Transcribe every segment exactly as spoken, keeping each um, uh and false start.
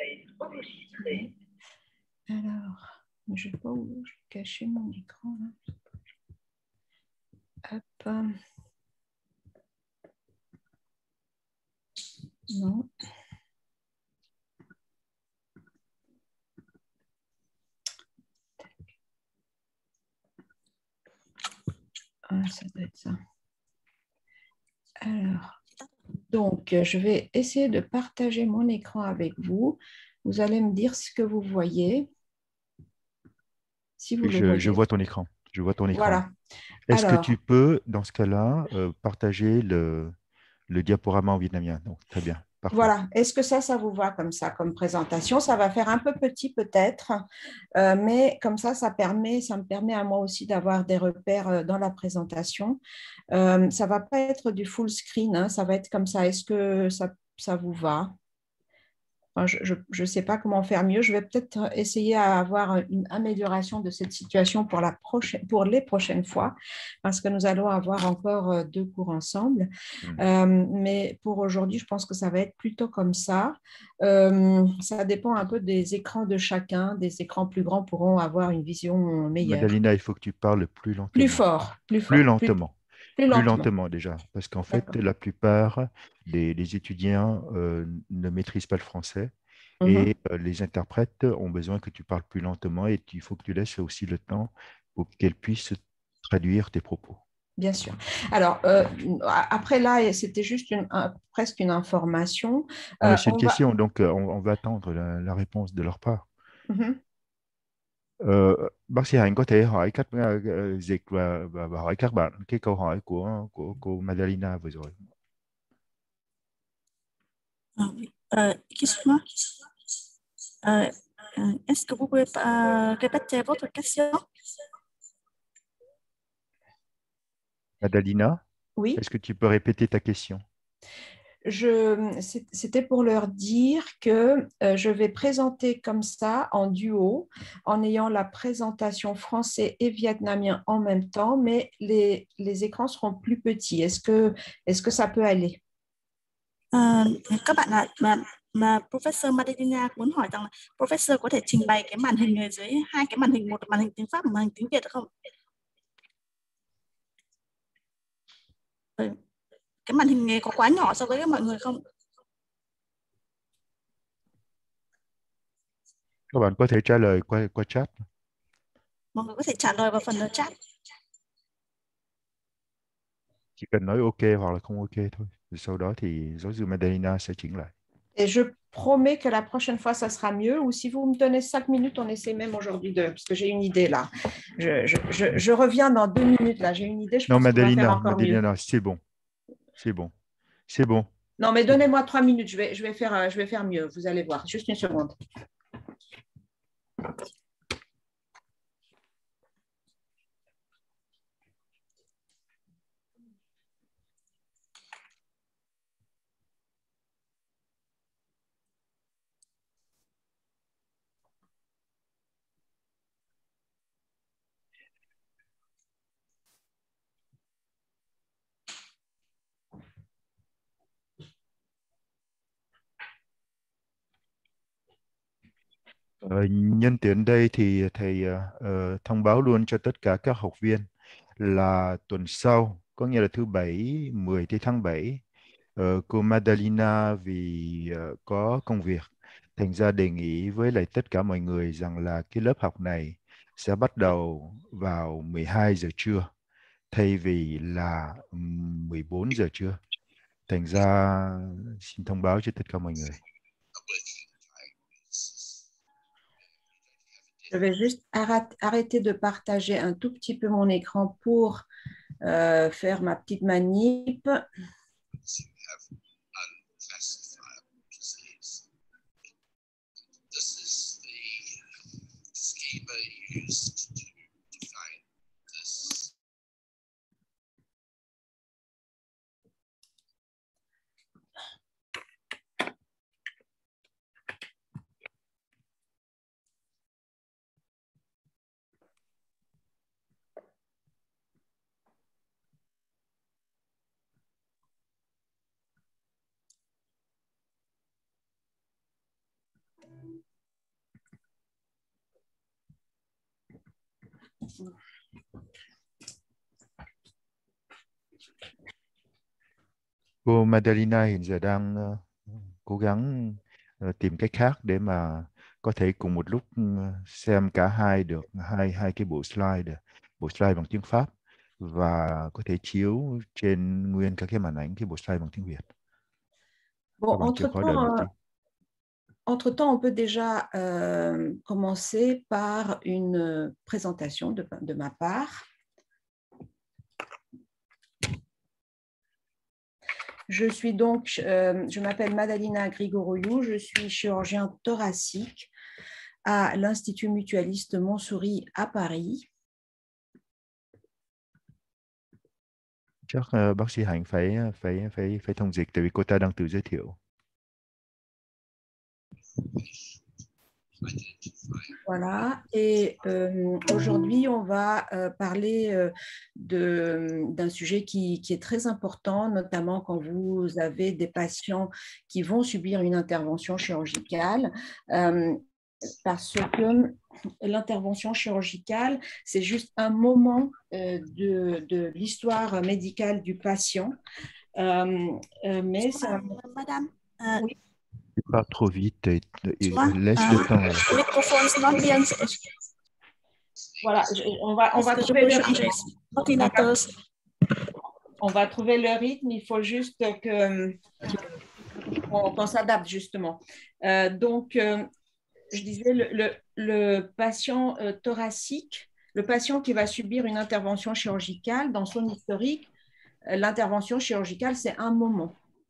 Oui. Alors, je ne sais pas où cacher mon écran. Là. Hop. Non. Ah, ça doit être ça. Alors, donc, je vais essayer de partager mon écran avec vous. Vous allez me dire ce que vous voyez. Si vous le Je, voyez. je vois ton écran. Je vois ton écran. Voilà. Est-ce que tu Alors, peux, dans ce cas-là, euh, partager le, le diaporama en vietnamien? Donc, très bien, parfait. voilà. Est-ce que ça, ça vous va comme ça, comme présentation? Ça va faire un peu petit peut-être, euh, mais comme ça, ça permet, ça me permet à moi aussi d'avoir des repères euh, dans la présentation. Euh, ça va pas être du full screen, hein, ça va être comme ça. Est-ce que ça, ça vous va? Enfin, je ne sais pas comment faire mieux. Je vais peut-être essayer à avoir une amélioration de cette situation pour, la prochaine, pour les prochaines fois, parce que nous allons avoir encore euh, deux cours ensemble. Hmm. Euh, mais pour aujourd'hui, je pense que ça va être plutôt comme ça. Euh, ça dépend un peu des écrans de chacun. Des écrans plus grands pourront avoir une vision meilleure. Madalina, il faut que tu parles plus Plus lentement. fort, plus Plus fort, plus, lentement. plus Plus lentement. lentement déjà. Parce qu'en fait, D'accord. la plupart des, des étudiants euh, ne maîtrisent pas le français. Mhm. Et euh, les interprètes ont besoin que tu parles plus lentement et il faut que tu laisses aussi le temps pour qu'elles puissent traduire tes propos. Bien sûr. Alors, euh, après là, c'était juste une, un, presque une information. Non, mais Euh, c'est une on va. question, donc euh, on, on va attendre la, la réponse de leur part. Mhm. Ờ, bác sĩ Hạnh có thể hỏi cách ờ, ờ, dịch và, và, và hỏi các bạn cái câu hỏi của của cô Madalena vừa rồi. Euh, oui. Euh, excuse-moi. Euh, euh, est-ce que vous pouvez euh, répéter votre question? Madalena, Oui, est-ce que tu peux répéter ta question? je, c'était pour leur dire que euh, je vais présenter comme ça en duo, en ayant la présentation français et vietnamien en même temps, mais les, les écrans seront plus petits. Est-ce que, est-ce que ça peut aller? Ờ, các bạn ạ, mà mà Professor Madalina muốn hỏi rằng là Professor có thể trình bày cái màn hình ở dưới hai cái màn hình, một là màn hình tiếng Pháp, một màn hình tiếng Việt được không? Ừ. Cái màn hình này có quá nhỏ so với mọi người không? Các bạn có thể trả lời qua qua chat. Mọi người có thể trả lời vào phần chat. Chỉ cần nói OK hoặc là không OK thôi. Rồi sau đó thì giáo sư Madalena sẽ chỉnh lại. Et je promets que la prochaine fois, ça sera mieux. Ou si vous me donnez cinq minutes, on essaie même aujourd'hui de... Parce que j'ai une idée là. Je, je, je, je reviens dans deux minutes là. J'ai une idée, je Non, pense qu'on va faire Madalena, encore mieux. Madalena, c'est bon. C'est bon. C'est bon. Non, mais C'est bon. donnez-moi trois minutes. Je vais, je, vais faire, euh, je vais faire mieux. Vous allez voir. Juste une seconde. Ờ, nhân tiện đây thì thầy ờ, ờ, thông báo luôn cho tất cả các học viên là tuần sau, có nghĩa là thứ bảy mười tháng bảy, ờ, cô Madalina vì ờ, có công việc, thành ra đề nghị với lại tất cả mọi người rằng là cái lớp học này sẽ bắt đầu vào mười hai giờ trưa thay vì là ừm, mười bốn giờ trưa. Thành ra xin thông báo cho tất cả mọi người. Je vais juste arrêter de partager un tout petit peu mon écran pour euh, faire ma petite manip. Cô Madalina hiện giờ đang ờ, cố gắng ờ, tìm cách khác để mà có thể cùng một lúc ừ, xem cả hai được hai hai cái bộ slide được, bộ slide bằng tiếng Pháp và có thể chiếu trên nguyên các cái màn ảnh cái bộ slide bằng tiếng Việt. Bon, Các bạn chịu khó đợi entre-temps, một tí. euh, entre-temps, on peut déjà euh, commencer par une euh, présentation de, de ma part. Je suis donc, euh, je m'appelle Madalina Grigoroiu, je suis chirurgien thoracique à l'Institut mutualiste Montsouris à Paris. Chắc ờ, bác sĩ Hạnh phải phải phải phải thông dịch tại vì cô ta đang tự giới thiệu. Voilà, et euh, aujourd'hui, on va euh, parler euh, d'un sujet qui, qui est très important, notamment quand vous avez des patients qui vont subir une intervention chirurgicale, euh, parce que l'intervention chirurgicale, c'est juste un moment euh, de, de l'histoire médicale du patient, euh, euh, mais c'est un... Madame, uh, Oui. Pas trop vite et, et Excuse-moi, laisse uh, le temps. là. microphone is not being Voilà, je- on va, on va Est-ce que je trouver peux le changer rythme. ordinateur? On va trouver le rythme, il faut juste que qu'on qu'on s'adapte justement. Euh, donc, euh, je disais, le, le, le patient euh, thoracique, le patient qui va subir une intervention chirurgicale, dans son historique, euh, l'intervention chirurgicale, c'est un moment.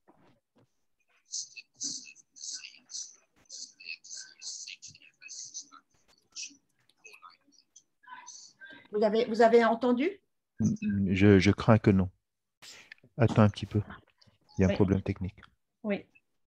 Vous avez, vous avez entendu? Je, je crains que non. Attends un petit peu. Il y a un Oui. problème technique. Oui.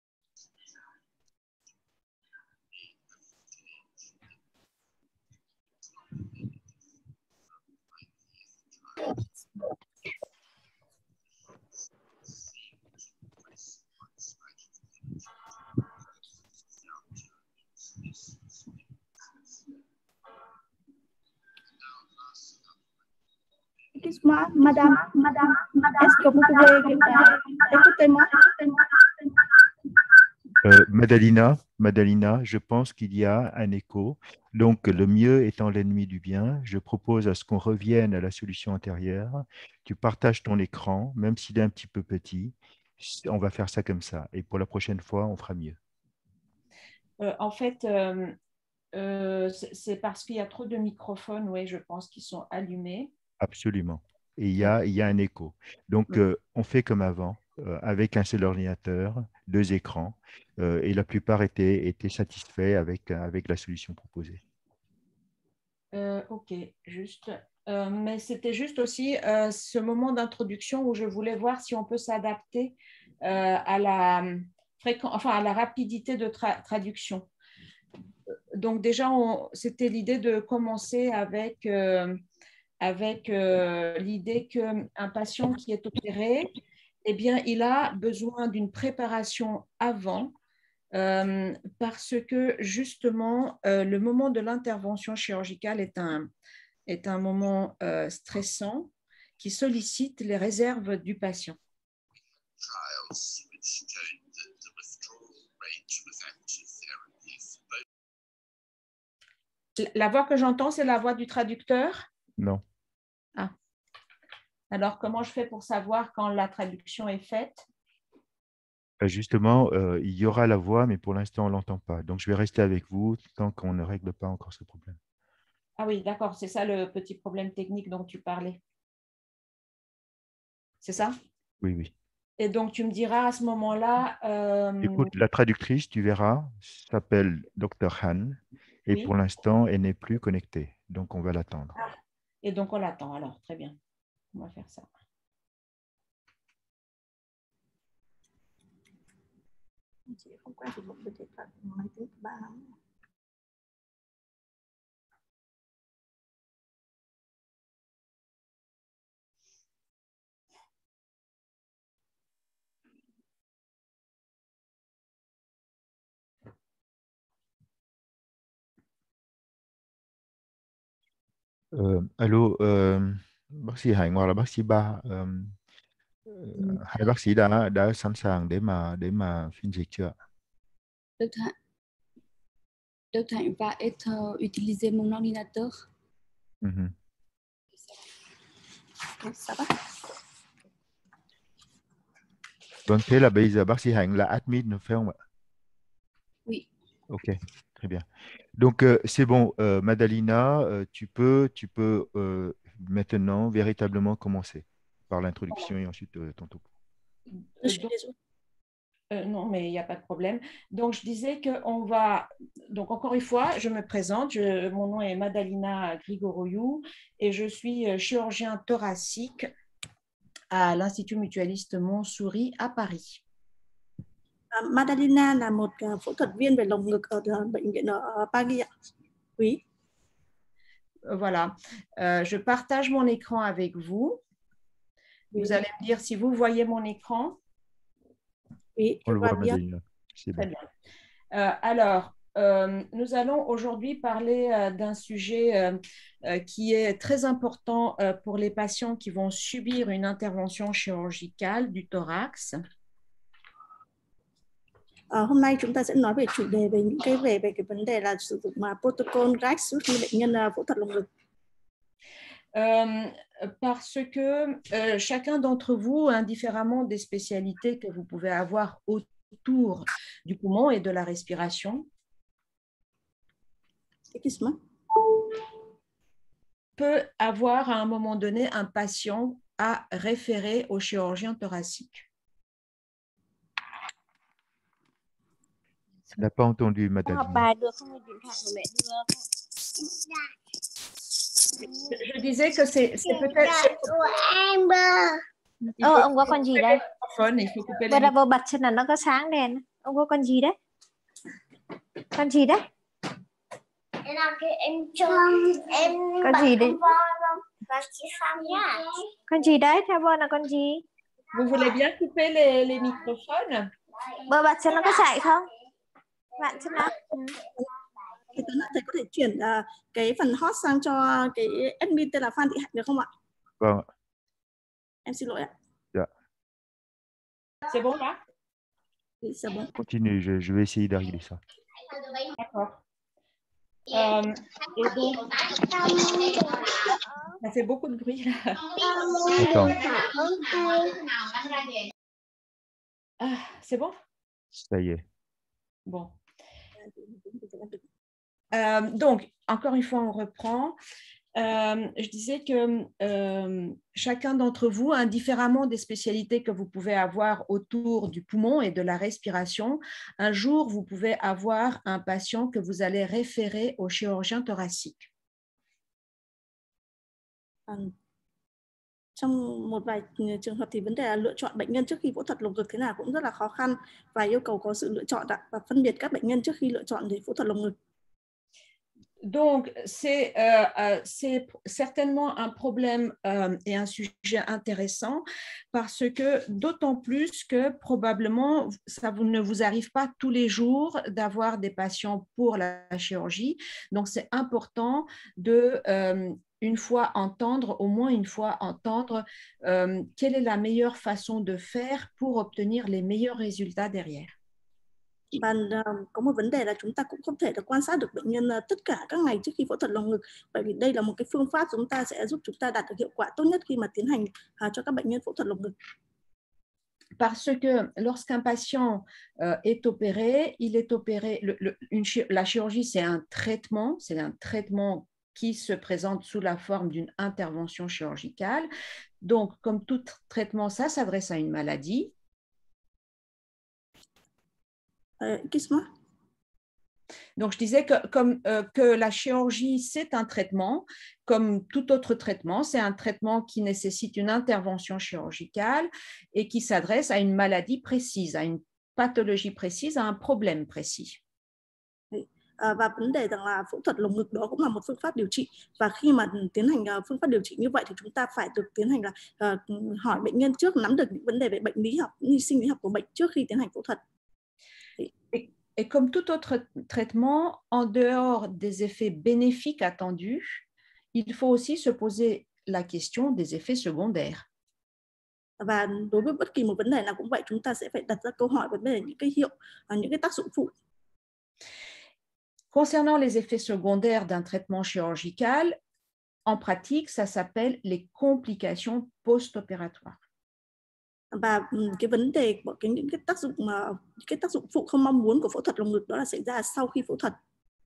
Excuse-moi, madame, madame, est-ce que vous pouvez euh, écoutez-moi? Euh, Madalina, Madalina, je pense qu'il y a un écho. Donc, le mieux étant l'ennemi du bien, je propose à ce qu'on revienne à la solution antérieure. Tu partages ton écran, même s'il est un petit peu petit. On va faire ça comme ça. Et pour la prochaine fois, on fera mieux. Euh, en fait, euh, euh, c'est parce qu'il y a trop de microphones, oui, je pense, qui sont allumés. Absolument. Et il y a, il y a un écho. Donc, euh, on fait comme avant, euh, avec un seul ordinateur, deux écrans, euh, et la plupart étaient, étaient satisfaits avec, avec la solution proposée. Euh, ok, juste. Euh, mais c'était juste aussi euh, ce moment d'introduction où je voulais voir si on peut s'adapter euh, à la fréquence, enfin à la rapidité de tra traduction. Donc déjà, c'était l'idée de commencer avec euh, avec euh, l'idée qu'un patient qui est opéré, eh bien, il a besoin d'une préparation avant. Euh, parce que justement, euh, le moment de l'intervention chirurgicale est un, est un moment euh, stressant qui sollicite les réserves du patient. La voix que j'entends, c'est la voix du traducteur? Non. Ah. Alors, comment je fais pour savoir quand la traduction est faite? Justement, euh, il y aura la voix, mais pour l'instant, on ne l'entend pas. Donc, je vais rester avec vous tant qu'on ne règle pas encore ce problème. Ah oui, d'accord, c'est ça le petit problème technique dont tu parlais. C'est ça? Oui, oui. Et donc, tu me diras à ce moment-là... Euh... Écoute, la traductrice, tu verras, s'appelle docteur Han, et Oui. pour l'instant, elle n'est plus connectée. Donc, on va l'attendre. Ah. Et donc, on l'attend alors, très bien. On va faire ça. Chị không quen sử dụng cái điện thoại máy tính của bạn lắm. Ờ, alo, ờ, bác sĩ Hạnh hoặc là bác sĩ Ba, ờ, hai bác sĩ đã đã sẵn sàng để mà để mà phiên dịch chưa ạ? Đức Hạnh, Đức Hạnh va être utiliser mon ordinateur. Uh-huh. Sao bác? Vâng, thế là bây giờ bác sĩ Hạnh là admin phải không ạ? Oui. Ok, très bien. Donc euh, c'est bon, euh, Madalina, euh, tu peux, tu peux euh, maintenant véritablement commencer par l'introduction et ensuite euh, ton topo. Euh, donc, euh, non, mais il n'y a pas de problème. Donc, je disais qu'on va. Donc, encore une fois, je me présente. Je, mon nom est Madalina Grigoroiu et je suis chirurgien thoracique à l'Institut mutualiste Montsouris à Paris. Uh, Madalina là một uh, phẫu thuật viên về lồng ngực ở uh, bệnh viện ở Paris. Oui. Voilà. Euh, je partage mon écran avec vous. Oui. Vous allez me dire si vous voyez mon écran. Oui, on le voit, Madalina. C'est Très bon. bien. Euh, alors, euh, nous allons aujourd'hui parler euh, d'un sujet euh, euh, qui est très important euh, pour les patients qui vont subir une intervention chirurgicale du thorax. À, hôm nay chúng ta sẽ nói về chủ đề về những cái về về cái vấn đề là sử dụng mà protocol R A C khi bệnh nhân uh, phẫu thuật lồng ngực. Euh, parce que euh, chacun d'entre vous, indifféremment des spécialités que vous pouvez avoir autour du poumon et de la respiration, peut avoir à un moment donné un patient à référer au chirurgien thoracique. On n'a pas entendu, Madalina. Je disais que c'est peut-être... Ờ, ông có con gì đây? Il faut couper Bây les... giờ vừa bật trên là nó có sáng đèn. Ông có con gì đấy? Con gì đấy? Em cho em Con gì đấy? và chị Phan nhá. Con gì đấy? Theo bơ là con gì? Vous voulez bien couper les, les microphones? Bơ bật trên nó có chạy không? Bạn xem nào. Ừ. Thì thầy có thể chuyển uh, cái phần hot sang cho cái admin tên là Phan Thị Hạnh được không ạ? Vâng. Em xin lỗi ạ. Dạ. C'est bon là? Oui, c'est bon. Continue, je, je vais essayer d'arriver ça. D'accord. Euh, et donc, ça fait beaucoup de bruit là. Attends. Ah, c'est bon? Ça y est. Bon. Euh, donc, encore une fois, on reprend. Euh, je disais que euh, chacun d'entre vous, indifféremment des spécialités que vous pouvez avoir autour du poumon et de la respiration, un jour, vous pouvez avoir un patient que vous allez référer au chirurgien thoracique. Um, trong một vài trường hợp thì vấn đề là lựa chọn bệnh nhân trước khi phẫu thuật lồng ngực thế nào cũng rất là khó khăn và yêu cầu có sự lựa chọn và phân biệt các bệnh nhân trước khi lựa chọn để phẫu thuật lồng ngực. Donc, c'est euh, euh, certainement un problème euh, et un sujet intéressant parce que d'autant plus que probablement, ça vous, ne vous arrive pas tous les jours d'avoir des patients pour la chirurgie. Donc, c'est important de, euh, une fois entendre, au moins une fois entendre euh, quelle est la meilleure façon de faire pour obtenir les meilleurs résultats derrière. Và uh, có một vấn đề là chúng ta cũng không thể được quan sát được bệnh nhân uh, tất cả các ngày trước khi phẫu thuật lồng ngực, bởi vì đây là một cái phương pháp chúng ta sẽ giúp chúng ta đạt được hiệu quả tốt nhất khi mà tiến hành uh, cho các bệnh nhân phẫu thuật lồng ngực. Parce que lorsqu'un patient euh, est opéré, il est opéré, le, le, une, la chirurgie c'est un traitement, c'est un traitement qui se présente sous la forme d'une intervention chirurgicale. Donc, comme tout traitement, ça s'adresse à une maladie. Donc, je disais que, comme, euh, que la chirurgie, c'est un traitement, comme tout autre traitement, c'est un traitement qui nécessite une intervention chirurgicale et qui s'adresse à une maladie précise, à une pathologie précise, à un problème précis. À, và vấn đề rằng là phẫu thuật lồng ngực đó cũng là một phương pháp điều trị, và khi mà tiến hành uh, phương pháp điều trị như vậy thì chúng ta phải được tiến hành là uh, hỏi bệnh nhân trước, nắm được những vấn đề về bệnh lý học, sinh lý học của bệnh trước khi tiến hành phẫu thuật. Et, et comme tout autre traitement, en dehors des effets bénéfiques attendus, il faut aussi se poser la question des effets secondaires. Và đối với bất kỳ một vấn đề nào cũng vậy, chúng ta sẽ phải đặt ra câu hỏi về những cái hiệu, những cái tác dụng phụ. Concernant les effets secondaires d'un traitement chirurgical, en pratique, ça s'appelle les complications post-opératoires. Và cái vấn đề của cái những cái tác dụng mà cái tác dụng phụ không mong muốn của phẫu thuật lồng ngực đó là xảy ra sau khi phẫu thuật.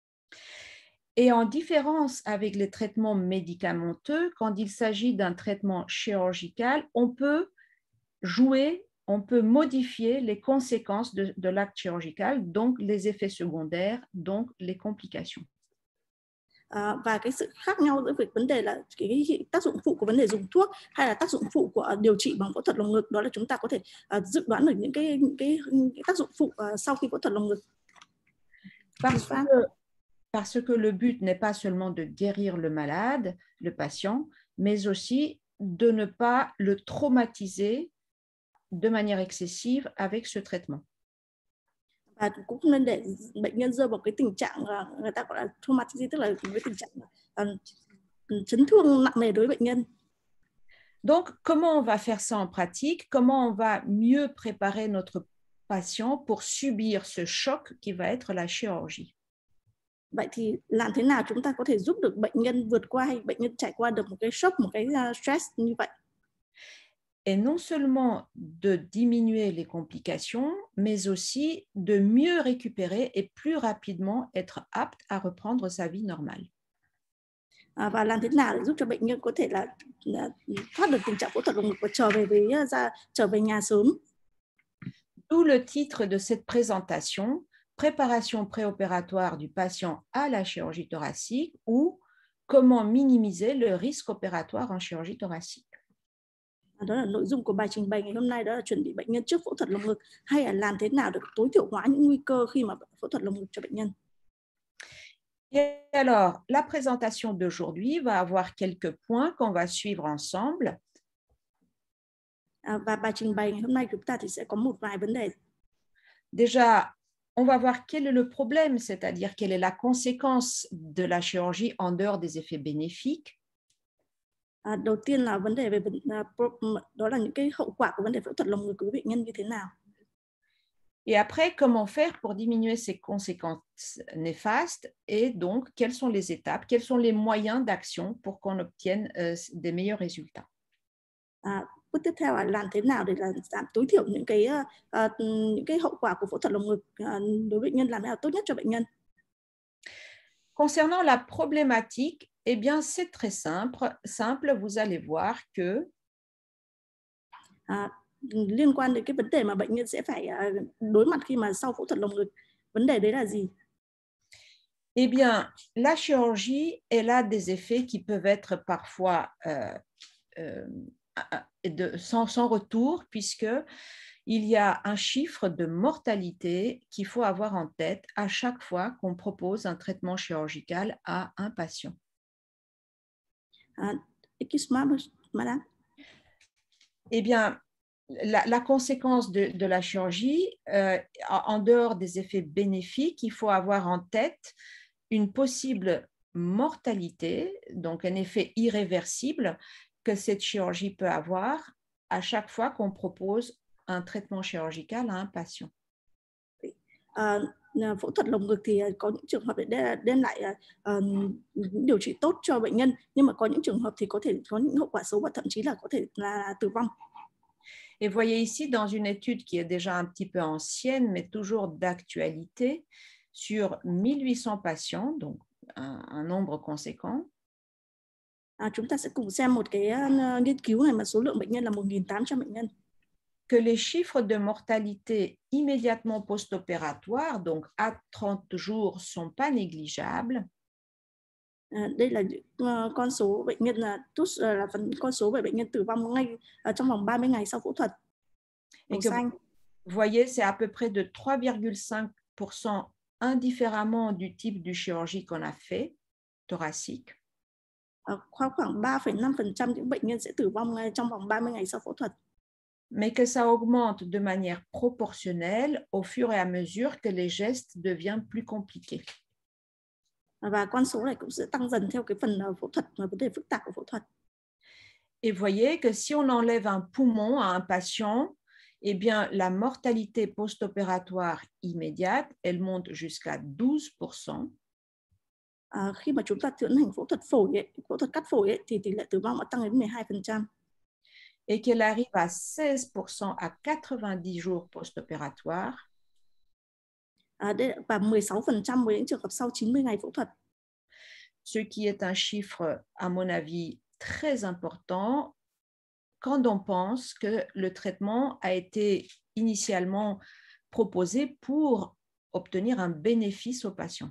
Et en différence avec les traitements médicamenteux, quand il s'agit d'un traitement chirurgical, on peut jouer, on peut modifier les conséquences de, de l'acte chirurgical, donc les effets secondaires, donc les complications. À, và cái sự khác nhau giữa việc vấn đề là cái, cái tác dụng phụ của vấn đề dùng thuốc hay là tác dụng phụ của điều trị bằng phẫu thuật lồng ngực, đó là chúng ta có thể uh, dự đoán được những cái, những cái, những cái tác dụng phụ uh, sau khi phẫu thuật lồng ngực. Parce que, parce que le but n'est pas seulement de guérir le malade, le patient, mais aussi de ne pas le traumatiser de manière excessive avec ce traitement. Và cũng không nên để bệnh nhân rơi vào cái tình trạng người ta gọi là traumatic, tức là cái tình trạng uh, chấn thương nặng nề đối với bệnh nhân. Donc, comment on va faire ça en pratique? Comment on va mieux préparer notre patient pour subir ce choc qui va être la chirurgie? Vậy thì làm thế nào chúng ta có thể giúp được bệnh nhân vượt qua hay bệnh nhân trải qua được một cái shock, một cái stress như vậy? Et non seulement de diminuer les complications, mais aussi de mieux récupérer et plus rapidement être apte à reprendre sa vie normale. À, và làm thế nào để giúp cho bệnh nhân có thể là, là thoát được tình trạng phẫu thuật lồng ngực và trở về với ra trở về nhà sớm. D'où le titre de cette présentation, préparation préopératoire du patient à la chirurgie thoracique ou comment minimiser le risque opératoire en chirurgie thoracique. Đó là nội dung của bài trình bày ngày hôm nay, đó là chuẩn bị bệnh nhân trước phẫu thuật lồng ngực hay là làm thế nào để tối thiểu hóa những nguy cơ khi mà phẫu thuật lồng ngực cho bệnh nhân. Et alors, la présentation d'aujourd'hui va avoir quelques points qu'on va suivre ensemble. À, và bài trình bày ngày hôm nay chúng ta thì sẽ có một vài vấn đề. Déjà, on va voir quel est le problème, c'est-à-dire quelle est la conséquence de la chirurgie en dehors des effets bénéfiques. À, đầu tiên là vấn đề về đó là những cái hậu quả của vấn đề phẫu thuật lồng ngực của bệnh nhân như thế nào. Et après, comment faire pour diminuer ces conséquences néfastes et donc quelles sont les étapes, quels sont les moyens d'action pour qu'on obtienne euh, des meilleurs résultats. À, bước tiếp theo là làm thế nào để là giảm tối thiểu những cái uh, những cái hậu quả của phẫu thuật lồng ngực uh, đối với bệnh nhân, làm thế nào tốt nhất cho bệnh nhân. Concernant la problématique, eh bien c'est très simple, simple, vous allez voir que à, liên quan đến cái vấn đề mà bệnh nhân sẽ phải uh, đối mặt khi mà sau phẫu thuật lồng ngực, vấn đề đấy là gì? Eh bien, la chirurgie, elle a des effets qui peuvent être parfois euh, euh, de, sans, sans retour, puisqu'il y a un chiffre de mortalité qu'il faut avoir en tête à chaque fois qu'on propose un traitement chirurgical à un patient. Uh, excuse me, madame. Eh bien, la, la conséquence de, de la chirurgie, euh, en dehors des effets bénéfiques, il faut avoir en tête une possible mortalité, donc un effet irréversible que cette chirurgie peut avoir à chaque fois qu'on propose un traitement chirurgical à un patient. À, phẫu thuật lồng ngực thì có những trường hợp để đem lại uh, điều trị tốt cho bệnh nhân, nhưng mà có những trường hợp thì có thể có những hậu quả xấu và thậm chí là có thể là tử vong. Et voyez ici dans une étude qui est déjà un petit peu ancienne, mais toujours d'actualité, sur mille huit cents patients, donc un, un nombre conséquent. À, chúng ta sẽ cùng xem một cái uh, nghiên cứu này mà số lượng bệnh nhân là một nghìn tám trăm bệnh nhân. Que les chiffres de mortalité immédiatement post-opératoire, donc à trente jours, sont pas négligeables. À, đây là uh, con số bệnh nhân là uh, là phần con số về bệnh nhân tử vong ngay uh, trong vòng ba mươi ngày sau phẫu thuật. Et que, vous voyez, c'est à peu près de trois virgule cinq pour cent indifféremment du type de chirurgie qu'on a fait, thoracique. Uh, khoảng ba phẩy năm phần trăm những bệnh nhân sẽ tử vong trong vòng ba mươi ngày sau phẫu thuật. Mais que ça augmente de manière proportionnelle au fur et à mesure que les gestes deviennent plus compliqués. và con số này cũng sẽ tăng dần theo cái phần phẫu thuật và vấn đề phức tạp của phẫu thuật. Et voyez que si on enlève un poumon à un patient, eh bien, la mortalité post-opératoire immédiate, elle monte jusqu'à douze pour cent. À, khi mà chúng ta tiến hành phẫu thuật phổi, ấy, phẫu thuật cắt phổi ấy, thì tỷ lệ tử vong đã tăng đến mười hai phần trăm. Et qu'elle arrive à seize pour cent à quatre-vingt-dix jours post-opératoire. À, đây, và mười sáu phần trăm với những trường hợp sau chín mươi ngày phẫu thuật. Ce qui est un chiffre, à mon avis, très important quand on pense que le traitement a été initialement proposé pour obtenir un bénéfice au patient.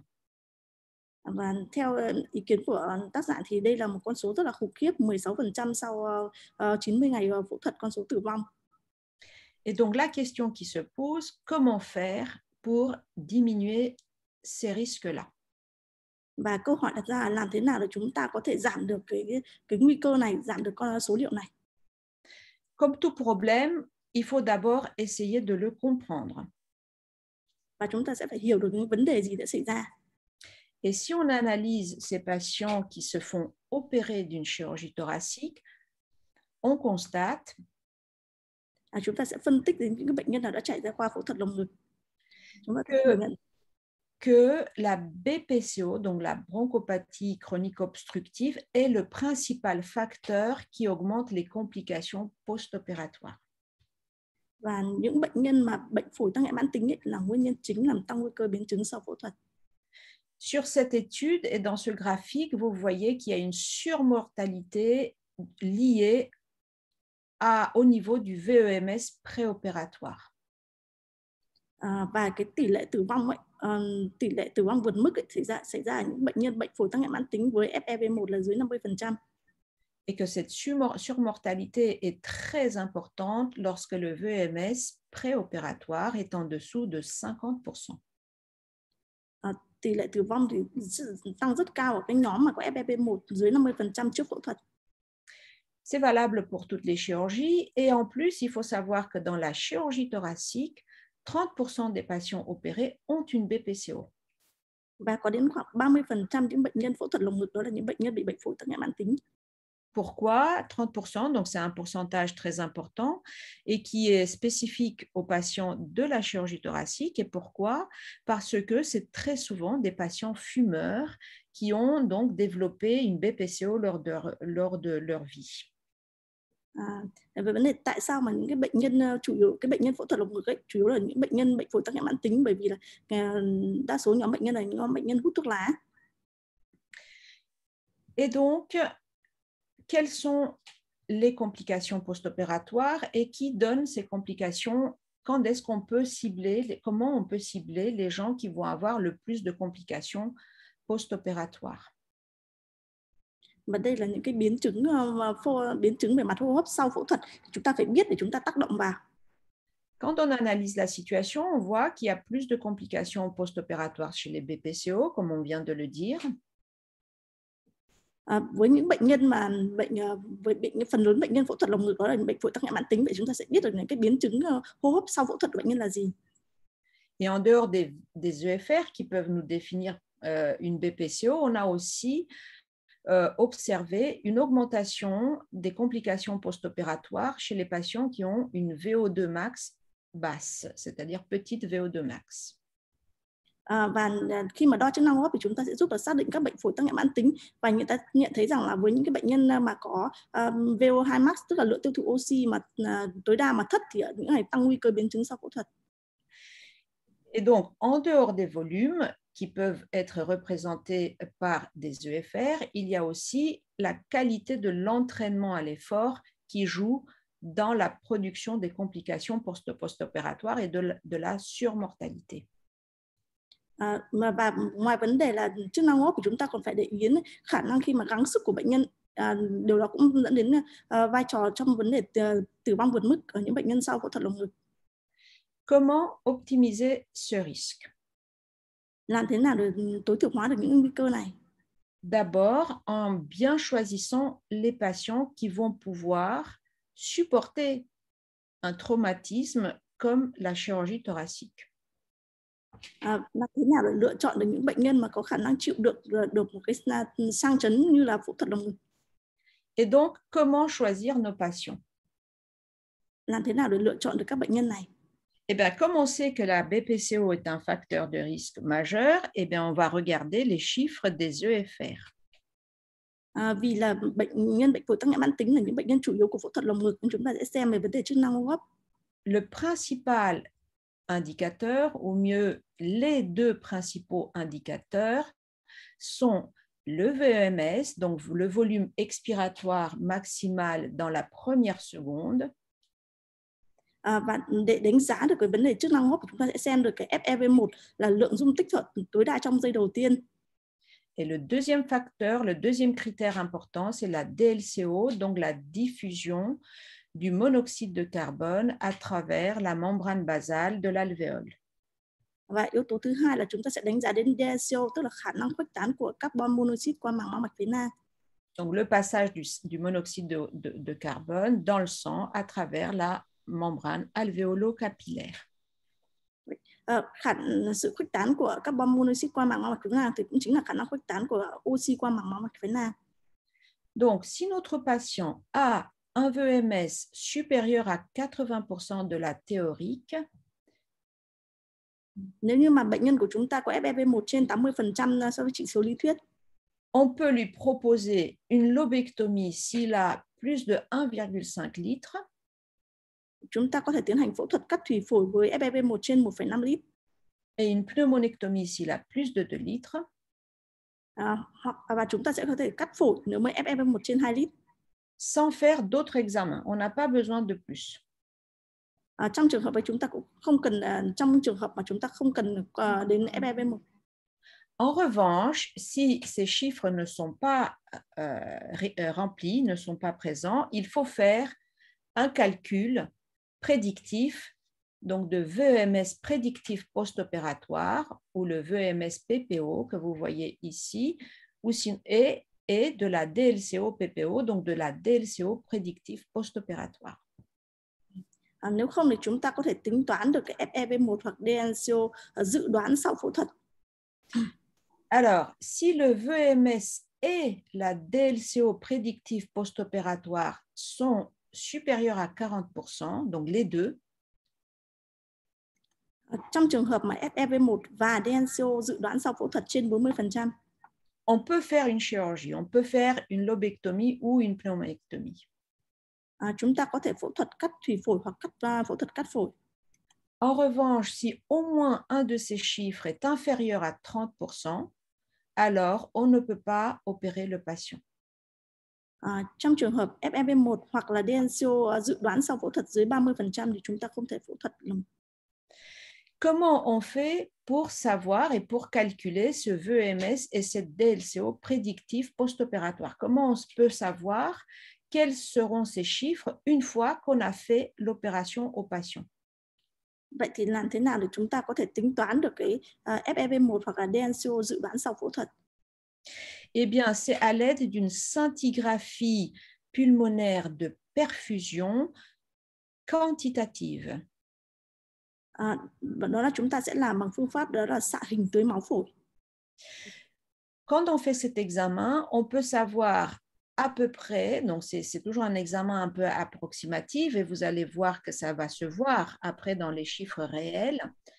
Và theo ý kiến của tác giả thì đây là một con số rất là khủng khiếp, mười sáu phần trăm sau uh, chín mươi ngày phẫu thuật, con số tử vong. Et donc la question qui se pose, comment faire pour diminuer ces risques-là? Và câu hỏi đặt ra là làm thế nào để chúng ta có thể giảm được cái, cái, cái nguy cơ này, giảm được con số liệu này. Comme tout problème, il faut d'abord essayer de le comprendre. Và chúng ta sẽ phải hiểu được những vấn đề gì đã xảy ra. Et si on analyse ces patients qui se font opérer d'une chirurgie thoracique, on constate à, chúng ta sẽ phân tích đến những cái bệnh nhân nào đã trải qua phẫu thuật lồng ngực. Chúng ta que, que la B P C O, donc la bronchopathie chronique obstructive, est le principal facteur qui augmente les complications post-opératoires. Và những bệnh nhân mà bệnh phổi tăng nghẽn mãn tính ấy là nguyên nhân chính làm tăng nguy cơ biến chứng sau phẫu thuật. Sur cette étude et dans ce graphique, vous voyez qu'il y a une surmortalité liée à, au niveau du V E M S préopératoire. À, và cái tỷ lệ tử vong ấy, uh, tỷ lệ tử vong vượt mức ấy, xảy ra xảy ra ở những bệnh nhân bệnh phổi tăng nghẽn mãn tính với F E V một là dưới năm mươi phần trăm. Et que cette surmortalité est très importante lorsque le V E M S préopératoire est en dessous de cinquante pour cent. À, tỷ lệ tử vong thì tăng rất cao ở cái nhóm mà có F E V một dưới năm mươi phần trăm trước phẫu thuật. C'est valable pour toutes les chirurgies et en plus, il faut savoir que dans la chirurgie thoracique, trente pour cent des patients opérés ont une B P C O. Và có đến khoảng ba mươi phần trăm những bệnh nhân phẫu thuật lồng ngực đó là những bệnh nhân bị bệnh phổi tắc nghẽn mãn tính. Pourquoi trente pour cent? Donc c'est un pourcentage très important et qui est spécifique aux patients de la chirurgie thoracique. Et pourquoi? Parce que c'est très souvent des patients fumeurs qui ont donc développé une B P C O lors de, lors de leur vie. À, về vấn đề tại sao mà những cái bệnh nhân chủ yếu cái bệnh nhân phẫu thuật lồng ngực ấy chủ yếu là những bệnh nhân bệnh phổi tắc nghẽn mãn tính, bởi vì là đa số nhóm bệnh nhân này nhóm bệnh nhân hút thuốc lá. Et donc quelles sont les complications post-opératoires et qui donne ces complications? Quand est-ce qu'on peut cibler, comment on peut cibler les gens qui vont avoir le plus de complications post-opératoires? Và đây là những cái biến chứng biến chứng về mặt hô hấp sau phẫu thuật chúng ta phải biết để chúng ta tác động vào. Quand on analyse la situation, on voit qu'il y a plus de complications post-opératoires chez les B P C O, comme on vient de le dire. À, với những bệnh nhân mà bệnh với bệnh phần lớn bệnh nhân phẫu thuật lồng ngực đó là bệnh phổi tắc nghẽn mãn tính, vậy chúng ta sẽ biết được những cái biến chứng hô hấp sau phẫu thuật của bệnh nhân là gì. Et en dehors des, des E F R qui peuvent nous définir euh, une B P C O, on a aussi euh, observé une augmentation des complications post-opératoires chez les patients qui ont une V O deux max basse, c'est-à-dire petite V O deux max. À, và khi mà đo chức năng hô hấp thì chúng ta sẽ giúp là xác định các bệnh phổi tắc nghẽn mãn tính, và người ta nhận thấy rằng là với những cái bệnh nhân mà có um, V O hai max, tức là lượng tiêu thụ oxy mà uh, tối đa mà thấp, thì ở những này tăng nguy cơ biến chứng sau phẫu thuật. Et donc, en dehors des volumes qui peuvent être représentés par des E F R, il y a aussi la qualité de l'entraînement à l'effort qui joue dans la production des complications post-opératoires et de, de la surmortalité. À, mà và ngoài vấn đề là chức năng hô hấp thì chúng ta còn phải để ý đến khả năng khi mà gắng sức của bệnh nhân. À, điều đó cũng dẫn đến uh, vai trò trong vấn đề tử vong vượt mức ở những bệnh nhân sau phẫu thuật lồng ngực. Comment optimiser ce risque? Làm thế nào để tối thiểu hóa được những nguy cơ này? D'abord, en bien choisissant les patients qui vont pouvoir supporter un traumatisme comme la chirurgie thoracique. À, làm thế nào để lựa chọn được những bệnh nhân mà có khả năng chịu được được một cái sang chấn như là phẫu thuật lồng ngực? Et donc, comment choisir nos patients? Làm thế nào để lựa chọn được các bệnh nhân này? Eh bien, comme on sait que la B P C O est un facteur de risque majeur, eh bien, on va regarder les chiffres des E F R. À, vì là bệnh nhân bệnh phổi tắc nghẽn mãn tính là những bệnh nhân chủ yếu của phẫu thuật lồng ngực, nên chúng ta sẽ xem về vấn đề chức năng hô hấp. Le principal indicateur, ou mieux les deux principaux indicateurs, sont le V E M S, donc le volume expiratoire maximal dans la première seconde. À, và để đánh giá được cái vấn đề chức năng hô hấp, chúng ta sẽ xem được cái F E V một là lượng dung tích thở tối đa trong giây đầu tiên. Et le deuxième facteur, le deuxième critère important, c'est la D L C O, donc la diffusion du monoxyde de carbone à travers la membrane basale de l'alvéole. Và yếu tố thứ hai là chúng ta sẽ đánh giá đến D L C O, tức là khả năng khuếch tán của carbon monoxide qua màng máu mạch phía na. Donc le passage du, du monoxyde de, de, de carbone dans le sang à travers la membrane alvéolo-capillaire. À, khả sự khuếch tán của carbon monoxide qua màng máu mạch phía na thì cũng chính là khả năng khuếch tán của oxy qua màng máu mạch phía na. Donc, si notre patient a un V E M S supérieur à quatre-vingts pour cent de la théorique, nếu như mà bệnh nhân của chúng ta có F E V một trên tám mươi phần trăm so với chỉ số lý thuyết, on peut lui proposer une lobectomie s'il a plus de un virgule cinq litres. Chúng ta có thể tiến hành phẫu thuật cắt thủy phổi với F E V một trên một phẩy năm lít. Et une pneumonectomie s'il a plus de deux litres. À, hoặc và chúng ta sẽ có thể cắt phổi nếu mới F E V một trên hai lít. Sans faire d'autres examens, on n'a pas besoin de plus. À, trong trường hợp ấy chúng ta cũng không cần uh, trong trường hợp mà chúng ta không cần uh, đến F E V một. En revanche, si ces chiffres ne sont pas euh, remplis, ne sont pas présents, il faut faire un calcul prédictif, donc de V E M S prédictif post-opératoire, ou le V E M S P P O que vous voyez ici, ou si, et, et de la D L C O P P O, donc de la D L C O prédictif post-opératoire. À, nếu không thì chúng ta có thể tính toán được cái F E V một hoặc D L C O uh, dự đoán sau phẫu thuật. Alors, si le V E M S et la D L C O prédictif post-opératoire sont supérieurs à quarante pour cent, donc les deux, trong trường hợp mà F E V một và D L C O dự đoán sau phẫu thuật trên bốn mươi phần trăm, on peut faire une chirurgie, on peut faire une lobectomie ou une pneumonectomie. À, chúng ta có thể phẫu thuật cắt thủy phổi hoặc cắt uh, phẫu thuật cắt phổi. En revanche, si au moins un de ces chiffres est inférieur à trente pour cent, alors on ne peut pas opérer le patient. À, trong trường hợp F E V một hoặc là D L C O dự đoán sau phẫu thuật dưới ba mươi phần trăm thì chúng ta không thể phẫu thuật lồng. Comment on fait pour savoir et pour calculer ce V E M S et cette D L C O prédictif post-opératoire? Comment on peut savoir quels seront ces chiffres une fois qu'on a fait l'opération au patient? Vậy thì làm thế nào để chúng ta có thể tính toán được cái uh, F E V một hoặc là D L C O dự đoán sau phẫu thuật? Eh bien, c'est à l'aide d'une scintigraphie pulmonaire de perfusion quantitative. À, và đó là chúng ta sẽ làm bằng phương pháp đó là xạ hình tưới máu phổi. Quand on fait cet examen, on peut savoir à peu près, donc c'est toujours un examen un peu approximatif et vous allez voir que ça va se voir après dans les chiffres réels.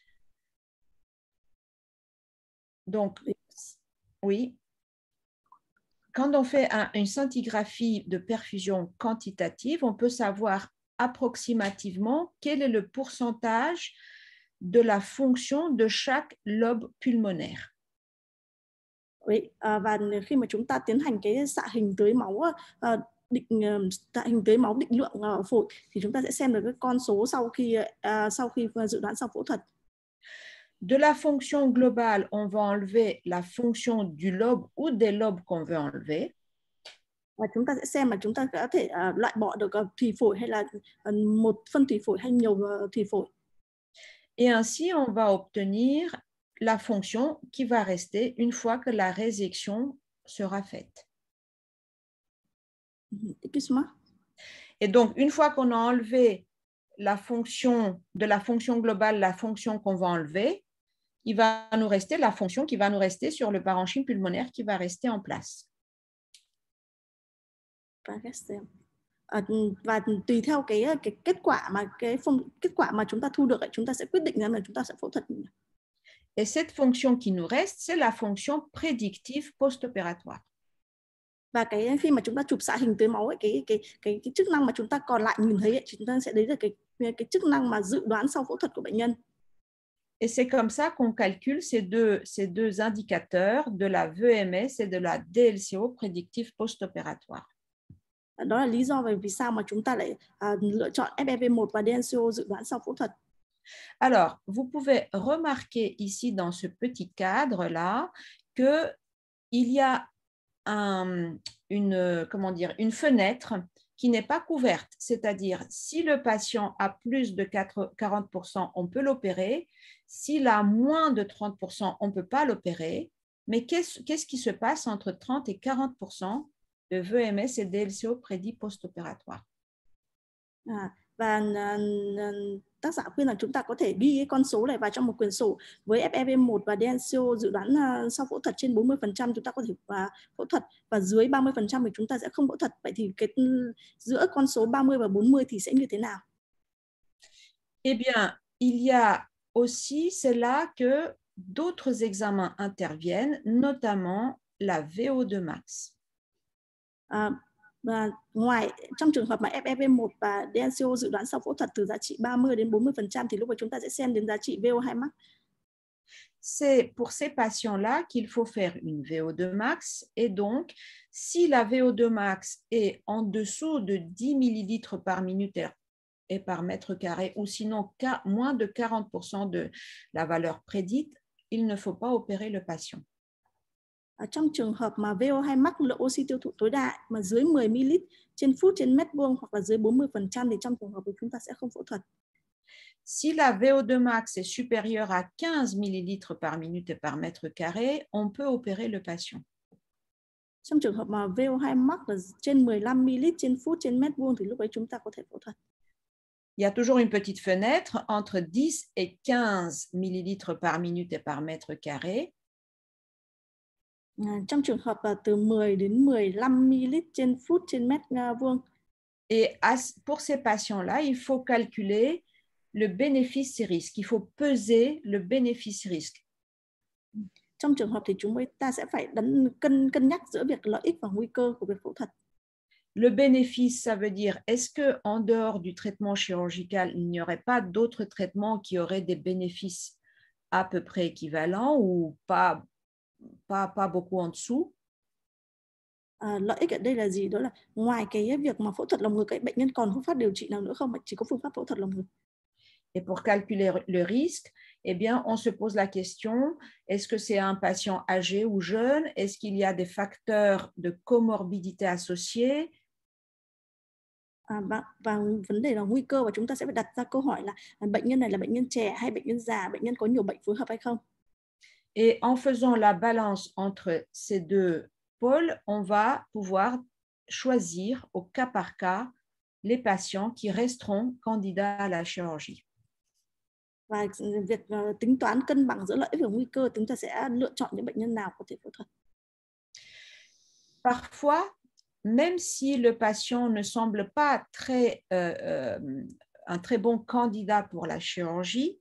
Donc, oui, quand on fait un, une scintigraphie de perfusion quantitative, on peut savoir approximativement quel est le pourcentage de la fonction de chaque lobe pulmonaire. Oui, à, và khi mà chúng ta tiến hành cái xạ hình tưới máu uh, định uh, xạ hình tưới máu định lượng uh, phổi thì chúng ta sẽ xem được cái con số sau khi uh, sau khi dự đoán sau phẫu thuật. De la fonction globale, on va enlever la fonction du lobe ou des lobes qu'on veut enlever. Và chúng ta sẽ xem mà chúng ta có thể uh, loại bỏ được uh, thủy phổi hay là uh, một phân thủy phổi hay nhiều uh, thủy phổi. Et ainsi, on va obtenir la fonction qui va rester une fois que la résection sera faite. Excuse-moi. Et donc, une fois qu'on a enlevé la fonction de la fonction globale, la fonction qu'on va enlever, il va nous rester la fonction qui va nous rester sur le parenchyme pulmonaire qui va rester en place. À, và tùy theo cái cái kết quả mà cái phong, kết quả mà chúng ta thu được ấy, chúng ta sẽ quyết định là chúng ta sẽ phẫu thuật. Et cette fonction qui nous reste, c'est la fonction prédictive post-opératoire. Và cái khi mà chúng ta chụp xạ hình tưới máu ấy, cái cái cái cái chức năng mà chúng ta còn lại nhìn thấy ấy, chúng ta sẽ thấy được cái cái chức năng mà dự đoán sau phẫu thuật của bệnh nhân. Et c'est comme ça qu'on calcule ces deux, ces deux indicateurs de la V E M S et de la D L C O prédictive post-opératoire. Đó là lý do về vì sao mà chúng ta lại à, lựa chọn F E V một và D L C O dự đoán sau phẫu thuật. Alors, vous pouvez remarquer ici dans ce petit cadre-là qu'il y a un, une, comment dire, une fenêtre qui n'est pas couverte. C'est-à-dire, si le patient a plus de quarante pour cent, on peut l'opérer. S'il a moins de trente pour cent, on ne peut pas l'opérer. Mais qu'est-ce, qu'est-ce qui se passe entre trente et quarante pour cent de V E M S et D L C O prédit post-opératoire? À, và uh, tác giả khuyên là chúng ta có thể ghi cái con số này vào trong một quyển sổ với F E V một và D L C O dự đoán uh, sau phẫu thuật trên bốn mươi phần trăm chúng ta có thể uh, phẫu thuật và dưới ba mươi phần trăm thì chúng ta sẽ không phẫu thuật. Vậy thì cái giữa con số ba mươi và bốn mươi thì sẽ như thế nào? Eh bien, il y a aussi, c'est là que d'autres examens interviennent, notamment la V O deux max. À, và ngoài trong trường hợp mà F E V một và D L C O dự đoán sau phẫu thuật từ giá trị ba mươi đến bốn mươi phần trăm thì lúc đó chúng ta sẽ xem đến giá trị V O hai max. C'est pour ces patients-là qu'il faut faire une V O deux max et donc si la V O deux max est en dessous de dix millilitres par minute et par mètre carré ou sinon moins de quarante pour cent de la valeur prédite, il ne faut pas opérer le patient. Ở trong trường hợp mà V O hai max lượng oxy tiêu thụ tối đa mà dưới mười mi-li-lít trên phút trên mét vuông hoặc là dưới bốn mươi phần trăm thì trong trường hợp của chúng ta sẽ không phẫu thuật. Si la V O deux max est supérieure à quinze millilitres par minute et par mètre carré, on peut opérer le patient. Trong trường hợp mà V O hai max là trên mười lăm mi-li-lít trên phút trên mét vuông thì lúc ấy chúng ta có thể phẫu thuật. Il y a toujours une petite fenêtre entre dix et quinze millilitres par minute et par mètre carré. À, trong trường hợp là từ mười đến mười lăm mi-li-lít trên phút trên mét uh, vuông. Et pour ces patients-là, il faut calculer le bénéfice-risque. Il faut peser le bénéfice-risque. Trong trường hợp thì chúng ta sẽ phải đánh, cân cân nhắc giữa việc lợi ích và nguy cơ của việc phẫu thuật. Le bénéfice, ça veut dire, est-ce qu'en dehors du traitement chirurgical, il n'y aurait pas d'autres traitements qui auraient des bénéfices à peu près équivalents ou pas, pas, pas beaucoup en dessous? À, lợi ích ở đây là gì? Đó là ngoài cái việc mà phẫu thuật lồng ngực ấy, bệnh nhân còn phương pháp điều trị nào nữa không? Chỉ có phương pháp phẫu thuật lồng ngực. Et pour calculer le risque, eh bien, on se pose la question, est-ce que c'est un patient âgé ou jeune? Est-ce qu'il y a des facteurs de comorbidité associés? À, và, và vấn đề là nguy cơ và chúng ta sẽ phải đặt ra câu hỏi là bệnh nhân này là bệnh nhân trẻ hay bệnh nhân già, bệnh nhân có nhiều bệnh phối hợp hay không? Et en faisant la balance entre ces deux pôles, on va pouvoir choisir au cas par cas les patients qui resteront candidats à la chirurgie. Và việc uh, tính toán cân bằng giữa lợi ích và nguy cơ, chúng ta sẽ lựa chọn những bệnh nhân nào có thể phẫu thuật. Parfois, même si le patient ne semble pas très, euh, euh, un très bon candidat pour la chirurgie,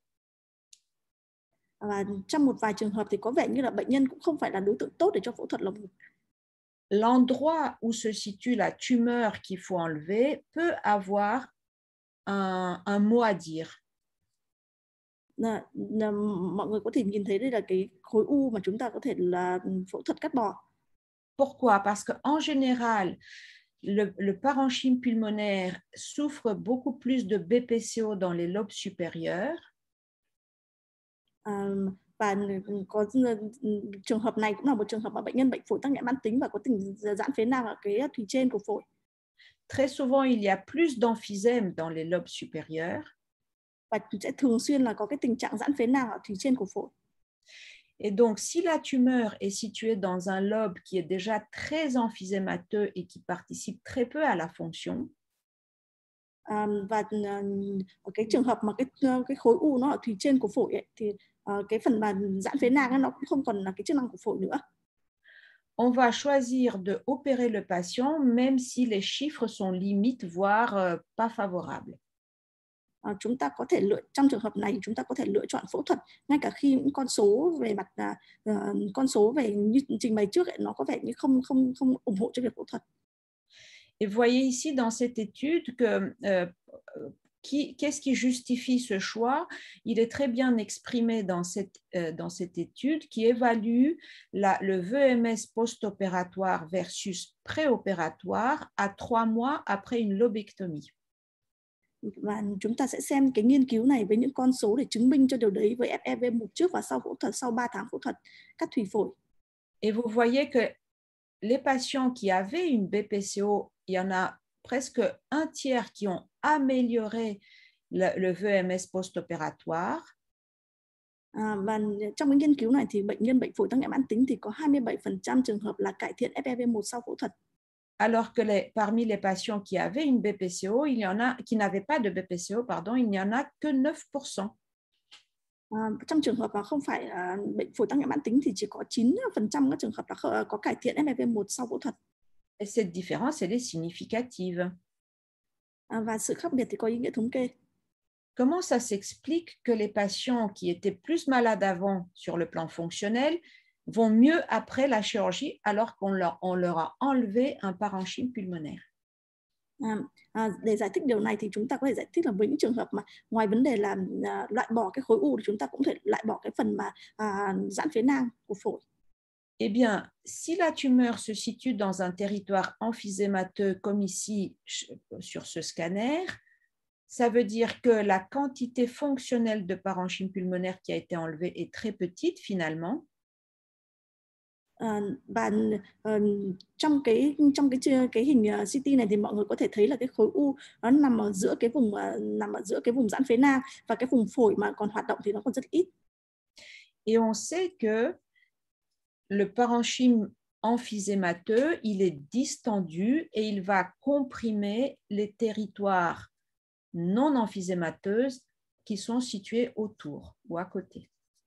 và trong một vài trường hợp thì có vẻ như là bệnh nhân cũng không phải là đối tượng tốt để cho phẫu thuật lồng ngực. L'endroit où se situe la tumeur qu'il faut enlever peut avoir un, un mot à dire. Là, là, mọi người có thể nhìn thấy đây là cái khối u mà chúng ta có thể là phẫu thuật cắt bỏ. Pourquoi? Parce qu'en général, le, le parenchyme pulmonaire souffre beaucoup plus de B P C O dans les lobes supérieurs. À, và có trường hợp này cũng là một trường hợp mà bệnh nhân bệnh phổi tắc nghẽn mãn tính và có tình giãn phế nang ở cái thùy trên của phổi. Très souvent, il y a plus d'emphysème dans les lobes supérieurs. Và sẽ thường xuyên là có cái tình trạng giãn phế nang ở thùy trên của phổi. Et donc, si la tumeur est située dans un lobe qui est déjà très emphysémateux et qui participe très peu à la fonction, à, và ở cái trường hợp mà cái cái khối u nó ở thùy trên của phổi ấy, thì uh, cái phần mà giãn phế nang nó cũng không còn là cái chức năng của phổi nữa. On va choisir de opérer le patient même si les chiffres sont limites, voire euh, pas favorables. Uh, chúng ta có thể lựa trong trường hợp này chúng ta có thể lựa chọn phẫu thuật ngay cả khi những con số về mặt uh, con số về như trình bày trước ấy, nó có vẻ như không không không ủng hộ cho việc phẫu thuật. Et vous voyez ici dans cette étude que euh, qui, qu'est-ce qui justifie ce choix? Il est très bien exprimé dans cette, euh, dans cette étude qui évalue la, le V E M S post-opératoire versus préopératoire à trois mois après une lobectomie. Và chúng ta sẽ xem cái nghiên cứu này với những con số để chứng minh cho điều đấy với F E V một trước và sau phẫu thuật, sau ba tháng phẫu thuật cắt thủy phổi. Et vous voyez que les patients qui avaient une B P C O, il y en a presque un tiers qui ont amélioré le, le V E M S post-opératoire. À, và trong cái nghiên cứu này thì bệnh nhân bệnh phổi tắc nghẽn mãn tính thì có hai mươi bảy phần trăm trường hợp là cải thiện F E V một sau phẫu thuật. Alors que les, parmi les patients qui avaient une B P C O, il y en a qui n'avaient pas de B P C O, pardon, il n'y en a que neuf pour cent. À, trong trường hợp mà không phải à, bệnh phổi tắc nghẽn mãn tính thì chỉ có chín phần trăm các trường hợp là có cải thiện F E V một sau phẫu thuật. Et cette différence, elle est significative. À, và sự khác biệt thì có ý nghĩa thống kê. Comment ça s'explique que les patients qui étaient plus malades avant sur le plan fonctionnel vont mieux après la chirurgie alors qu'on leur, on leur a enlevé un parenchyme pulmonaire? À, à, để giải thích điều này thì chúng ta có thể giải thích là với những trường hợp mà ngoài vấn đề là à, loại bỏ cái khối u thì chúng ta cũng thể loại bỏ cái phần mà à, giãn phế nang của phổi. Eh bien, si la tumeur se situe dans un territoire emphysémateux comme ici sur ce scanner, ça veut dire que la quantité fonctionnelle de parenchyme pulmonaire qui a été enlevée est très petite finalement. À, và uh, trong cái trong cái cái hình C T này thì mọi người có thể thấy là cái khối u nó nằm ở giữa cái vùng uh, nằm ở giữa cái vùng giãn phế nang và cái vùng phổi mà còn hoạt động thì nó còn rất ít. Et on sait que le parenchyme emphysémateux, il est distendu et il va comprimer les territoires non emphysémateuses qui sont situées autour ou à côté.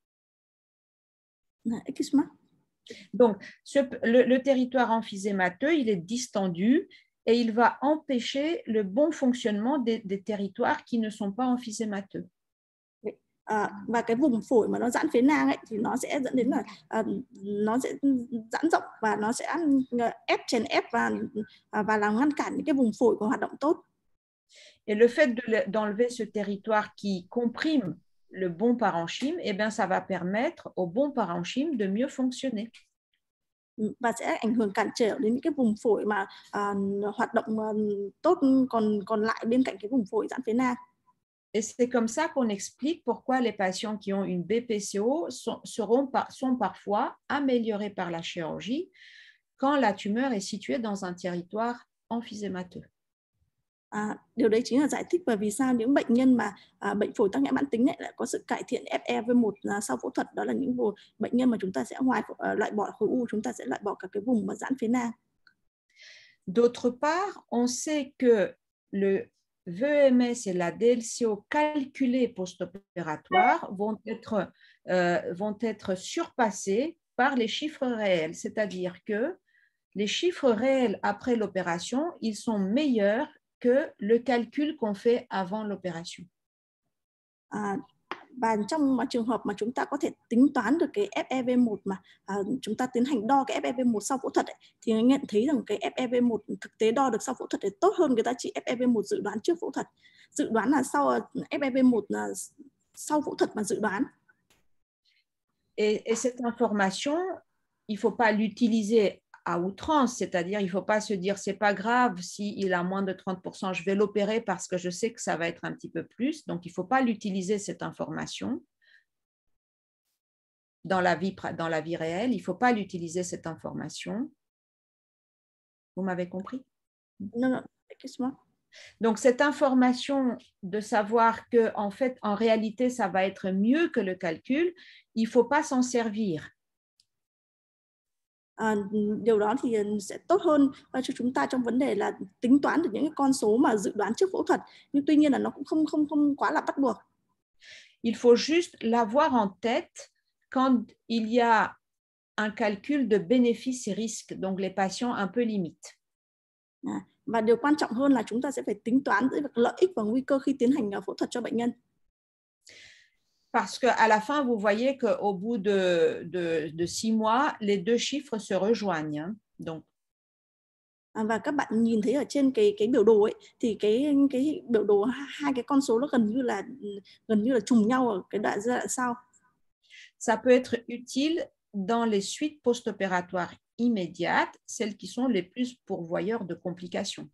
Excuse-moi. Donc, ce, le, le territoire emphysémateux, il est distendu et il va empêcher le bon fonctionnement des, des territoires qui ne sont pas emphysémateux. À, và cái vùng phổi mà nó giãn phế nang ấy thì nó sẽ dẫn đến là à, nó sẽ giãn rộng và nó sẽ ép chèn ép và và làm ngăn cản những cái vùng phổi có hoạt động tốt. Et le fait de, d'enlever ce territoire qui comprime le bon parenchyme, eh bien, ça va permettre au bon parenchyme de mieux fonctionner. Và sẽ ảnh hưởng cản trở đến những cái vùng phổi mà à, hoạt động à, tốt còn còn lại bên cạnh cái vùng phổi giãn phế nang. Et c'est comme ça qu'on explique pourquoi les patients qui ont une B P C O sont, seront, sont parfois améliorés par la chirurgie quand la tumeur est située dans un territoire emphysémateux. À, điều đấy chính là giải thích bởi vì sao những bệnh nhân mà à, bệnh phổi tắc nghẽn mãn tính lại có sự cải thiện F E V một à, sau phẫu thuật, đó là những vùng bệnh nhân mà chúng ta sẽ ngoài à, loại bỏ khối u, chúng ta sẽ loại bỏ cả cái vùng mà giãn phế nang. D'autre part, on sait que le V E M S et la D L C O calculés post-opératoires vont être, euh, vont être surpassés par les chiffres réels, c'est-à-dire que les chiffres réels après l'opération, ils sont meilleurs que le calcul qu'on fait avant l'opération. À, và trong trường hợp mà chúng ta có thể tính toán được cái F E V một mà à, chúng ta tiến hành đo cái F E V một sau phẫu thuật ấy, thì anh nhận thấy rằng cái F E V một thực tế đo được sau phẫu thuật thì tốt hơn cái giá trị F E V một dự đoán trước phẫu thuật. Dự đoán là sau F E V một là sau phẫu thuật mà dự đoán. Et, et cette information, il faut pas l'utiliser à outrance, c'est-à-dire il ne faut pas se dire c'est pas grave s'il a moins de trente pour cent, je vais l'opérer parce que je sais que ça va être un petit peu plus, donc il ne faut pas l'utiliser cette information dans la vie, dans la vie réelle, il ne faut pas l'utiliser cette information. Vous m'avez compris? Non, non, excuse-moi. Donc cette information de savoir que en fait, en réalité, ça va être mieux que le calcul, il ne faut pas s'en servir. À, điều đó thì sẽ tốt hơn cho chúng ta trong vấn đề là tính toán được những cái con số mà dự đoán trước phẫu thuật, nhưng tuy nhiên là nó cũng không không không quá là bắt buộc. Il faut juste l'avoir en tête quand il y a un calcul de bénéfices et risques, donc les patients un peu limites. À, và điều quan trọng hơn là chúng ta sẽ phải tính toán giữa việc lợi ích và nguy cơ khi tiến hành phẫu thuật cho bệnh nhân. Parce qu'à la fin, vous voyez qu'au bout de, de, de six mois, les deux chiffres se rejoignent. Hein. Donc, à, và các bạn nhìn thấy ở trên cái cái biểu đồ ấy thì cái cái biểu đồ hai cái con số nó gần như là gần như là trùng nhau ở cái đoạn giai đoạn sau. Ça peut être utile dans les suites post-opératoires immédiates, celles qui sont les plus pourvoyeurs de complications.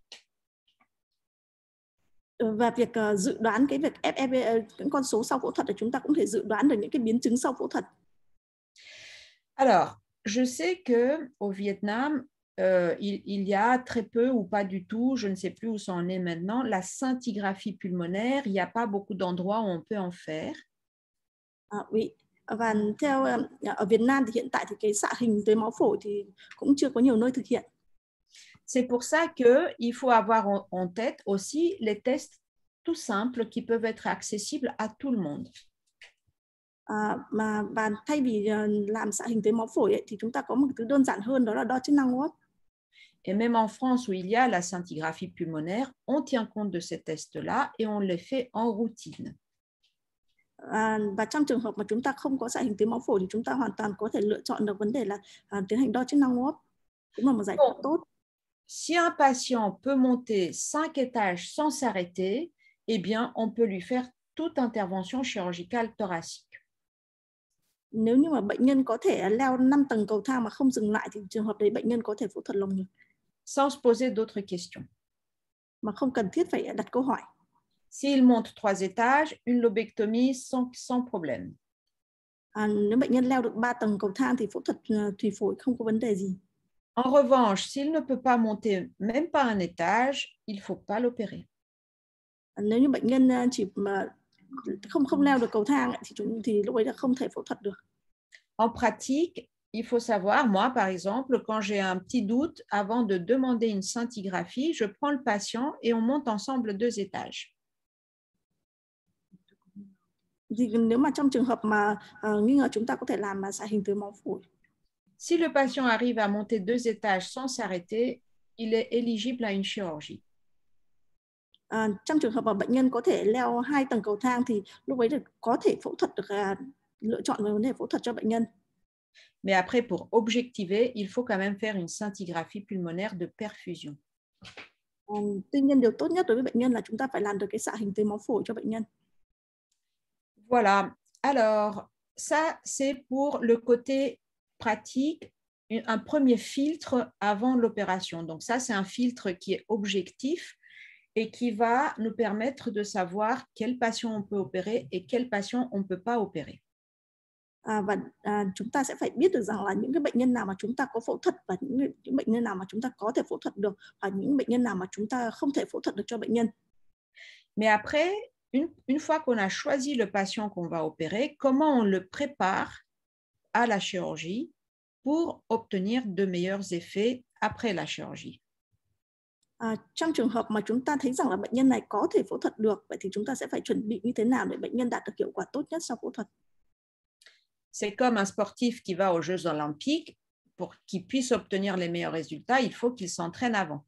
Và việc uh, dự đoán cái việc ép ép uh, những con số sau phẫu thuật thì chúng ta cũng thể dự đoán được những cái biến chứng sau phẫu thuật. Alors, je sais que au Vietnam, euh, il, il y a très peu ou pas du tout, je ne sais plus où ça en est maintenant, la scintigraphie pulmonaire. Il n'y a pas beaucoup d'endroits où on peut en faire. À, oui. Và theo uh, ở Việt Nam thì hiện tại thì cái xạ hình tưới máu phổi thì cũng chưa có nhiều nơi thực hiện. C'est pour ça qu'il faut avoir en, en tête aussi les tests tout simples qui peuvent être accessibles à tout le monde. À, mà và thay vì uh, làm xạ hình tưới máu phổi ấy, thì chúng ta có một thứ đơn giản hơn, đó là đo chức năng hô hấp. Et même en France où il y a la scintigraphie pulmonaire, on tient compte de ces tests-là et on les fait en routine. À, và trong trường hợp mà chúng ta không có xạ hình tưới máu phổi thì chúng ta hoàn toàn có thể lựa chọn được vấn đề là uh, tiến hành đo chức năng hô hấp, cũng là một giải pháp tốt. Si un patient peut monter cinq étages sans s'arrêter, eh bien, on peut lui faire toute intervention chirurgicale thoracique. Nếu như mà bệnh nhân có thể leo năm tầng cầu thang mà không dừng lại thì trường hợp đấy bệnh nhân có thể phẫu thuật lồng ngực. Sans se poser d'autres questions. Mà không cần thiết phải đặt câu hỏi. S'il monte trois étages, une lobectomie sans, sans problème. À, nếu bệnh nhân leo được ba tầng cầu thang thì phẫu thuật uh, thủy phổi không có vấn đề gì. En revanche, s'il ne peut pas monter même pas un étage, il ne faut pas l'opérer. À, nếu như bệnh nhân uh, chỉ mà không không leo được cầu thang thì chúng thì lúc ấy là không thể phẫu thuật được. En pratique, il faut savoir, moi par exemple, quand j'ai un petit doute, avant de demander une scintigraphie, je prends le patient et on monte ensemble deux étages. Thì nếu mà trong trường hợp mà uh, nghi ngờ chúng ta có thể làm mà xạ hình tưới máu phổi. Si le patient arrive à monter deux étages sans s'arrêter, il est éligible à une chirurgie. À, trong trường hợp mà bệnh nhân có thể leo hai tầng cầu thang thì lúc ấy được có thể phẫu thuật được, uh, lựa chọn về vấn đề phẫu thuật cho bệnh nhân. Mais après, pour objectiver, il faut quand même faire une scintigraphie pulmonaire de perfusion. Uh, tuy nhiên điều tốt nhất đối với bệnh nhân là chúng ta phải làm được cái xạ hình tưới máu phổi cho bệnh nhân. Voilà. Alors, ça, c'est pour le côté pratique, un premier filtre avant l'opération. Donc ça, c'est un filtre qui est objectif et qui va nous permettre de savoir quel patient on peut opérer et quel patient on ne peut pas opérer. À, và à, chúng ta sẽ phải biết được rằng là những cái bệnh nhân nào mà chúng ta có phẫu thuật và những, những bệnh nhân nào mà chúng ta có thể phẫu thuật được và những bệnh nhân nào mà chúng ta không thể phẫu thuật được cho bệnh nhân. Mais après, une, une fois qu'on a choisi le patient qu'on va opérer, comment on le prépare à la chirurgie pour obtenir de meilleurs effets après la chirurgie. À, trong trường hợp mà chúng ta thấy rằng là bệnh nhân này có thể phẫu thuật được, vậy thì chúng ta sẽ phải chuẩn bị như thế nào để bệnh nhân đạt được hiệu quả tốt nhất sau phẫu thuật? C'est comme un sportif qui va aux Jeux Olympiques, pour qu'il puisse obtenir les meilleurs résultats, il faut qu'il s'entraîne avant.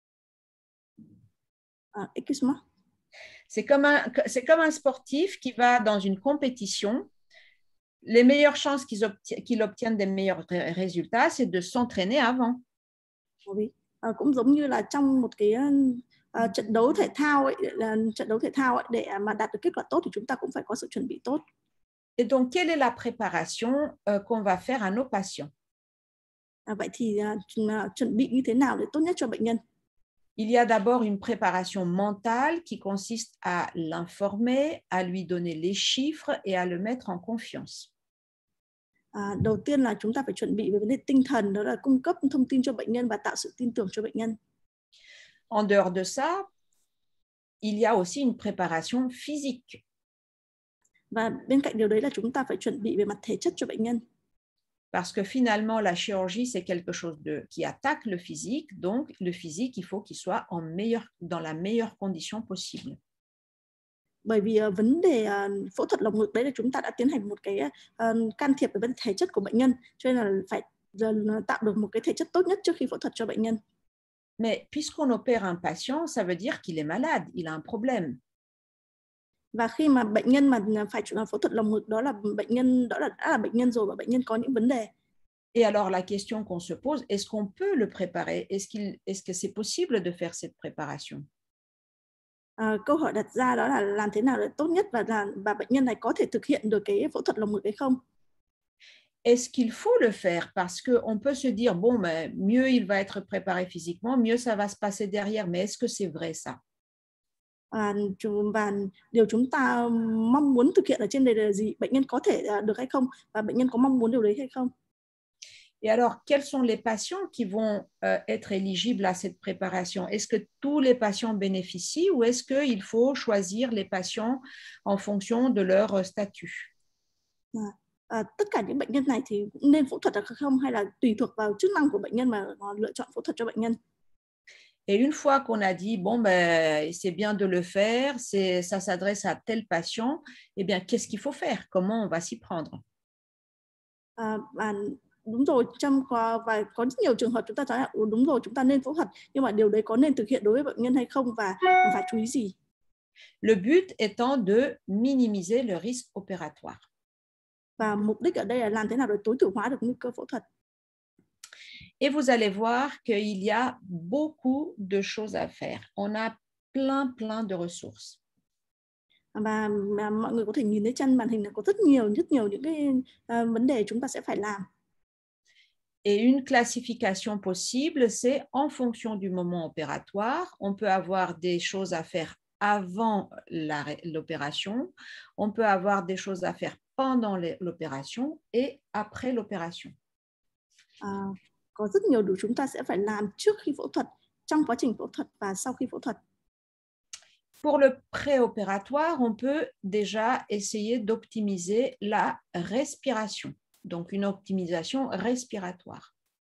À, excuse-moi. C'est comme un, c'est comme un sportif qui va dans une compétition. Les meilleures chances qu'il obtienne, qu'il obtienne des meilleurs résultats, c'est de s'entraîner avant. Oui. À, cũng giống như là trong một cái uh, trận đấu thể thao ấy, uh, trận đấu thể thao ấy, để mà đạt được kết quả tốt thì chúng ta cũng phải có sự chuẩn bị tốt. Et donc, quelle est la préparation euh, qu'on va faire à nos patients? À, vậy thì uh, chuẩn bị như thế nào để tốt nhất cho bệnh nhân? Il y a d'abord une préparation mentale qui consiste à l'informer, à lui donner les chiffres et à le mettre en confiance. À, đầu tiên là chúng ta phải chuẩn bị về vấn đề tinh thần, đó là cung cấp thông tin cho bệnh nhân và tạo sự tin tưởng cho bệnh nhân. En dehors de ça, il y a aussi une préparation physique. Và bên cạnh điều đấy là chúng ta phải chuẩn bị về mặt thể chất cho bệnh nhân. Parce que finalement, la chirurgie, c'est quelque chose de, qui attaque le physique. Donc, le physique, il faut qu'il soit en meilleur, dans la meilleure condition possible. bởi vì uh, vấn đề uh, phẫu thuật lồng ngực đấy là chúng ta đã tiến hành một cái uh, can thiệp về vấn đề thể chất của bệnh nhân, cho nên là phải uh, tạo được một cái thể chất tốt nhất trước khi phẫu thuật cho bệnh nhân. Mais puisqu'on opère un patient, ça veut dire qu'il est malade, il a un problème. Và khi mà bệnh nhân mà phải phẫu thuật lồng ngực, đó là bệnh nhân đó là đã là bệnh nhân rồi và bệnh nhân có những vấn đề. Et alors la question qu'on se pose, est-ce qu'on peut le préparer? Est-ce qu'il, est-ce que c'est possible de faire cette préparation? À, câu hỏi đặt ra đó là làm thế nào để tốt nhất và là và bệnh nhân này có thể thực hiện được cái phẫu thuật lồng ngực hay không? Est-ce qu'il faut le faire? Parce qu'on peut se dire, bon, mais mieux il va être préparé physiquement, mieux ça va se passer derrière. Mais est-ce que c'est vrai ça? À, và điều chúng ta mong muốn thực hiện ở trên đây là gì? Bệnh nhân có thể được hay không? Và bệnh nhân có mong muốn điều đấy hay không? Et alors, quels sont les patients qui vont euh, être éligibles à cette préparation? Est-ce que tous les patients bénéficient ou est-ce qu'il faut choisir les patients en fonction de leur statut? À, à, tất cả những bệnh nhân này thì cũng nên phẫu thuật được không, hay là tùy thuộc vào chức năng của bệnh nhân mà lựa chọn phẫu thuật cho bệnh nhân? Et une fois qu'on a dit, bon, ben, c'est bien de le faire, c'est, ça s'adresse à tel patient, eh bien, qu'est-ce qu'il faut faire? Comment on va s'y prendre? À, và đúng rồi, trong và có rất nhiều trường hợp chúng ta nói là đúng rồi, chúng ta nên phẫu thuật, nhưng mà điều đấy có nên thực hiện đối với bệnh nhân hay không và phải chú ý gì? Le but étant de minimiser le risque opératoire. Và mục đích ở đây là làm thế nào để tối thiểu hóa được nguy cơ phẫu thuật. Et vous allez voir qu'il y a beaucoup de choses à faire. On a plein, plein de ressources. Và mọi người có thể nhìn thấy trên màn hình là có rất nhiều, rất nhiều những cái uh, vấn đề chúng ta sẽ phải làm. Et une classification possible, c'est en fonction du moment opératoire. On peut avoir des choses à faire avant l'opération. On peut avoir des choses à faire pendant l'opération et après l'opération. Uh, có rất nhiều điều chúng ta sẽ phải làm trước khi phẫu thuật, trong quá trình phẫu thuật và sau khi phẫu thuật. Pour le préopératoire, on peut déjà essayer d'optimiser la respiration, donc une optimisation respiratoire.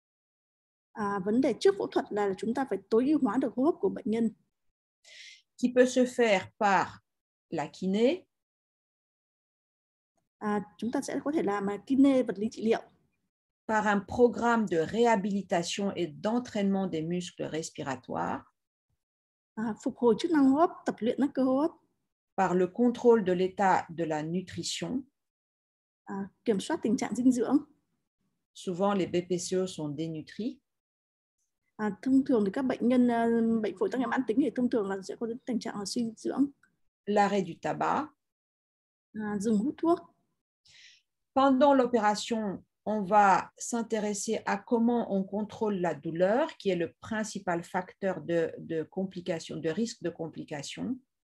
À, vấn đề trước phẫu thuật là chúng ta phải tối ưu hóa được hô hấp của bệnh nhân. Qui peut se faire par la kiné. À, chúng ta sẽ có thể làm kiné, vật lý trị liệu. Par un programme de réhabilitation et d'entraînement des muscles respiratoires. À, phục hồi chức năng hô hấp, tập luyện các cơ hô hấp. Par le contrôle de l'état de la nutrition. À, kiểm soát tình trạng dinh dưỡng. Souvent, les B P C O sont dénutris. À, thông thường thì các bệnh nhân uh, bệnh phổi tắc nghẽn mãn tính thì thông thường là sẽ có tình trạng là suy dinh dưỡng. L'arrêt du tabac. À, dừng hút thuốc. Pendant l'opération, on va s'intéresser à comment on contrôle la douleur, qui est le principal facteur de, de complication, de risque de complication.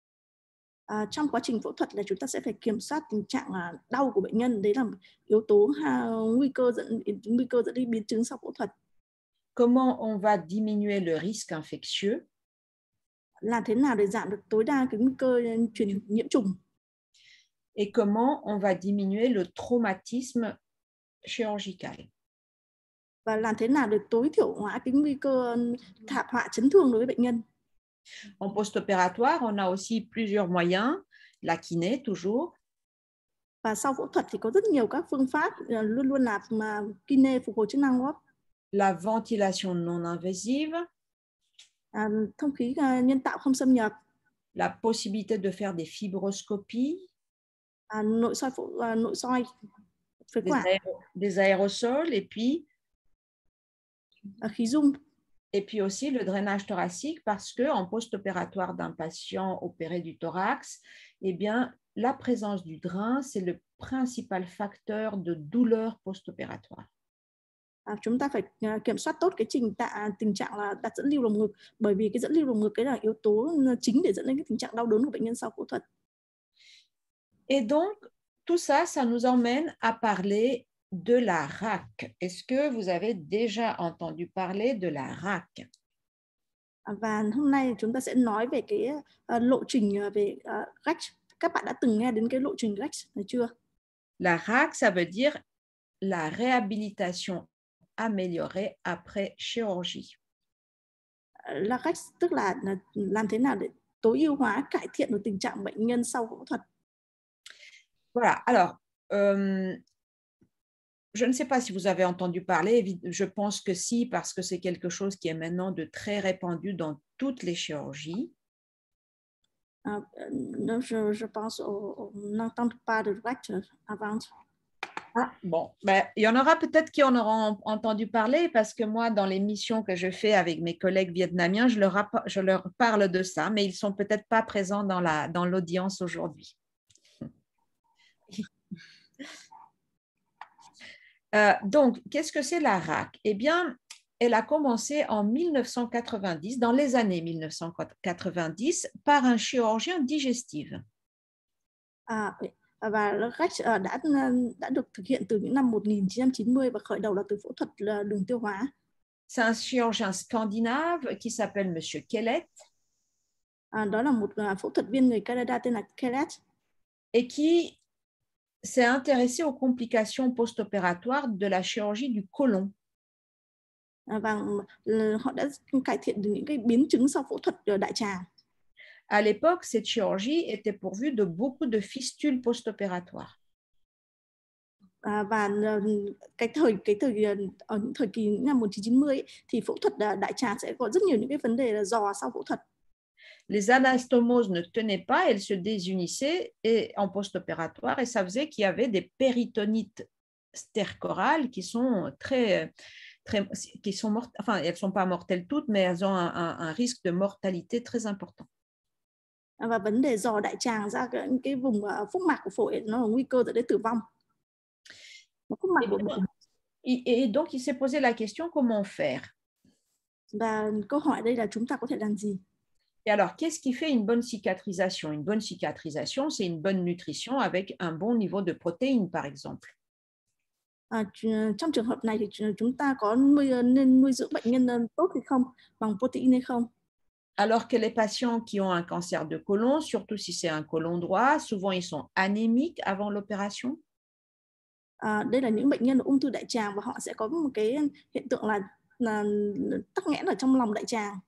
À, trong quá trình phẫu thuật là chúng ta sẽ phải kiểm soát tình trạng uh, đau của bệnh nhân, đấy là yếu tố ha, nguy cơ dẫn nguy cơ dẫn đến biến chứng sau phẫu thuật. Comment on va diminuer le risque infectieux? Làm thế nào để giảm được tối đa cái nguy cơ truyền nhiễm trùng? Et comment on va diminuer le traumatisme chirurgical? Và làm thế nào để tối thiểu hóa cái nguy cơ thảm họa chấn thương đối với bệnh nhân? En post-opératoire, on a aussi plusieurs moyens, la kiné toujours. Và sau phẫu thuật thì có rất nhiều các phương pháp, luôn luôn là mà kiné, phục hồi chức năng hô hấp. La ventilation non invasive. À, thông khí uh, nhân tạo không xâm nhập. La possibilité de faire des fibroscopies. À, nội soi phẫu, uh, nội soi phế des, quản. aéro, des aérosols et puis à, khí dung. Et puis aussi le drainage thoracique, parce qu'en post-opératoire d'un patient opéré du thorax, eh bien, la présence du drain, c'est le principal facteur de douleur post-opératoire. À, chúng ta phải uh, kiểm soát tốt cái trình tạ, tình trạng là đặt dẫn lưu lồng ngực, bởi vì cái dẫn lưu lồng ngực cái là yếu tố chính để dẫn đến cái tình trạng đau đớn của bệnh nhân sau phẫu thuật. Et donc, tout ça, ça nous emmène à parler de la R A C. Est-ce que vous avez déjà entendu parler de la R A C? Và hôm nay chúng ta sẽ nói về cái uh, lộ trình về uh, R A C. Các bạn đã từng nghe đến cái lộ trình R A C này chưa? La R A C, ça veut dire la réhabilitation améliorée après chirurgie. La R A C tức là làm thế nào để tối ưu hóa, cải thiện được tình trạng bệnh nhân sau phẫu thuật. Voilà, alors, euh, je ne sais pas si vous avez entendu parler, je pense que si, parce que c'est quelque chose qui est maintenant de très répandu dans toutes les chirurgies. Uh, je, je pense au n'entend pas de direct avant. Ah, bon, ben, il y en aura peut-être qui en auront entendu parler parce que moi, dans les missions que je fais avec mes collègues vietnamiens, je leur, je leur parle de ça, mais ils ne sont peut-être pas présents dans la, dans l'audience aujourd'hui. Euh, donc, qu'est-ce que c'est la R A C? Eh bien, elle a commencé en mille neuf cent quatre-vingt-dix, dans les années mille neuf cent quatre-vingt-dix, par un chirurgien digestif. À, và R A C đã, đã được thực hiện từ những năm một nghìn chín trăm chín mươi và khởi đầu là từ phẫu thuật đường tiêu hóa. C'est un chirurgien scandinave qui s'appelle Monsieur Kellett. À, đó là một phẫu thuật viên người Canada tên là Kellett. Et qui s'est intéressé aux complications post-opératoires de la chirurgie du côlon. Và họ đã cải thiện được những cái biến chứng sau phẫu thuật đại tràng. À l'époque, cette chirurgie était pourvue de beaucoup de fistules post-opératoires. À, và cái thời cái thời ở những thời kỳ năm một nghìn chín trăm chín mươi ấy, thì phẫu thuật đại tràng sẽ có rất nhiều những cái vấn đề là giò sau phẫu thuật. Les anastomoses ne tenaient pas, elles se désunissaient et, en post-opératoire, et ça faisait qu'il y avait des péritonites stercorales qui sont très, très, qui sont mortes, enfin, elles ne sont pas mortelles toutes, mais elles ont un, un, un risque de mortalité très important. Và vấn đề giò đại tràng ra cái, cái vùng phúc mạc của phổi nó là nguy cơ dẫn đến tử vong. Phúc mạc của phổi. Et, et donc, il s'est posé la question comment faire. Và câu hỏi đây là chúng ta có thể làm gì? Et alors, qu'est-ce qui fait une bonne cicatrisation? Une bonne cicatrisation, c'est une bonne nutrition avec un bon niveau de protéines, par exemple. À, trong trường hợp này thì chúng ta có nuôi, nên nuôi dưỡng bệnh nhân tốt hay không, bằng protein hay không? Alors que les patients qui ont un cancer de côlon, surtout si c'est un côlon droit, souvent ils sont anémiques avant l'opération. À, đây là những bệnh nhân ung thư đại tràng và họ sẽ có một cái hiện tượng là, là tắc nghẽn ở trong lòng đại tràng.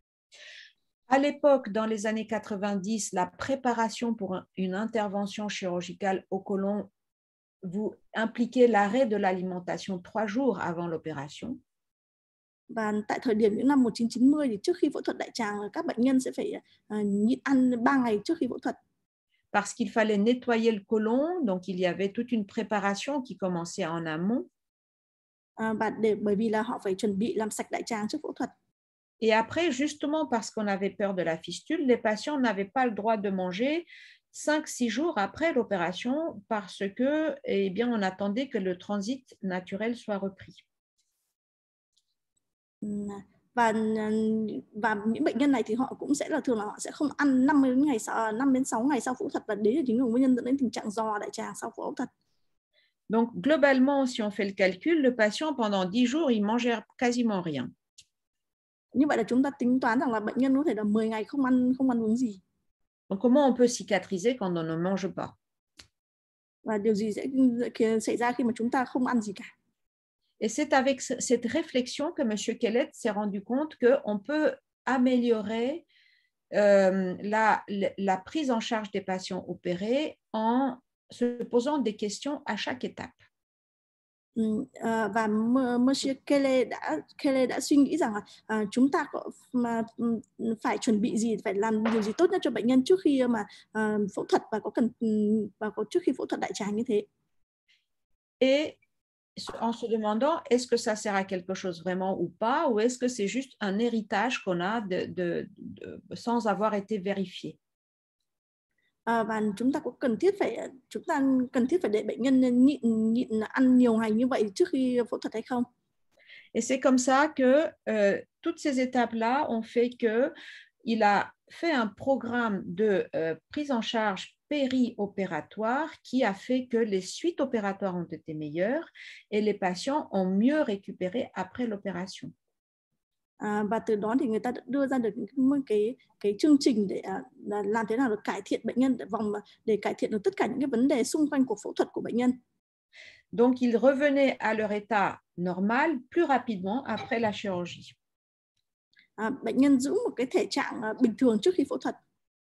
À l'époque, dans les années quatre-vingt-dix, la préparation pour une intervention chirurgicale au côlon vous impliquait l'arrêt de l'alimentation trois jours avant l'opération. Và tại thời điểm những năm một nghìn chín trăm chín mươi thì trước khi phẫu thuật đại tràng, các bệnh nhân sẽ phải uh, nhịn ăn ba ngày trước khi phẫu thuật. Parce qu'il fallait nettoyer le côlon, donc il y avait toute une préparation qui commençait en amont. Uh, và để bởi vì là họ phải chuẩn bị làm sạch đại tràng trước phẫu thuật. Et après, justement parce qu'on avait peur de la fistule, les patients n'avaient pas le droit de manger cinq six jours après l'opération parce que, eh bien, on attendait que le transit naturel soit repris. Và và những bệnh nhân này thì họ cũng sẽ là thường là họ sẽ không ăn năm mươi ngày sau, năm đến sáu ngày sau phẫu thuật, và đấy là chính là nguyên nhân dẫn đến tình trạng giò đại tràng sau phẫu thuật. Donc globalement, si on fait le calcul, le patient pendant dix jours, il mangeait quasiment rien. Như vậy là chúng ta tính toán rằng là bệnh nhân có thể là mười ngày không ăn không ăn uống gì. Donc comment on peut cicatriser quand on ne mange pas? Và điều gì sẽ xảy ra khi mà chúng ta không ăn gì cả? Et c'est avec cette réflexion que M. Kellett s'est rendu compte qu'on peut améliorer euh, la, la prise en charge des patients opérés en se posant des questions à chaque étape. Uh, và Monsieur Kellett đã, Kellett đã suy nghĩ rằng là uh, chúng ta có mà um, phải chuẩn bị gì, phải làm điều gì tốt nhất cho bệnh nhân trước khi mà uh, phẫu thuật và có cần um, và có trước khi phẫu thuật đại tràng như thế. Et en se demandant est-ce que ça sert à quelque chose vraiment ou pas, ou est-ce que c'est juste un héritage qu'on a de, de, de, sans avoir été vérifié. À, và chúng ta có cần thiết phải chúng ta cần thiết phải để bệnh nhân nhịn nhịn ăn nhiều ngày như vậy trước khi phẫu thuật hay không? Et c'est comme ça que euh, toutes ces étapes-là ont fait que il a fait un programme de euh, prise en charge péri-opératoire qui a fait que les suites opératoires ont été meilleures et les patients ont mieux récupéré après l'opération. À, và từ đó thì người ta đã đưa ra được những cái cái chương trình để uh, làm thế nào để cải thiện bệnh nhân, để vòng để cải thiện được tất cả những cái vấn đề xung quanh cuộc phẫu thuật của bệnh nhân. Donc ils revenaient à leur état normal plus rapidement après la chirurgie. À, bệnh nhân giữ một cái thể trạng uh, bình thường trước khi phẫu thuật.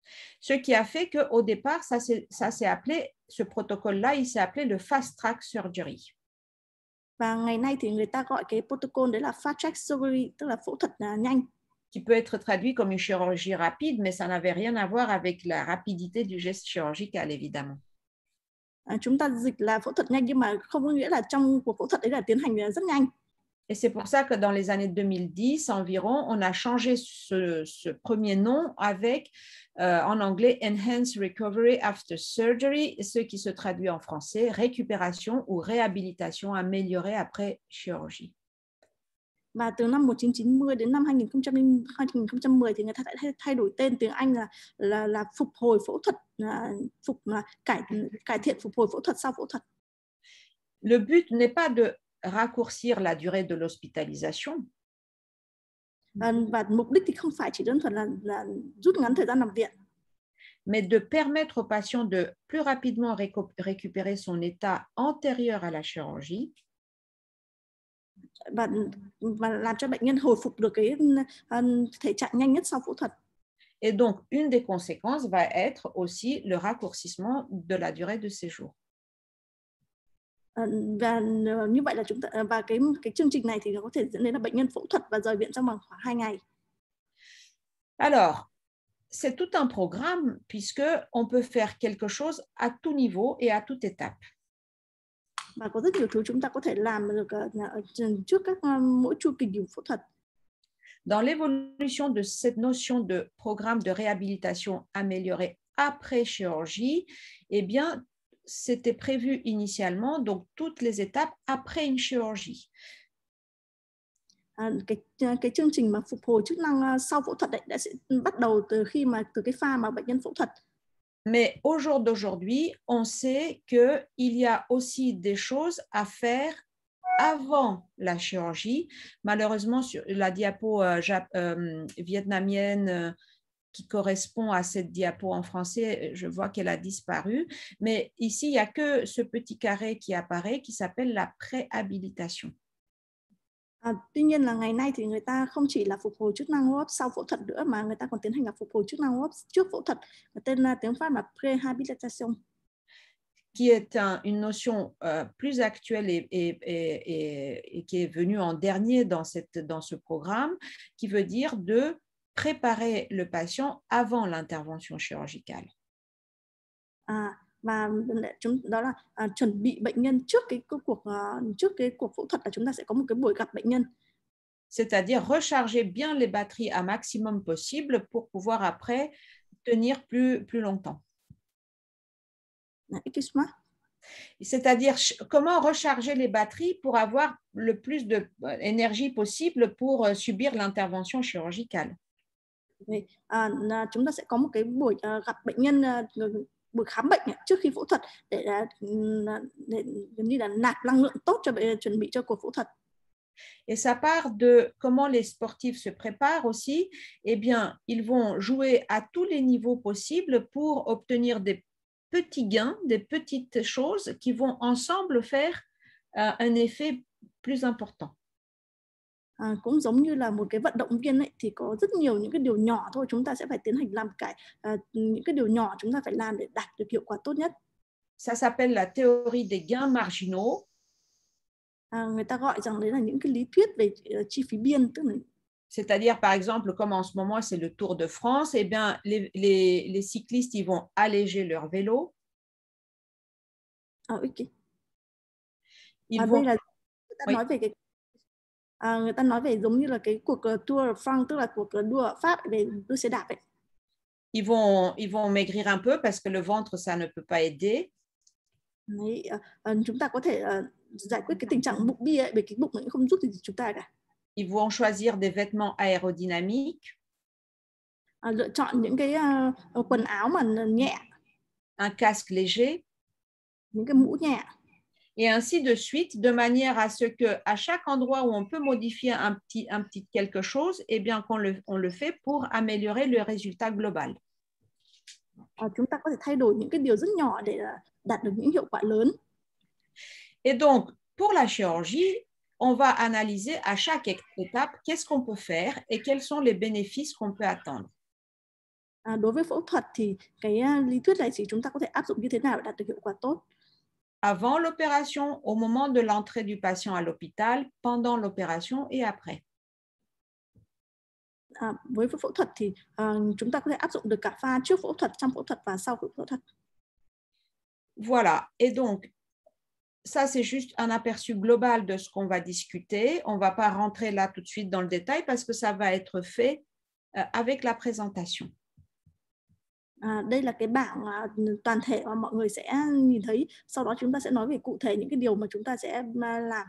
Ce qui a fait qu'au départ, ça s'est appelé, ce protocole-là, il s'est appelé le Fast Track Surgery. Và ngày nay thì người ta gọi cái protocol đấy là Fast Track Surgery, tức là phẫu thuật nhanh. Qui peut être traduit comme une chirurgie rapide, mais ça n'avait rien à voir avec la rapidité du geste chirurgical, évidemment. À, chúng ta dịch là phẫu thuật nhanh nhưng mà không có nghĩa là trong cuộc phẫu thuật đấy là tiến hành rất nhanh. Et c'est pour ça que dans les années deux mille dix environ, on a changé ce, ce premier nom avec, euh, en anglais, Enhanced Recovery After Surgery, ce qui se traduit en français, récupération ou réhabilitation améliorée après chirurgie. Và từ năm một nghìn chín trăm chín mươi đến năm hai nghìn không trăm mười thì người ta đã thay đổi tên tiếng Anh là là, là phục hồi phẫu thuật, là phục là cải cải thiện phục hồi phẫu thuật sau phẫu thuật. Le but n'est pas de raccourcir la durée de l'hospitalisation. Và mục đích thì không phải chỉ đơn thuần là, là rút ngắn thời gian nằm viện, mais de permettre au patient de plus rapidement récupérer son état antérieur à la chirurgie. Và, và làm cho bệnh nhân hồi phục được cái thể trạng nhanh nhất sau phẫu thuật. Et donc, une des conséquences va être aussi le raccourcissement de la durée de séjour. Và như vậy là chúng ta và cái cái chương trình này thì nó có thể dẫn đến là bệnh nhân phẫu thuật và rời viện trong vòng khoảng hai ngày. Alors, c'est tout un programme puisque on peut faire quelque chose à tout niveau et à toute étape. Và có rất nhiều thứ chúng ta có thể làm được trước các mỗi chu kỳ phẫu thuật. Dans l'évolution de cette notion de programme de réhabilitation améliorée après chirurgie, eh bien, c'était prévu initialement donc toutes les étapes après une chirurgie. À, cái cái chương trình mà phục hồi chức năng sau phẫu thuật đấy đã sẽ bắt đầu từ khi mà từ cái pha mà bệnh nhân phẫu thuật. Mais au jour d'aujourd'hui, on sait qu'il y a aussi des choses à faire avant la chirurgie. Malheureusement, sur la diapo euh, euh, vietnamienne euh, qui correspond à cette diapo en français, je vois qu'elle a disparu. Mais ici, il n'y a que ce petit carré qui apparaît qui s'appelle la préhabilitation. À, tuy nhiên là ngày nay thì người ta không chỉ là phục hồi chức năng hô hấp sau phẫu thuật nữa mà người ta còn tiến hành là phục hồi chức năng hô hấp trước phẫu thuật, tên là tiếng Pháp là préhabilitation, qui est un, une notion euh, plus actuelle et, et, et, et, et qui est venue en dernier dans, cette, dans ce programme, qui veut dire de préparer le patient avant l'intervention chirurgicale. À, và chúng đó là à, chuẩn bị bệnh nhân trước cái cuộc uh, trước cái cuộc phẫu thuật là chúng ta sẽ có một cái buổi gặp bệnh nhân. C'est-à-dire recharger bien les batteries à maximum possible pour pouvoir après tenir plus, plus longtemps. Excuse-moi. C'est-à-dire comment recharger les batteries pour avoir le plus d'énergie possible pour subir l'intervention chirurgicale. À, chúng ta sẽ có một cái buổi uh, gặp bệnh nhân, uh, buổi khám bệnh trước khi phẫu thuật để, để, để như là nạp năng lượng tốt cho chuẩn bị cho cuộc phẫu thuật. Et ça part de comment les sportifs se préparent aussi. Eh bien, ils vont jouer à tous les niveaux possibles pour obtenir des petits gains, des petites choses qui vont ensemble faire uh, un effet plus important. À, cũng giống như là một cái vận động viên ấy, thì có rất nhiều những cái điều nhỏ thôi chúng ta sẽ phải tiến hành làm cái uh, những cái điều nhỏ chúng ta phải làm để đạt được hiệu quả tốt nhất. Ça s'appelle la théorie des gains marginaux. À, người ta gọi rằng đấy là những cái lý thuyết về uh, chi phí biên, tức là c'est-à-dire par exemple comme en ce moment c'est le Tour de France, eh bien les, les, les cyclistes ils vont alléger leur vélo. À, okay. Ils à, vont... đây là người ta oui. nói về cái À, người ta nói về giống như là cái cuộc uh, Tour de France, tức là cuộc uh, đua ở Pháp về đua xe đạp ấy. Ils vont, ils vont maigrir un peu parce que le ventre ça ne peut pas aider. Đấy, uh, uh, chúng ta có thể uh, giải quyết cái tình trạng bụng bia ấy, bởi cái bụng cũng không giúp gì chúng ta cả. Ils vont choisir des vêtements aérodynamiques. À, lựa chọn những cái uh, quần áo mà nhẹ. Un casque léger. Những cái mũ nhẹ. Et ainsi de suite, de manière à ce que à chaque endroit où on peut modifier un petit, un petit quelque chose, eh bien qu'on le, on le fait pour améliorer le résultat global. À, chúng ta có thể thay đổi những cái điều rất nhỏ để đạt được những hiệu quả lớn. Et donc, pour la chirurgie, on va analyser à chaque étape qu'est-ce qu'on peut faire et quels sont les bénéfices qu'on peut attendre. À, đối với phẫu thuật thì cái uh, lý thuyết này thì chúng ta có thể áp dụng như thế nào để đạt được hiệu quả tốt? Avant l'opération, au moment de l'entrée du patient à l'hôpital, pendant l'opération et après. À, với phẫu thuật thì uh, chúng ta có thể áp dụng được cả pha trước phẫu thuật, trong phẫu thuật và sau phẫu thuật. Voilà. Et donc, ça, c'est juste un aperçu global de ce qu'on va discuter. On ne va pas rentrer là tout de suite dans le détail parce que ça va être fait euh, avec la présentation. À, đây là cái bảng uh, toàn thể mà mọi người sẽ nhìn thấy. Sau đó chúng ta sẽ nói về cụ thể những cái điều mà chúng ta sẽ uh, làm.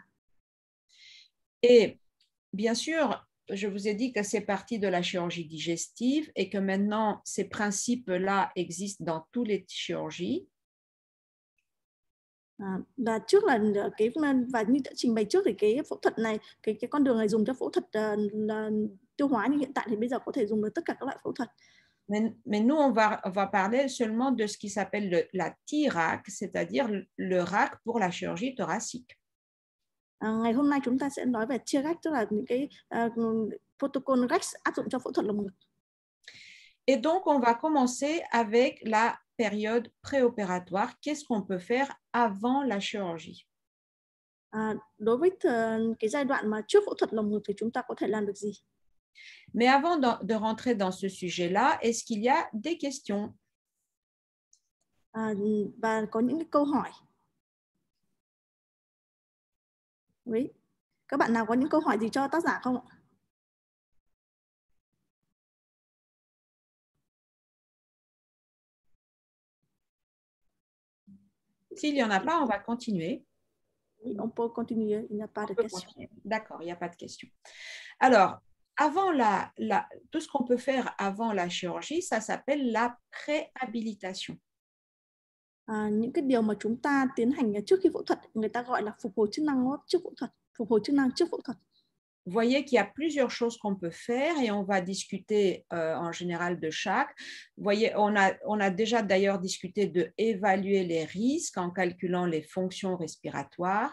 Et bien sûr, je vous ai dit que c'est partie de la chirurgie digestive et que maintenant, ces principes-là existent dans toutes les chirurgies. À, và trước là cái và như đã trình bày trước thì cái phẫu thuật này, cái cái con đường này dùng cho phẫu thuật uh, là tiêu hóa, nhưng hiện tại thì bây giờ có thể dùng được tất cả các loại phẫu thuật. Mais, mais nous, on va, on va parler seulement de ce qui s'appelle le, la T I R A C, c'est-à-dire le, le R A C pour la chirurgie thoracique. À, ngày hôm nay chúng ta sẽ nói về T I R A C, tức là những cái uh, protocol R A C áp dụng cho phẫu thuật lồng ngực. Et donc, on va commencer avec la période préopératoire. Qu'est-ce qu'on peut faire avant la chirurgie? À, đối với th- cái giai đoạn mà trước phẫu thuật lồng ngực thì chúng ta có thể làm được gì? Mais avant de, de rentrer dans ce sujet-là, est-ce qu'il y a des questions? À, và có những cái câu hỏi. Oui. Các bạn nào có những câu hỏi gì cho tác giả không ạ? S'il n'y en a pas, on va continuer. Oui, on peut continuer, il n'y a pas de questions. D'accord, il n'y a pas de questions. Alors, avant la, la, tout ce qu'on peut faire avant la chirurgie, ça s'appelle la préhabilitation. À, những cái điều mà chúng ta tiến hành trước khi phẫu thuật, người ta gọi là phục hồi chức năng hô hấp trước phẫu thuật, phục hồi chức năng trước phẫu thuật. Vous voyez qu'il y a plusieurs choses qu'on peut faire et on va discuter euh, en général de chaque. Vous voyez, on a, on a déjà d'ailleurs discuté de évaluer les risques en calculant les fonctions respiratoires.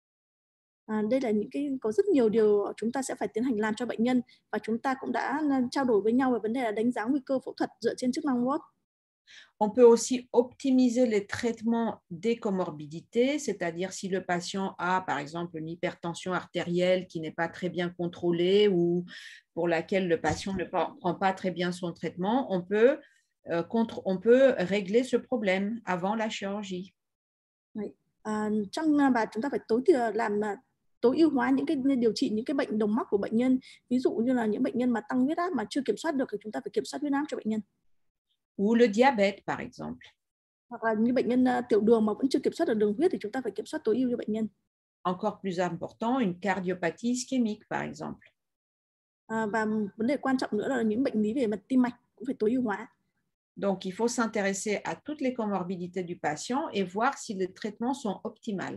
À, đây là những cái có rất nhiều điều chúng ta sẽ phải tiến hành làm cho bệnh nhân, và chúng ta cũng đã trao đổi với nhau về vấn đề là đánh giá nguy cơ phẫu thuật dựa trên chức năng hô hấp. On peut aussi optimiser les traitements des comorbidités, c'est-à-dire si le patient a, par exemple, une hypertension artérielle qui n'est pas très bien contrôlée ou pour laquelle le patient ne prend pas très bien son traitement, on peut, euh, contre, on peut régler ce problème avant la chirurgie. Oui. À, trong và chúng ta phải tối làm tối ưu hóa những cái điều trị những cái bệnh đồng mắc của bệnh nhân, ví dụ như là những bệnh nhân mà tăng huyết áp mà chưa kiểm soát được thì chúng ta phải kiểm soát huyết áp cho bệnh nhân. Ou le diabète, par exemple. Hoặc là những bệnh nhân uh, tiểu đường mà vẫn chưa kiểm soát được đường huyết thì chúng ta phải kiểm soát tối ưu cho bệnh nhân. Encore plus important, une cardiopathie ischémique, par exemple. À, và vấn đề quan trọng nữa là những bệnh lý về mặt tim mạch cũng phải tối ưu hóa. Donc, il faut s'intéresser à toutes les comorbidités du patient et voir si les traitements sont optimales.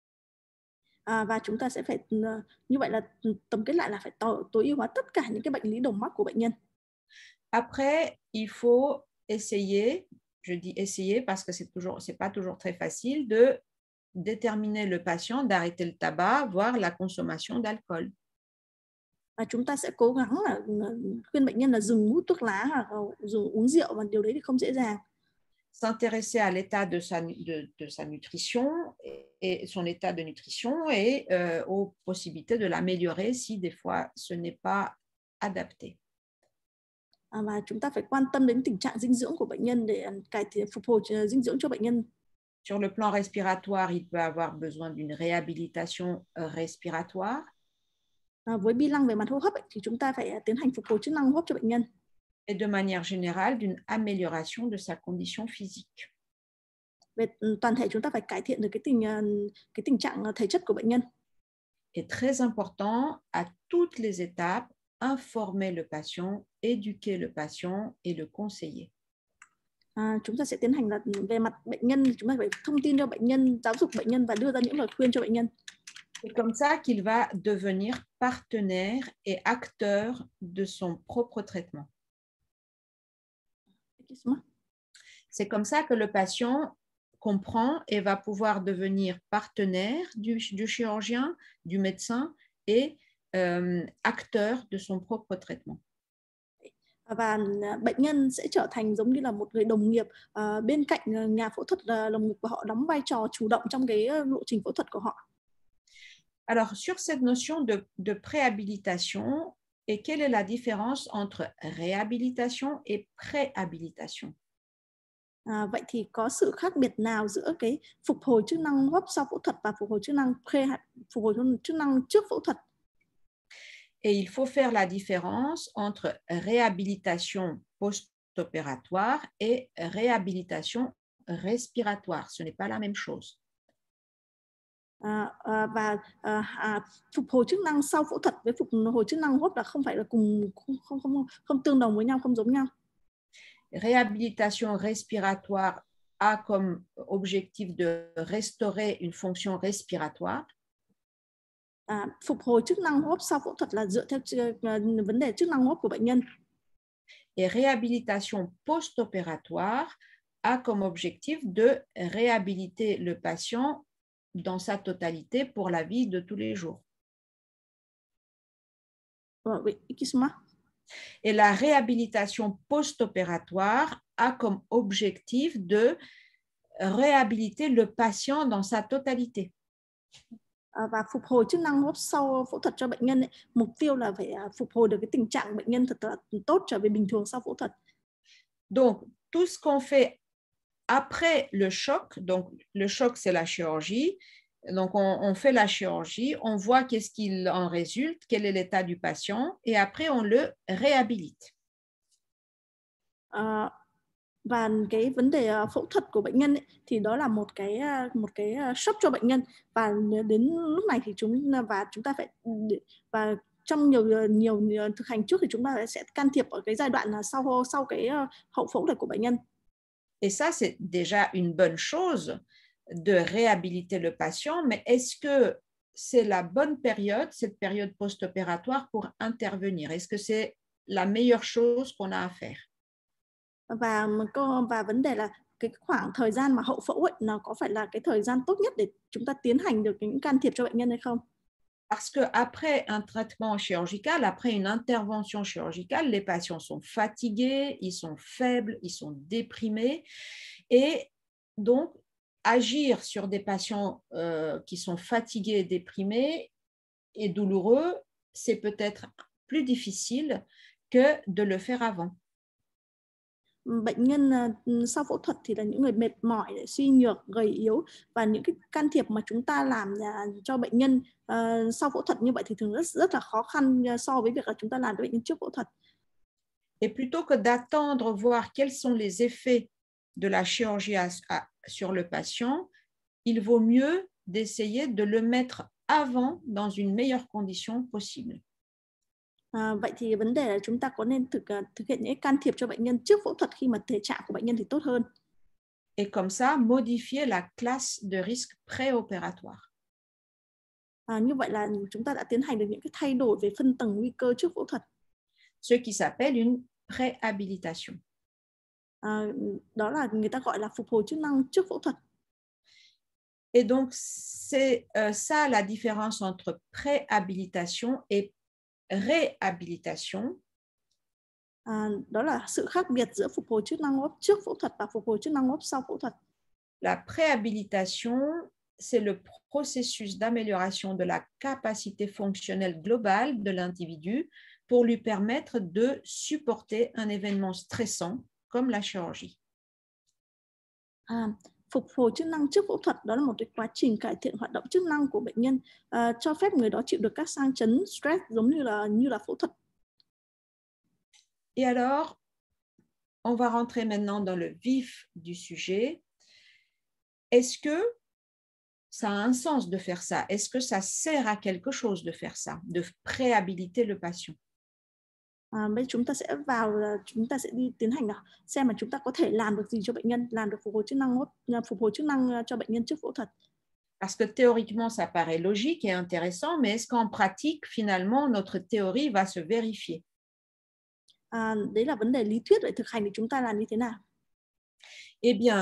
À, và chúng ta sẽ phải uh, như vậy là tổng kết lại là phải tối, tối ưu hóa tất cả những cái bệnh lý đồng mắc của bệnh nhân. Après, il faut essayer, je dis essayer parce que c'est toujours, c'est pas toujours très facile, de déterminer le patient d'arrêter le tabac, voire la consommation d'alcool. Và chúng ta sẽ cố gắng là khuyên bệnh nhân là dừng hút thuốc lá hoặc dùng uống rượu, và điều đấy thì không dễ dàng. S'intéresser à l'état de sa, de, de sa nutrition et, et son état de nutrition et euh, aux possibilités de l'améliorer si des fois ce n'est pas adapté. À, và chúng ta phải quan tâm đến tình trạng dinh dưỡng của bệnh nhân để cải thiện phục hồi dinh dưỡng cho bệnh nhân. Sur le plan respiratoire, il peut avoir besoin d'une réhabilitation respiratoire. À, với bi lăng về mặt hô hấp ấy, thì chúng ta phải tiến hành phục hồi chức năng hô hấp cho bệnh nhân. Et de manière générale, d'une amélioration de sa condition physique. Về toàn thể chúng ta phải cải thiện được cái tình cái tình trạng thể chất của bệnh nhân. Et très important, à toutes les étapes, informer le patient, éduquer le patient et le conseiller. À, chúng ta sẽ tiến hành là về mặt bệnh nhân, chúng ta phải thông tin cho bệnh nhân, giáo dục bệnh nhân và đưa ra những lời khuyên cho bệnh nhân. C'est comme ça qu'il va devenir partenaire et acteur de son propre traitement. C'est comme ça que le patient comprend et va pouvoir devenir partenaire du, du chirurgien, du médecin et euh, acteur de son propre traitement. Và bệnh nhân sẽ trở thành giống như là một người đồng nghiệp uh, bên cạnh nhà phẫu thuật uh, lồng ngực, và họ đóng vai trò chủ động trong cái lộ trình phẫu thuật của họ. Alors, sur cette notion de, de préhabilitation, et quelle est la différence entre réhabilitation et préhabilitation? À, vậy thì có sự khác biệt nào giữa cái phục hồi chức năng hô hấp sau phẫu thuật và phục hồi chức năng pre phục hồi chức năng trước phẫu thuật? Et il faut faire la différence entre réhabilitation post-opératoire et réhabilitation respiratoire. Ce n'est pas la même chose. À, à, và à, à, phục hồi chức năng sau phẫu thuật với phục hồi chức năng hô hấp là không phải là cùng không không không, không tương đồng với nhau, không giống nhau. Réhabilitation respiratoire a comme objectif de restaurer une fonction respiratoire. À, phục hồi chức năng hô hấp sau phẫu thuật là dựa theo uh, vấn đề chức năng hô hấp của bệnh nhân. Et réhabilitation post-opératoire a comme objectif de réhabiliter le patient dans sa totalité pour la vie de tous les jours. Et la réhabilitation post-opératoire a comme objectif de réhabiliter le patient dans sa totalité. Và phục hồi chức năng hô hấp sau phẫu thuật cho bệnh nhân ấy, mục tiêu là phải phục hồi được cái tình trạng bệnh nhân thật là tốt, trở về bình thường sau phẫu thuật. Donc tout ce qu'on fait après le choc, donc le choc c'est la chirurgie, donc on, on fait la chirurgie, on voit qu'est-ce qu'il en résulte, quel est l'état du patient, et après on le réhabilite. Uh, và cái vấn đề phẫu thuật của bệnh nhân ấy, thì đó là một cái một cái sốc cho bệnh nhân, và đến lúc này thì chúng và chúng ta phải và trong nhiều nhiều, nhiều thực hành trước thì chúng ta sẽ can thiệp ở cái giai đoạn sau sau cái hậu phẫu thuật của bệnh nhân. Et ça c'est déjà une bonne chose de réhabiliter le patient, mais est-ce que c'est la bonne période, cette période post-opératoire pour intervenir? Est-ce que c'est la meilleure chose qu'on a à faire? Và và vấn đề là cái khoảng thời gian mà hậu phẫu ấy, nó có phải là cái thời gian tốt nhất để chúng ta tiến hành được những can thiệp cho bệnh nhân hay không? Parce que après un traitement chirurgical, après une intervention chirurgicale, les patients sont fatigués, ils sont faibles, ils sont déprimés, et donc agir sur des patients euh, qui sont fatigués et déprimés et douloureux, c'est peut-être plus difficile que de le faire avant. Bệnh nhân sau phẫu thuật thì là những người mệt mỏi, suy nhược, gầy yếu, và những cái can thiệp mà chúng ta làm cho bệnh nhân uh, sau phẫu thuật như vậy thì thường rất rất là khó khăn so với việc là chúng ta làm cho bệnh nhân trước phẫu thuật. Et plutôt que d'attendre voir quels sont les effets de la chirurgie à, à, sur le patient, il vaut mieux d'essayer de le mettre avant dans une meilleure condition possible. À, vậy thì vấn đề là chúng ta có nên thực thực hiện những can thiệp cho bệnh nhân trước phẫu thuật khi mà thể trạng của bệnh nhân thì tốt hơn. Et comme ça, modifier la classe de risque préopératoire. À, như vậy là chúng ta đã tiến hành được những cái thay đổi về phân tầng nguy cơ trước phẫu thuật. Ce qui s'appelle une préhabilitation. À, đó là người ta gọi là phục hồi chức năng trước phẫu thuật. Et donc, c'est euh, ça la différence entre préhabilitation et réhabilitation. À, đó là sự khác biệt giữa phục hồi chức năng hô hấp trước phẫu thuật và phục hồi chức năng hô hấp sau phẫu thuật. La préhabilitation, c'est le processus d'amélioration de la capacité fonctionnelle globale de l'individu pour lui permettre de supporter un événement stressant comme la chirurgie. À, phục hồi chức năng trước phẫu thuật đó là một cái quá trình cải thiện hoạt động chức năng của bệnh nhân, uh, cho phép người đó chịu được các sang chấn stress giống như là như là phẫu thuật. Et alors, on va rentrer maintenant dans le vif du sujet. Est-ce que ça a un sens de faire ça? Est-ce que ça sert à quelque chose de faire ça, de préhabiliter le patient? À, bây chúng ta sẽ vào chúng ta sẽ đi tiến hành là xem mà chúng ta có thể làm được gì cho bệnh nhân, làm được phục hồi chức năng phục hồi chức năng cho bệnh nhân trước phẫu thuật. Parce que théoriquement ça paraît logique et intéressant, mais est-ce qu'en pratique finalement notre théorie va se vérifier? À, đấy là vấn đề lý thuyết, vậy thực hành thì chúng ta làm như thế nào? Eh bien,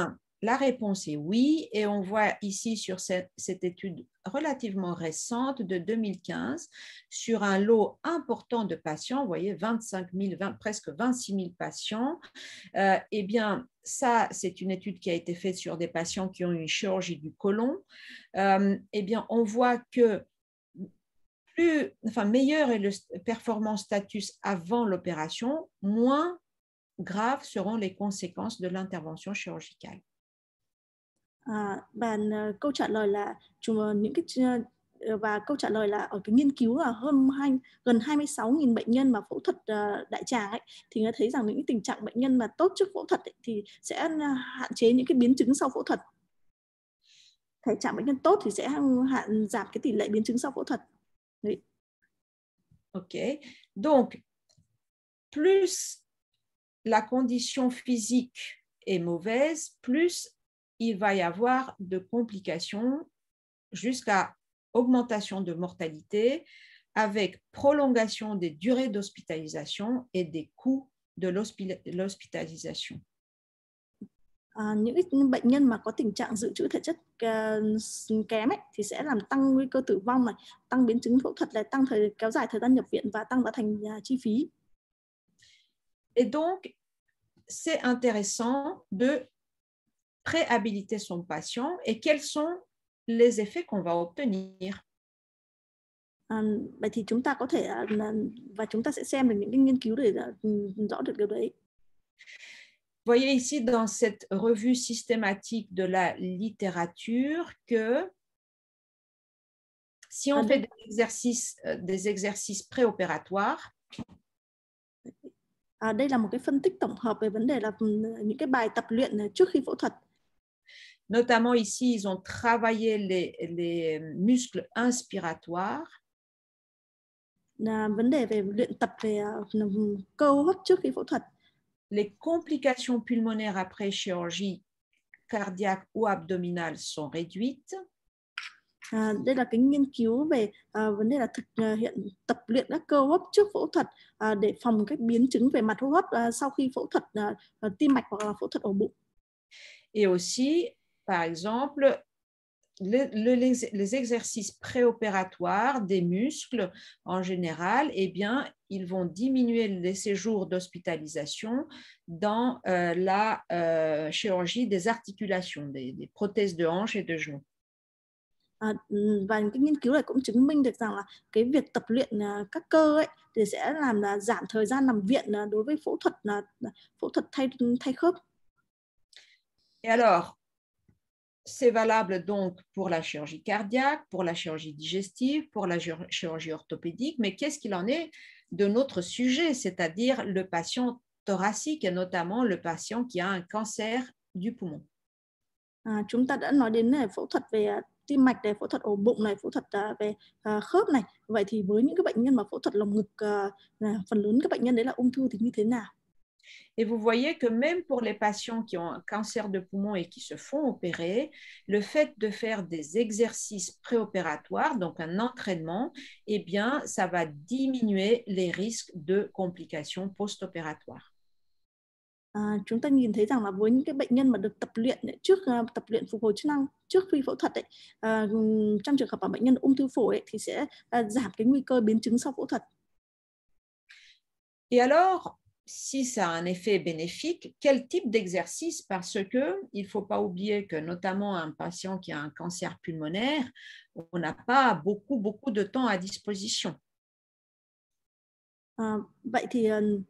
la réponse est oui, et on voit ici sur cette, cette étude relativement récente de deux mille quinze, sur un lot important de patients, vous voyez vingt-cinq mille, vingt, presque vingt-six mille patients, euh, eh bien ça c'est une étude qui a été faite sur des patients qui ont une chirurgie du côlon, euh, eh bien on voit que plus, enfin, meilleur est le performance status avant l'opération, moins graves seront les conséquences de l'intervention chirurgicale. À, và uh, câu trả lời là chúng uh, những cái uh, và câu trả lời là ở cái nghiên cứu là hơn hai, gần hai mươi sáu nghìn bệnh nhân mà phẫu thuật uh, đại tràng ấy, thì người thấy rằng những tình trạng bệnh nhân mà tốt trước phẫu thuật ấy, thì sẽ uh, hạn chế những cái biến chứng sau phẫu thuật. Thể trạng bệnh nhân tốt thì sẽ hạn giảm cái tỷ lệ biến chứng sau phẫu thuật. Oui. Ok, donc plus la condition physique est mauvaise, plus il va y avoir de complications jusqu'à augmentation de mortalité avec prolongation des durées d'hospitalisation et des coûts de l'hospitalisation. À, những cái bệnh nhân mà có tình trạng dự trữ thể chất uh, kém ấy, thì sẽ làm tăng nguy cơ tử vong này, tăng biến chứng phẫu thuật này, tăng thời kéo dài thời gian nhập viện và tăng giá thành uh, chi phí. Et donc c'est intéressant de préhabiliter son patient et quels sont les effets qu'on va obtenir. À, vậy thì chúng ta có thể uh, và chúng ta sẽ xem được những cái nghiên cứu để uh, rõ được điều đấy. Vous voyez ici dans cette revue systématique de la littérature que si on fait des exercices, des exercices préopératoires, à, đây là một cái phân tích tổng hợp về vấn đề là những cái bài tập luyện trước khi phẫu thuật. Notamment ici, ils ont travaillé les, les muscles inspiratoires. Là vấn đề về luyện tập về uh, cơ hô hấp trước khi phẫu thuật. Les complications pulmonaires après chirurgie cardiaque ou abdominale sont réduites. À, đây là cái nghiên cứu về uh, vấn đề là thực uh, hiện tập luyện các cơ hô hấp trước phẫu thuật uh, để phòng các biến chứng về mặt hô hấp uh, sau khi phẫu thuật uh, uh, tim mạch hoặc là phẫu thuật ổ bụng. Et aussi, par exemple, le, le, les, les exercices préopératoires des muscles en général, eh bien, ils vont diminuer les séjours d'hospitalisation dans euh, la euh, chirurgie des articulations, des, des prothèses de hanche et de genoux. À, và cái nghiên cứu này cũng chứng minh được rằng là cái việc tập luyện uh, các cơ ấy thì sẽ làm là giảm thời gian nằm viện uh, đối với phẫu thuật là uh, phẫu thuật thay thay khớp. Et alors, c'est valable donc pour la chirurgie cardiaque, pour la chirurgie digestive, pour la chirurgie orthopédique, mais qu'est-ce qu'il en est de notre sujet, c'est-à-dire le patient thoracique et notamment le patient qui a un cancer du poumon. À, chúng ta đã nói đến này, phẫu thuật về uh, tim mạch này, phẫu thuật ổ bụng này, phẫu thuật uh, về uh, khớp này. Vậy thì với những cái bệnh nhân mà phẫu thuật lồng ngực, uh, phần lớn các bệnh nhân đấy là ung thư thì như thế nào? Et vous voyez que même pour les patients qui ont un cancer de poumon et qui se font opérer, le fait de faire des exercices préopératoires, donc un entraînement, eh bien, ça va diminuer les risques de complications post-opératoires. À, chúng ta nhìn thấy rằng là với những cái bệnh nhân mà được tập luyện trước uh, tập luyện phục hồi chức năng trước khi phẫu thuật ấy, uh, trong trường hợp mà bệnh nhân ung thư phổi ấy, thì sẽ uh, giảm cái nguy cơ biến chứng sau phẫu thuật. Et alors, si ça a un effet bénéfique, quel type d'exercice? Parce que il faut pas oublier que notamment un patient qui a un cancer pulmonaire, on n'a pas beaucoup beaucoup de temps à disposition. Uh, vậy thì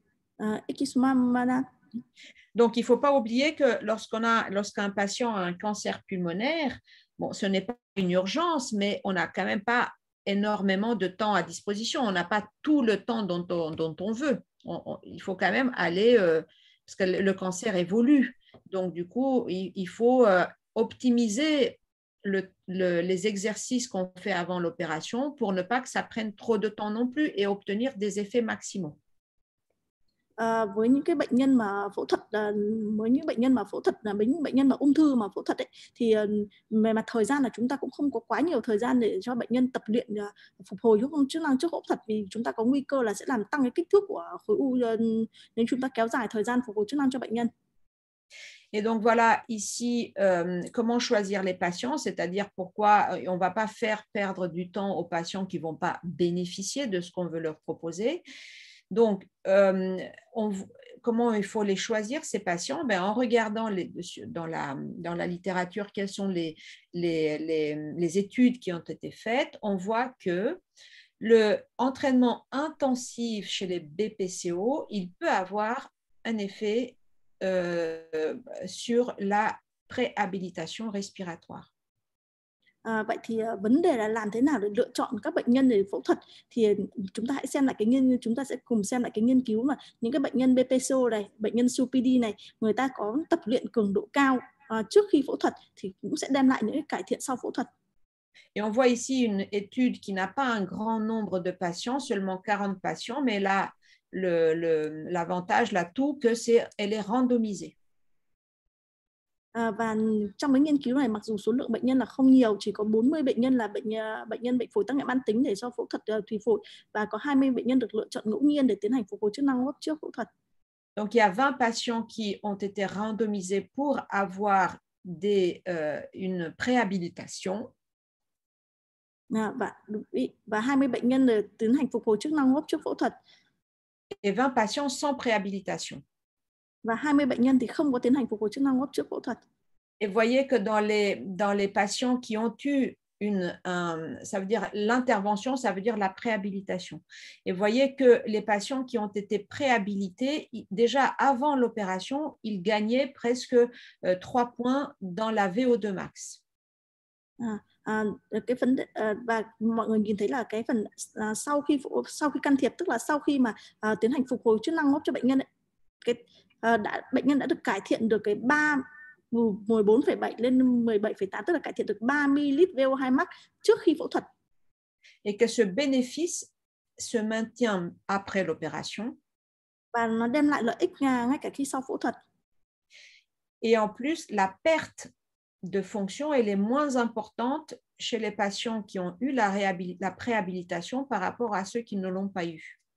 uh, Donc, il ne faut pas oublier que lorsqu'on a, lorsqu'un patient a un cancer pulmonaire, bon, ce n'est pas une urgence, mais on n'a quand même pas énormément de temps à disposition. On n'a pas tout le temps dont on, dont on veut. On, on, il faut quand même aller, euh, parce que le, le cancer évolue. Donc, du coup, il, il faut euh, optimiser le, le, les exercices qu'on fait avant l'opération pour ne pas que ça prenne trop de temps non plus et obtenir des effets maximaux. À, với những cái bệnh nhân mà phẫu thuật với những bệnh nhân mà phẫu thuật là bệnh bệnh nhân mà ung thư mà phẫu thuật ấy, thì về mặt thời gian là chúng ta cũng không có quá nhiều thời gian để cho bệnh nhân tập luyện phục hồi chức năng trước phẫu thuật, vì chúng ta có nguy cơ là sẽ làm tăng cái kích thước của khối u nếu chúng ta kéo dài thời gian phục hồi chức năng cho bệnh nhân. Et donc voilà ici euh, comment choisir les patients, c'est-à-dire pourquoi on ne va pas faire perdre du temps aux patients qui ne vont pas bénéficier de ce qu'on veut leur proposer. Donc, euh, on, comment il faut les choisir, ces patients? Ben, en regardant les, dans, la, dans la littérature quelles sont les, les, les, les études qui ont été faites, on voit que l'entraînement intensif chez les B P C O, il peut avoir un effet euh, sur la préhabilitation respiratoire. À, vậy thì uh, vấn đề là làm thế nào để lựa chọn các bệnh nhân để phẫu thuật, thì chúng ta hãy xem lại cái nghiên chúng ta sẽ cùng xem lại cái nghiên cứu mà những cái bệnh nhân B P C O này, bệnh nhân xê O P D này, người ta có tập luyện cường độ cao uh, trước khi phẫu thuật thì cũng sẽ đem lại những cái cải thiện sau phẫu thuật. Et on voit ici une étude qui n'a pas un grand nombre de patients, seulement quarante patients, mais là, le, le, l'avantage, l'atout, que c'est, elle est randomisée. À, và trong cái nghiên cứu này, mặc dù số lượng bệnh nhân là không nhiều, chỉ có bốn mươi bệnh nhân là bệnh bệnh nhân bệnh phổi tắc nghẽn mãn tính để cho phẫu thuật uh, thủy phổi, và có hai mươi bệnh nhân được lựa chọn ngẫu nhiên để tiến hành phục hồi chức năng hô hấp trước phẫu thuật. Donc il y a vingt patients qui ont été randomisés pour avoir des, euh, une préhabilitation. À, và, và hai mươi bệnh nhân để tiến hành phục hồi chức năng hô hấp trước phẫu thuật. Et vingt patients sans préhabilitation. Và hai mươi bệnh nhân thì không có tiến hành phục hồi chức năng hô hấp trước phẫu thuật. Et voyez que dans les, dans les patients qui ont eu une, un, ça veut dire l'intervention, ça veut dire la préhabilitation. Et voyez que les patients qui ont été préhabilités, déjà avant l'opération, ils gagnaient presque euh, trois points dans la V O deux max. À, à, cái vấn đề, à, và mọi người nhìn thấy là cái phần à, sau khi sau khi can thiệp, tức là sau khi mà à, tiến hành phục hồi chức năng hô hấp cho bệnh nhân ấy, cái à, đã, bệnh nhân đã được cải thiện được cái ba mười bốn phẩy bảy lên mười bảy phẩy tám, tức là cải thiện được ba mi-li-lít V O hai max trước khi phẫu thuật. Et que ce bénéfice se maintient après l'opération. Và nó đem lại lợi ích ngay cả khi sau phẫu thuật. Et en plus, la perte de fonction elle est moins importante chez les patients qui ont eu la, réhabil- la préhabilitation par rapport à ceux qui ne l'ont pas eu.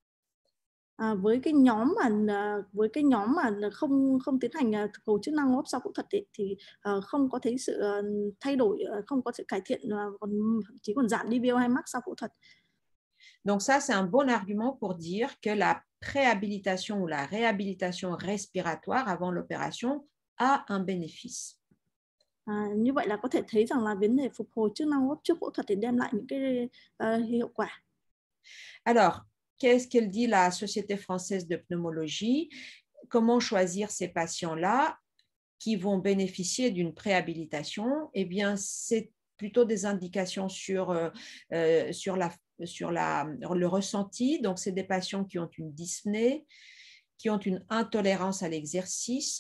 À, với cái nhóm mà với cái nhóm mà không không tiến hành phục hồi chức năng hô hấp sau phẫu thuật ấy, thì uh, không có thấy sự uh, thay đổi, uh, không có sự cải thiện, uh, còn chỉ còn giảm đi V O hai max sau phẫu thuật. Donc ça c'est un bon argument pour dire que la préhabilitation ou la réhabilitation respiratoire avant l'opération a un bénéfice. À, như vậy là có thể thấy rằng là vấn đề phục hồi chức năng hô hấp trước phẫu thuật thì đem lại những cái uh, hiệu quả. Alors, qu'est-ce qu'elle dit la Société française de pneumologie? Comment choisir ces patients-là qui vont bénéficier d'une préhabilitation? Eh bien, c'est plutôt des indications sur, euh, euh, sur, la, sur la, le ressenti. Donc, c'est des patients qui ont une dyspnée, qui ont une intolérance à l'exercice.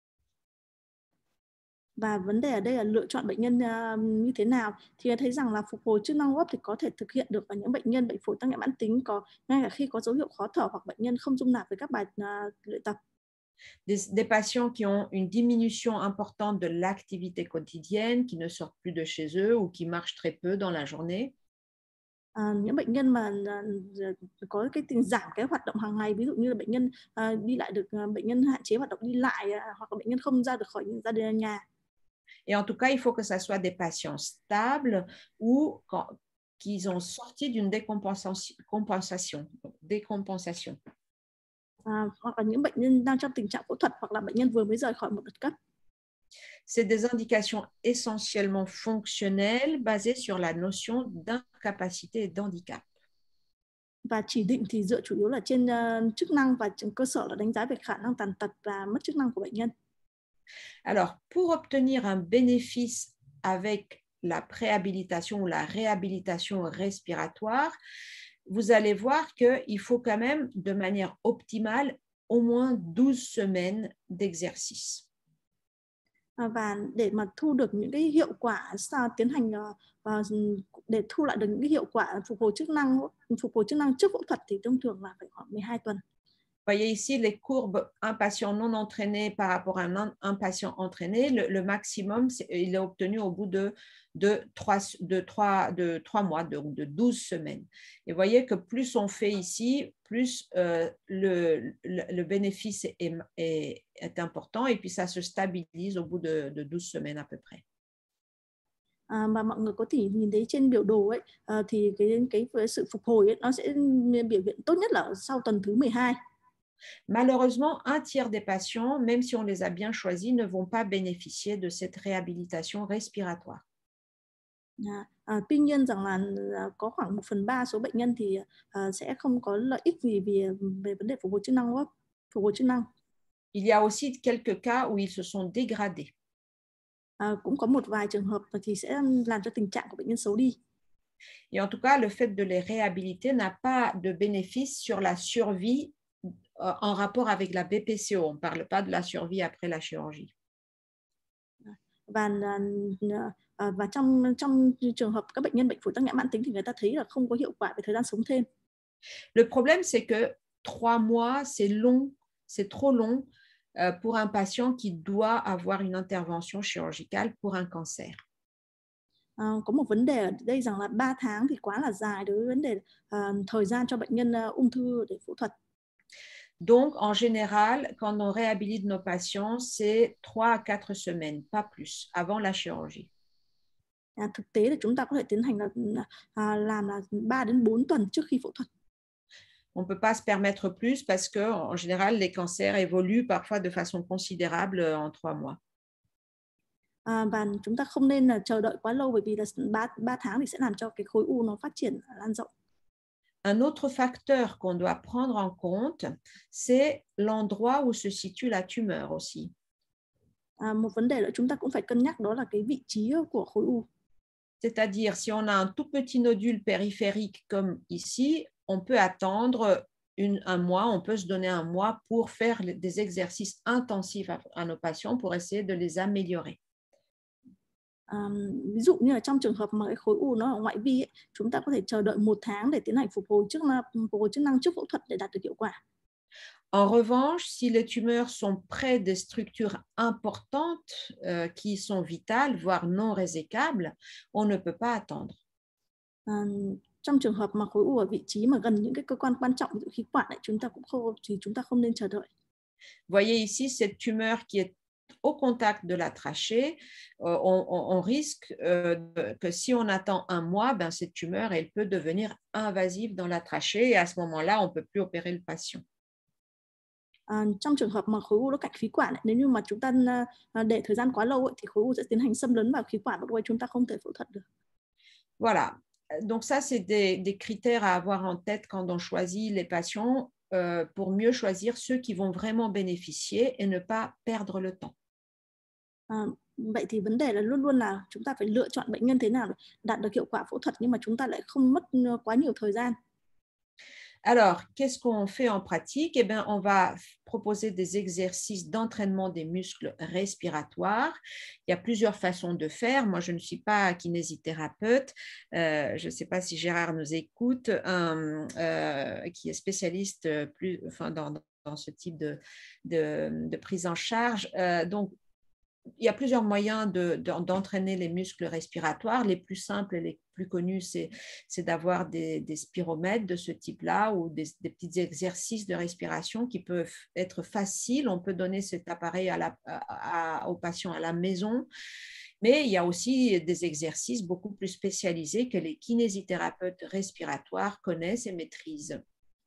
Và vấn đề ở đây là lựa chọn bệnh nhân uh, như thế nào, thì thấy rằng là phục hồi chức năng hô hấp thì có thể thực hiện được ở những bệnh nhân bệnh phổi tắc nghẽn mãn tính, có ngay cả khi có dấu hiệu khó thở hoặc bệnh nhân không dung nạp với các bài uh, luyện tập. Des, des patients qui ont une diminution importante de l'activité quotidienne, qui ne sortent plus de chez eux ou qui marchent très peu dans la journée. À, những bệnh nhân mà uh, có cái tình giảm cái hoạt động hàng ngày, ví dụ như là bệnh nhân uh, đi lại được, uh, bệnh nhân hạn chế hoạt động đi lại, uh, hoặc là bệnh nhân không ra được khỏi gia đình nhà. Et en tout cas, il faut que ça soit des patients stables ou quand, qu'ils ont sorti d'une décompensation. Compensation, décompensation. À, hoặc là những bệnh nhân đang trong tình trạng phẫu thuật hoặc là bệnh nhân vừa mới rời khỏi một đợt cấp. C'est des indications essentiellement fonctionnelles basées sur la notion d'incapacité et d'handicap. Và chỉ định thì dựa chủ yếu là trên uh, chức năng và trên cơ sở là đánh giá về khả năng tàn tật và mất chức năng của bệnh nhân. Alors, pour obtenir un bénéfice avec la préhabilitation ou la réhabilitation respiratoire, vous allez voir qu'il faut quand même, de manière optimale, au moins douze semaines d'exercice. Và để mà thu được những cái hiệu quả sau tiến hành uh, để thu lại được những cái hiệu quả phục hồi chức năng phục hồi chức năng trước phẫu thuật thì thông thường là phải khoảng mười hai tuần. voyez ici les courbes, un patient non entraîné par rapport à un, un patient entraîné, le, le maximum, est, il est obtenu au bout de, de, trois, de, trois, de trois mois, de, de douze semaines. Et vous voyez que plus on fait ici, plus euh, le, le, le bénéfice est, est, est important et puis ça se stabilise au bout de, de douze semaines à peu près. À, mà mọi người có thể nhìn thấy trên biểu đồ ấy, à, thì cái, cái cái sự phục hồi ấy, nó sẽ biểu hiện tốt nhất là sau tuần thứ mười hai. Malheureusement, un tiers des patients, même si on les a bien choisis, ne vont pas bénéficier de cette réhabilitation respiratoire. À, à, tuy nhiên rằng là, là có khoảng một phần ba số bệnh nhân thì à, sẽ không có lợi ích gì về, về vấn đề phục hồi chức năng hô hấp, phục hồi chức năng. Il y a aussi quelques cas où ils se sont dégradés. À, cũng có một vài trường hợp thì sẽ làm cho tình trạng của bệnh nhân xấu đi. Et en tout cas, le fait de les réhabiliter n'a pas de bénéfice sur la survie en rapport avec la B P C O. On ne parle pas de la survie après la chirurgie. Và, và trong, trong trường hợp các bệnh nhân bệnh phổi tắc nghẽn mãn tính thì người ta thấy là không có hiệu quả về thời gian sống thêm. Le problème, c'est que trois mois, c'est long, c'est trop long euh, pour un patient qui doit avoir une intervention chirurgicale pour un cancer. À, có một vấn đề ở đây rằng là ba tháng thì quá là dài đối với vấn đề uh, thời gian cho bệnh nhân uh, ung thư để phẫu thuật. Donc, en général, quand on réhabilite nos patients, c'est trois à quatre semaines, pas plus, avant la chirurgie. À, thực tế là chúng ta có thể tiến hành là, à, làm là ba đến bốn tuần trước khi phẫu thuật. On ne peut pas se permettre plus parce que, en général, les cancers évoluent parfois de façon considérable en trois mois. À, và chúng ta không nên là chờ đợi quá lâu bởi vì là ba, ba tháng thì sẽ làm cho cái khối u nó phát triển lan rộng. Un autre facteur qu'on doit prendre en compte, c'est l'endroit où se situe la tumeur aussi. À, một vấn đề nữa chúng ta cũng phải cân nhắc đó là cái vị trí của khối u. C'est-à-dire, si on a un tout petit nodule périphérique comme ici, on peut attendre une, un mois, on peut se donner un mois pour faire des exercices intensifs à, à nos patients pour essayer de les améliorer. À, ví dụ như là trong trường hợp mà cái khối u nó ở ngoại vi ấy, chúng ta có thể chờ đợi một tháng để tiến hành phục hồi chức năng, phục hồi chức năng trước phẫu thuật để đạt được hiệu quả. En revanche, si les tumeurs sont près des structures importantes euh, qui sont vitales, voire non résécables, on ne peut pas attendre. À, trong trường hợp mà khối u ở vị trí mà gần những cái cơ quan quan trọng, ví dụ khí quản ấy, chúng ta cũng không thì chúng ta không nên chờ đợi. Voyez ici cette tumeur qui est au contact de la trachée, euh, on, on, on risque euh, que si on attend un mois, ben, cette tumeur elle peut devenir invasive dans la trachée et à ce moment-là, on ne peut plus opérer le patient. À, trong trường hợp mà khối u nó cạnh khí quản ấy, nếu như mà chúng ta để thời gian quá lâu ấy, thì khối u sẽ tiến hành xâm lấn vào khí quản và chúng ta không thể phẫu thuật được. Voilà. Donc ça, c'est des, des critères à avoir en tête quand on choisit les patients euh, pour mieux choisir ceux qui vont vraiment bénéficier et ne pas perdre le temps. À, vậy thì vấn đề là luôn luôn là chúng ta phải lựa chọn bệnh nhân thế nào để đạt được hiệu quả phẫu thuật nhưng mà chúng ta lại không mất quá nhiều thời gian. Alors, qu'est-ce qu'on fait en pratique? Eh bien, on va proposer des exercices d'entraînement des muscles respiratoires. Il y a plusieurs façons de faire. Moi, je ne suis pas kinésithérapeute. Euh, je ne sais pas si Gérard nous écoute, un, euh, qui est spécialiste plus, enfin, dans, dans ce type de, de, de prise en charge. Euh, donc, il y a plusieurs moyens de, de, d'entraîner les muscles respiratoires. Les plus simples et les plus connus, c'est, c'est d'avoir des, des spiromètres de ce type-là ou des, des petits exercices de respiration qui peuvent être faciles. On peut donner cet appareil à la, à, aux patients à la maison. Mais il y a aussi des exercices beaucoup plus spécialisés que les kinésithérapeutes respiratoires connaissent et maîtrisent.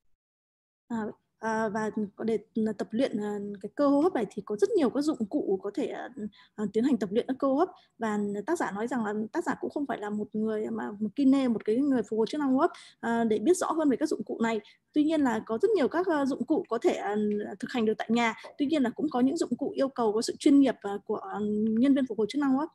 À, À, và để tập luyện cái cơ hô hấp này thì có rất nhiều các dụng cụ có thể uh, tiến hành tập luyện các cơ hô hấp, và tác giả nói rằng là tác giả cũng không phải là một người mà một kine, một cái người phục hồi chức năng hô hấp uh, để biết rõ hơn về các dụng cụ này. Tuy nhiên là có rất nhiều các uh, dụng cụ có thể uh, thực hành được tại nhà. Tuy nhiên là cũng có những dụng cụ yêu cầu có sự chuyên nghiệp uh, của uh, nhân viên phục hồi chức năng hô hấp.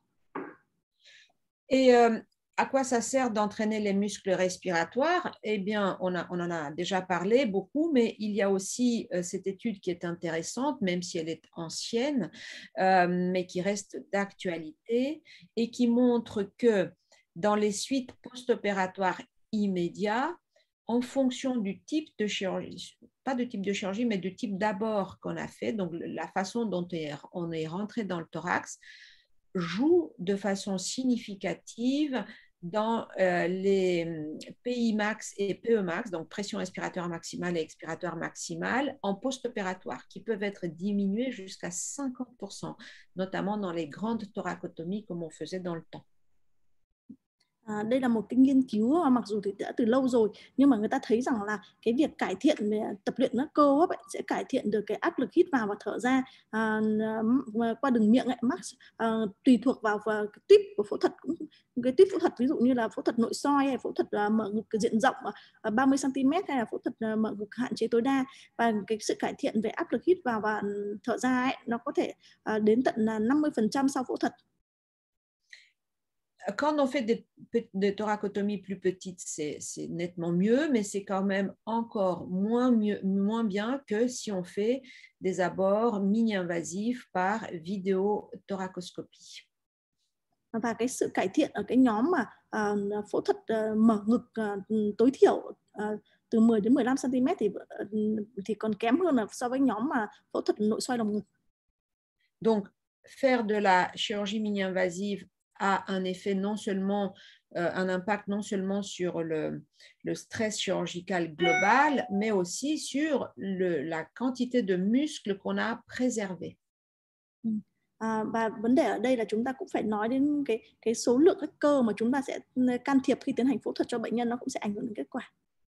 Et euh, à quoi ça sert d'entraîner les muscles respiratoires? Eh bien, on, a, on en a déjà parlé beaucoup, mais il y a aussi euh, cette étude qui est intéressante, même si elle est ancienne, euh, mais qui reste d'actualité et qui montre que dans les suites post-opératoires immédiates, en fonction du type de chirurgie, pas de type de chirurgie, mais du type d'abord qu'on a fait, donc la façon dont on est rentré dans le thorax, joue de façon significative dans euh, les P I max et P E max, donc pression inspiratoire maximale et expiratoire maximale, en post-opératoire, qui peuvent être diminués jusqu'à cinquante pour cent, notamment dans les grandes thoracotomies comme on faisait dans le temps. À, đây là một cái nghiên cứu mặc dù thì đã từ lâu rồi, nhưng mà người ta thấy rằng là cái việc cải thiện về tập luyện nó cơ hấp ấy, sẽ cải thiện được cái áp lực hít vào và thở ra à, qua đường miệng ấy, max à, tùy thuộc vào, vào cái tuyếp của phẫu thuật, cũng cái tuyếp phẫu thuật ví dụ như là phẫu thuật nội soi hay phẫu thuật à, mở ngực diện rộng à, ba mươi xăng ti mét hay là phẫu thuật à, mở ngực hạn chế tối đa, và cái sự cải thiện về áp lực hít vào và thở ra ấy, nó có thể à, đến tận là năm mươi phần trăm sau phẫu thuật. Quand on fait des, des thoracotomies plus petites, c'est nettement mieux, mais c'est quand même encore moins, mieux, moins bien que si on fait des abords mini-invasifs par vidéothoracoscopie. Và cái sự cải thiện ở cái nhóm mà uh, phẫu thuật uh, mở ngực uh, tối thiểu uh, từ mười đến mười lăm xăng ti mét thì, uh, thì còn kém hơn là so với nhóm mà phẫu thuật nội soi lồng ngực. Donc, faire de la chirurgie mini-invasive a un effet non seulement, euh, un impact non seulement sur le, le stress chirurgical global, mais aussi sur le, la quantité de muscles qu'on a préservés. À, và vấn đề ở đây là chúng ta cũng phải nói đến cái, cái số lượng các cơ mà chúng ta sẽ can thiệp khi tiến hành phẫu thuật cho bệnh nhân, nó cũng sẽ ảnh hưởng đến kết quả.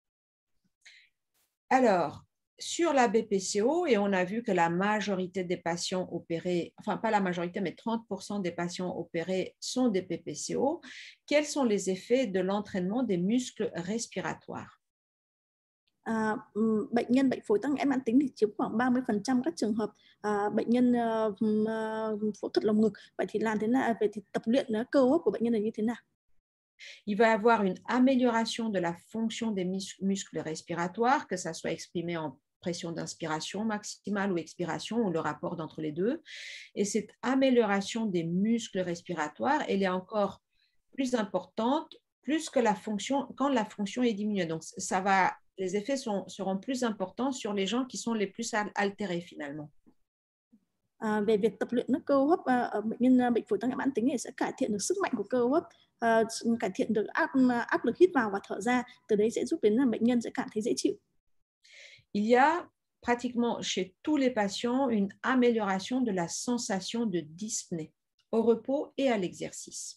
Alors, sur la B P C O, et on a vu que la majorité des patients opérés, enfin pas la majorité, mais trente pour cent des patients opérés sont des P P C O, quels sont les effets de l'entraînement des muscles respiratoires? À, bệnh nhân bệnh phổi tắc nghẽn mãn tính thì chiếm khoảng ba mươi phần trăm các trường hợp à, bệnh nhân uh, uh, phẫu thuật lồng ngực. Vậy thì làm thế nào về thì tập luyện uh, cơ hấp của bệnh nhân là như thế nào? Il va y avoir une amélioration de la fonction des mus muscles respiratoires, que ça soit exprimé en pression d'inspiration maximale ou expiration, ou le rapport entre les deux. Et cette amélioration des muscles respiratoires, elle est encore plus importante plus que la fonction, quand la fonction est diminuée. Donc, ça va, les effets sont, seront plus importants sur les gens qui sont les plus altérés finalement. À, về việc tập luyện các cơ hô hấp ở bệnh nhân bệnh phổi tắc nghẽn mãn tính thì sẽ cải thiện được sức mạnh của cơ hô hấp, à, cải thiện được áp, áp lực hít vào và thở ra, từ đấy sẽ giúp đến là bệnh nhân sẽ cảm thấy dễ chịu. Il y a pratiquement chez tous les patients une amélioration de la sensation de dyspnée au repos et à l'exercice.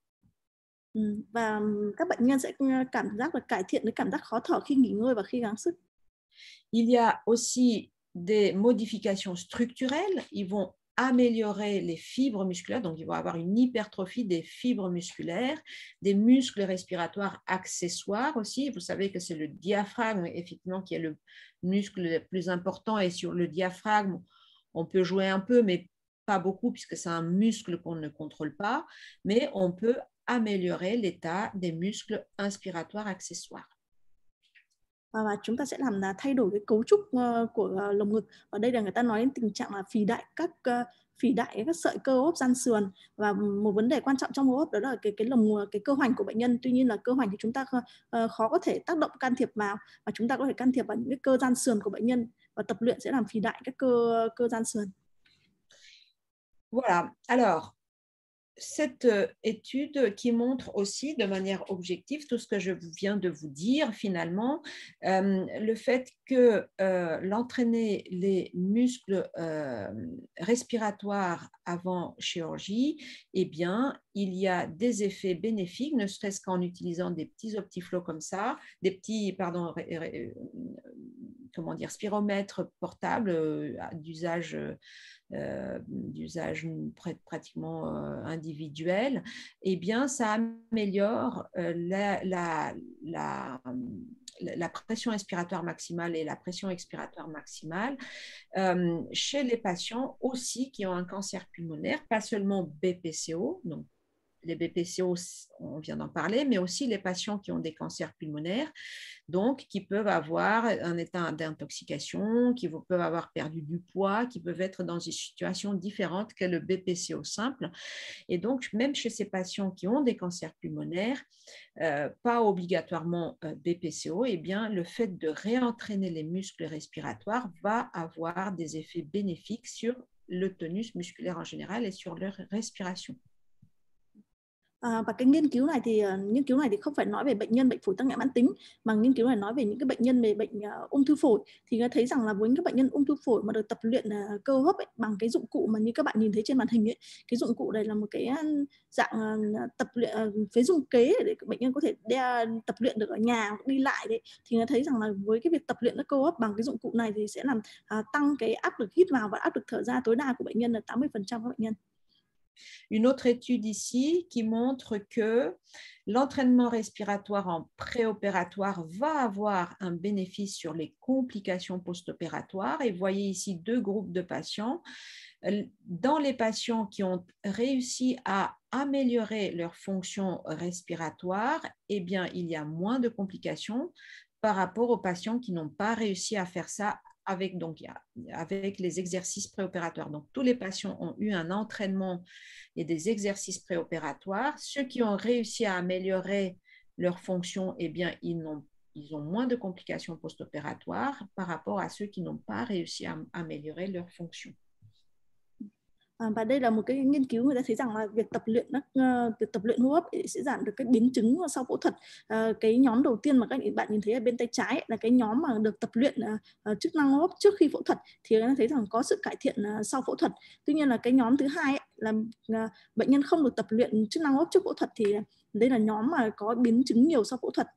Và các bệnh nhân sẽ cảm giác là cải thiện cái cảm giác khó thở khi nghỉ ngơi và khi gắng sức. Il y a aussi des modifications structurelles. Ils vont améliorer les fibres musculaires, donc ils vont avoir une hypertrophie des fibres musculaires, des muscles respiratoires accessoires aussi. Vous savez que c'est le diaphragme, effectivement, qui est le muscle le plus important, et sur le diaphragme, on peut jouer un peu, mais pas beaucoup, puisque c'est un muscle qu'on ne contrôle pas, mais on peut améliorer l'état des muscles inspiratoires accessoires. Và chúng ta sẽ làm là thay đổi cái cấu trúc uh, của uh, lồng ngực. Ở đây là người ta nói đến tình trạng là phì đại các uh, phì đại các sợi cơ hô hấp gian sườn, và một vấn đề quan trọng trong hô hấp đó là cái cái lồng cái cơ hoành của bệnh nhân. Tuy nhiên là cơ hoành thì chúng ta uh, khó có thể tác động can thiệp vào, và chúng ta có thể can thiệp vào những cái cơ gian sườn của bệnh nhân, và tập luyện sẽ làm phì đại các cơ cơ gian sườn. Voilà. Alors, cette étude qui montre aussi de manière objective tout ce que je viens de vous dire finalement, euh, le fait que euh, l'entraîner les muscles euh, respiratoires avant chirurgie, eh bien, il y a des effets bénéfiques, ne serait-ce qu'en utilisant des petits optiflots comme ça, des petits, pardon, euh, comment dire, spiromètres portables euh, d'usage Euh, d'usage pratiquement euh, individuel, eh bien, ça améliore euh, la, la, la, la pression inspiratoire maximale et la pression expiratoire maximale euh, chez les patients aussi qui ont un cancer pulmonaire, pas seulement B P C O, donc les B P C O, on vient d'en parler, mais aussi les patients qui ont des cancers pulmonaires, donc qui peuvent avoir un état d'intoxication, qui peuvent avoir perdu du poids, qui peuvent être dans une situation différente que le B P C O simple. Et donc, même chez ces patients qui ont des cancers pulmonaires, euh, pas obligatoirement euh, B P C O, eh bien, le fait de réentraîner les muscles respiratoires va avoir des effets bénéfiques sur le tonus musculaire en général et sur leur respiration. À, và cái nghiên cứu này thì uh, nghiên cứu này thì không phải nói về bệnh nhân bệnh phổi tắc nghẽn mãn tính, mà nghiên cứu này nói về những cái bệnh nhân về bệnh uh, ung thư phổi. Thì nó thấy rằng là với các bệnh nhân ung thư phổi mà được tập luyện uh, cơ hấp ấy, bằng cái dụng cụ mà như các bạn nhìn thấy trên màn hình ấy, cái dụng cụ này là một cái dạng uh, tập luyện uh, phế dung kế để bệnh nhân có thể đe, tập luyện được ở nhà hoặc đi lại đấy. Thì nó thấy rằng là với cái việc tập luyện các cơ hấp bằng cái dụng cụ này thì sẽ làm uh, tăng cái áp lực hít vào và áp lực thở ra tối đa của bệnh nhân là tám mươi phần trăm các bệnh nhân. Une autre étude ici qui montre que l'entraînement respiratoire en préopératoire va avoir un bénéfice sur les complications post-opératoires. Et vous voyez ici deux groupes de patients. Dans les patients qui ont réussi à améliorer leur fonction respiratoire, eh bien, il y a moins de complications par rapport aux patients qui n'ont pas réussi à faire ça avec, donc, avec les exercices préopératoires. Donc, tous les patients ont eu un entraînement et des exercices préopératoires. Ceux qui ont réussi à améliorer leur fonction, eh bien, ils, n'ont, ils ont moins de complications post-opératoires par rapport à ceux qui n'ont pas réussi à améliorer leur fonction. À, và đây là một cái nghiên cứu, người ta thấy rằng là việc tập luyện uh, việc tập luyện hô hấp sẽ giảm được các biến chứng sau phẫu thuật. Uh, cái nhóm đầu tiên mà các bạn nhìn thấy ở bên tay trái là cái nhóm mà được tập luyện uh, chức năng hô hấp trước khi phẫu thuật, thì người ta thấy rằng có sự cải thiện uh, sau phẫu thuật. Tuy nhiên là cái nhóm thứ hai ấy, là uh, bệnh nhân không được tập luyện chức năng hô hấp trước phẫu thuật, thì đây là nhóm mà có biến chứng nhiều sau phẫu thuật.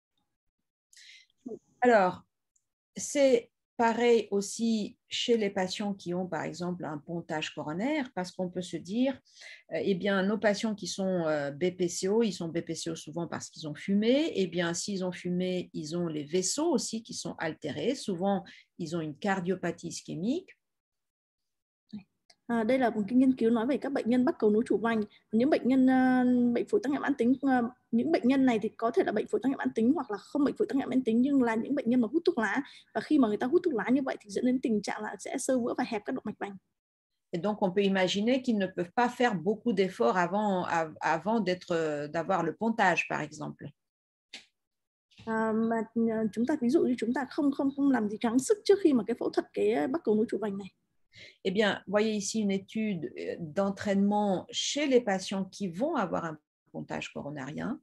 Alors, c'est pareil aussi chez les patients qui ont, par exemple, un pontage coronaire, parce qu'on peut se dire, euh, eh bien, nos patients qui sont euh, B P C O, ils sont B P C O souvent parce qu'ils ont fumé. Eh bien, s'ils ont fumé, ils ont les vaisseaux aussi qui sont altérés. Souvent, ils ont une cardiopathie ischémique. À, đây là một cái nghiên cứu nói về các bệnh nhân bắc cầu nối chủ vành. Những bệnh nhân uh, bệnh phổi tắc nghẽn mãn tính, uh, những bệnh nhân này thì có thể là bệnh phổi tắc nghẽn mãn tính hoặc là không bệnh phổi tắc nghẽn mãn tính, nhưng là những bệnh nhân mà hút thuốc lá, và khi mà người ta hút thuốc lá như vậy thì dẫn đến tình trạng là sẽ xơ vữa và hẹp các động mạch vành. Et donc, on peut imaginer qu'ils ne peuvent pas faire beaucoup d'efforts avant, avant d'être, d'avoir le pontage, par exemple. À, mà chúng ta ví dụ như chúng ta không không không làm gì gắng sức trước khi mà cái phẫu thuật cái bắc cầu nối chủ vành này. Eh bien, voyez ici une étude d'entraînement chez les patients qui vont avoir un pontage coronarien.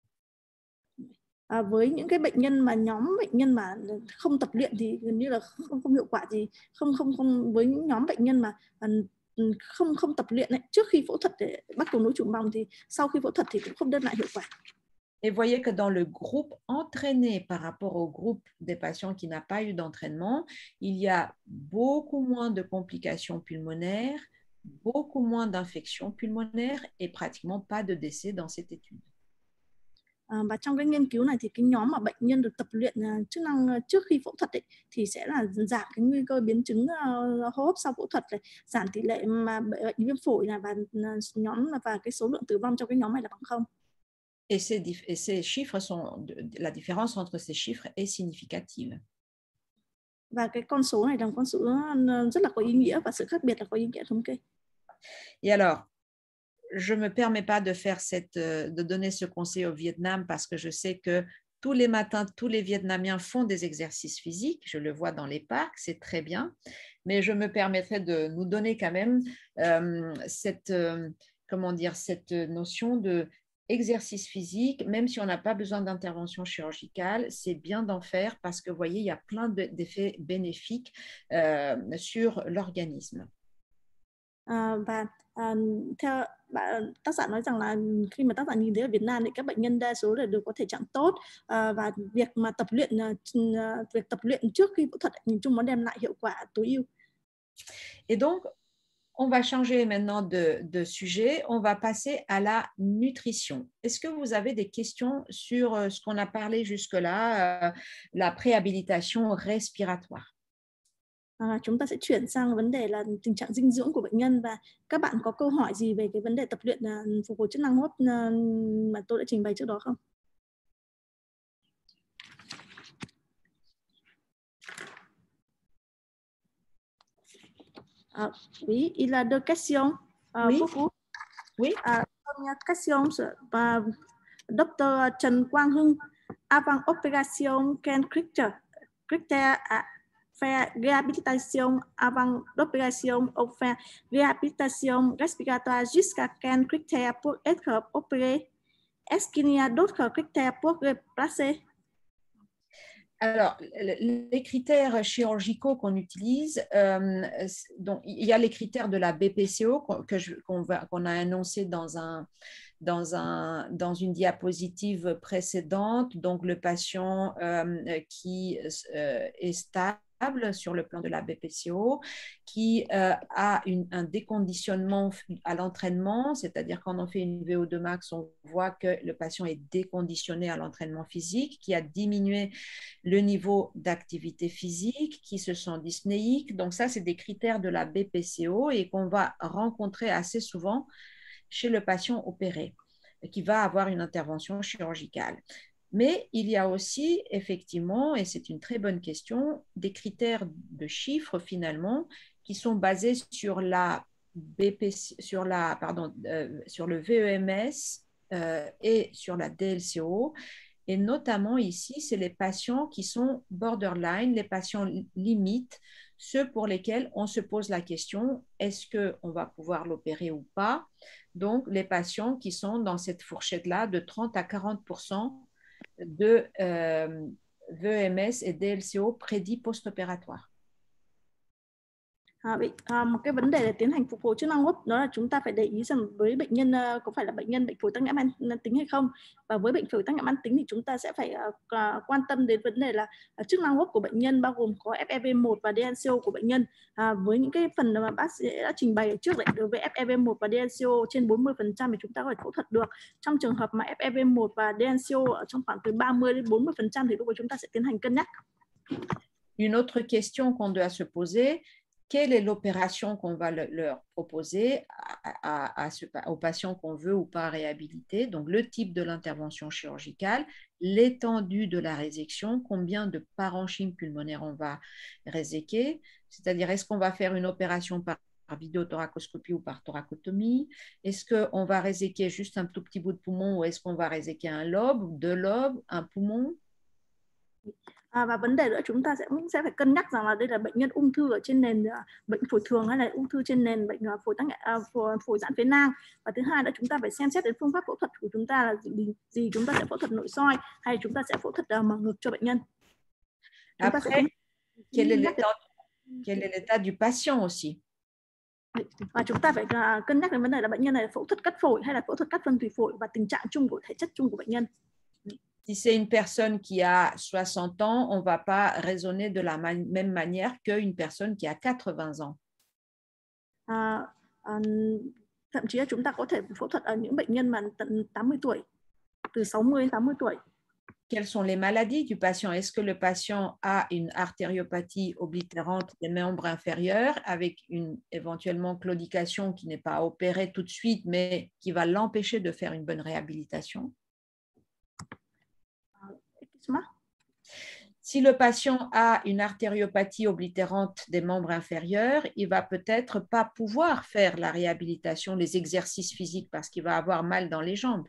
À, với những cái bệnh nhân mà nhóm bệnh nhân mà không tập luyện thì gần như là không không hiệu quả gì, không không không với những nhóm bệnh nhân mà không không tập luyện ấy, trước khi phẫu thuật để bắc cầu nối chủ vòng thì sau khi phẫu thuật thì cũng không đem lại hiệu quả. Et voyez que dans le groupe entraîné par rapport au groupe des patients qui n'a pas eu d'entraînement, il y a beaucoup moins de complications pulmonaires, beaucoup moins d'infections pulmonaires et pratiquement pas de décès dans cette étude. À, và trong cái nghiên cứu này thì cái nhóm mà bệnh nhân được tập luyện uh, chức năng uh, trước khi phẫu thuật ấy, thì sẽ là giảm cái nguy cơ biến chứng uh, hô hấp sau phẫu thuật này, giảm tỷ lệ mà bệnh viêm phổi là và uh, nhóm và cái số lượng tử vong trong cái nhóm này là bằng không. Et ces, et ces chiffres sont, la différence entre ces chiffres est significative. Và cái con số này là con số rất là có ý nghĩa, và sự khác biệt là có ý nghĩa thống kê. Et alors, je me permets pas de faire cette, de donner ce conseil au Vietnam parce que je sais que tous les matins, tous les Vietnamiens font des exercices physiques. Je le vois dans les parcs, c'est très bien. Mais je me permettrai de nous donner quand même euh, cette, euh, comment dire, cette notion de exercice physique, même si on n'a pas besoin d'intervention chirurgicale, c'est bien d'en faire parce que, vous voyez, il y a plein d'effets bénéfiques euh, sur l'organisme. À, và à, theo bạn, tác giả nói rằng là khi mà tác giả nhìn thấy ở Việt Nam thì các bệnh nhân đa số là đều có thể trạng tốt, à, và việc mà tập luyện việc tập luyện trước khi phẫu thuật nhìn chung nó đem lại hiệu quả tối ưu. Et donc, on va changer maintenant de, de sujet, on va passer à la nutrition. Est-ce que vous avez des questions sur ce qu'on a parlé jusque-là, euh, la préhabilitation respiratoire? À, chúng ta sẽ chuyển sang vấn đề là tình trạng dinh dưỡng của bệnh nhân, và các bạn có câu hỏi gì về cái vấn đề tập luyện uh, phục hồi chức năng hô hấp uh, mà tôi đã trình bày trước đó không? Uh, oui, il a deux questions. Uh, Oui. beaucoup. Oui. Uh, première question, uh, docteur Trần Quang Hưng, avant opération, quel critère, critère à faire réhabilitation avant l'opération ou faire réhabilitation respiratoire jusqu'à quel critère pour être opéré? Est-ce qu'il y a d'autres critères pour remplacer? Alors, les critères chirurgicaux qu'on utilise, euh, donc, il y a les critères de la B P C O que je, qu'on, va, qu'on a annoncé dans, un, dans, un, dans une diapositive précédente. Donc, le patient euh, qui euh, est stable sur le plan de la B P C O, qui euh, a une, un déconditionnement à l'entraînement, c'est-à-dire quand on fait une V O deux max, on voit que le patient est déconditionné à l'entraînement physique, qui a diminué le niveau d'activité physique, qui se sent dyspnéique. Donc ça, c'est des critères de la B P C O et qu'on va rencontrer assez souvent chez le patient opéré, qui va avoir une intervention chirurgicale. Mais il y a aussi, effectivement, et c'est une très bonne question, des critères de chiffres finalement qui sont basés sur la B P C, sur la, pardon, euh, sur le V E M S euh, et sur la D L C O. Et notamment ici, c'est les patients qui sont borderline, les patients limites, ceux pour lesquels on se pose la question, est-ce qu'on va pouvoir l'opérer ou pas? Donc, les patients qui sont dans cette fourchette-là de trente à quarante pour cent de euh, V E M S et D L C O prédit post-opératoire. À, à, một cái vấn đề để tiến hành phục hồi chức năng hô hấp đó là chúng ta phải để ý rằng với bệnh nhân uh, có phải là bệnh nhân bệnh phổi tắc nghẽn mãn tính hay không, và với bệnh phổi tắc nghẽn mãn tính thì chúng ta sẽ phải uh, uh, quan tâm đến vấn đề là uh, chức năng hô hấp của bệnh nhân, bao gồm có F E V một và D L C O của bệnh nhân. Uh, với những cái phần mà bác sĩ đã trình bày ở trước đấy, đối với F E V một và D L C O trên bốn mươi phần trăm thì chúng ta có thể phẫu thuật được. Trong trường hợp mà F E V một và D L C O ở trong khoảng từ ba mươi đến bốn mươi phần trăm thì lúc đó chúng ta sẽ tiến hành cân nhắc. Une autre question qu'on doit se poser, quelle est l'opération qu'on va le, leur proposer à, à, à ce, aux patients qu'on veut ou pas réhabiliter, donc le type de l'intervention chirurgicale, l'étendue de la résection, combien de parenchyme pulmonaire on va réséquer, c'est-à-dire est-ce qu'on va faire une opération par par vidéothoracoscopie ou par thoracotomie, est-ce qu'on va réséquer juste un tout petit bout de poumon ou est-ce qu'on va réséquer un lobe, deux lobes, un poumon? À, và vấn đề nữa chúng ta sẽ cũng sẽ phải cân nhắc rằng là đây là bệnh nhân ung thư ở trên nền uh, bệnh phổi thường hay là ung thư trên nền bệnh uh, phổi tắc uh, phổi, phổi giãn phế nang, và thứ hai là chúng ta phải xem xét đến phương pháp phẫu thuật của chúng ta là gì, gì chúng ta sẽ phẫu thuật nội soi hay chúng ta sẽ phẫu thuật uh, mở ngực cho bệnh nhân. Chúng Après, sẽ... quel est l'état, quel est l'état du patient aussi? Và chúng ta phải uh, cân nhắc đến vấn đề là bệnh nhân này phẫu thuật cắt phổi hay là phẫu thuật cắt phân thủy phổi và tình trạng chung của thể chất chung của bệnh nhân. Si c'est une personne qui a soixante ans, on ne va pas raisonner de la man- même manière qu'une personne qui a quatre-vingts ans. À, à, thậm chí là chúng ta có thể phẫu thuật ở những bệnh nhân mà tận tám mươi tuổi, từ sáu mươi đến tám mươi tuổi. Quelles sont les maladies du patient? Est-ce que le patient a une artériopathie oblitérante des membres inférieurs avec une éventuellement claudication qui n'est pas opérée tout de suite, mais qui va l'empêcher de faire une bonne réhabilitation? Si le patient a une artériopathie oblitérante des membres inférieurs, il va peut-être pas pouvoir faire la réhabilitation, les exercices physiques parce qu'il va avoir mal dans les jambes.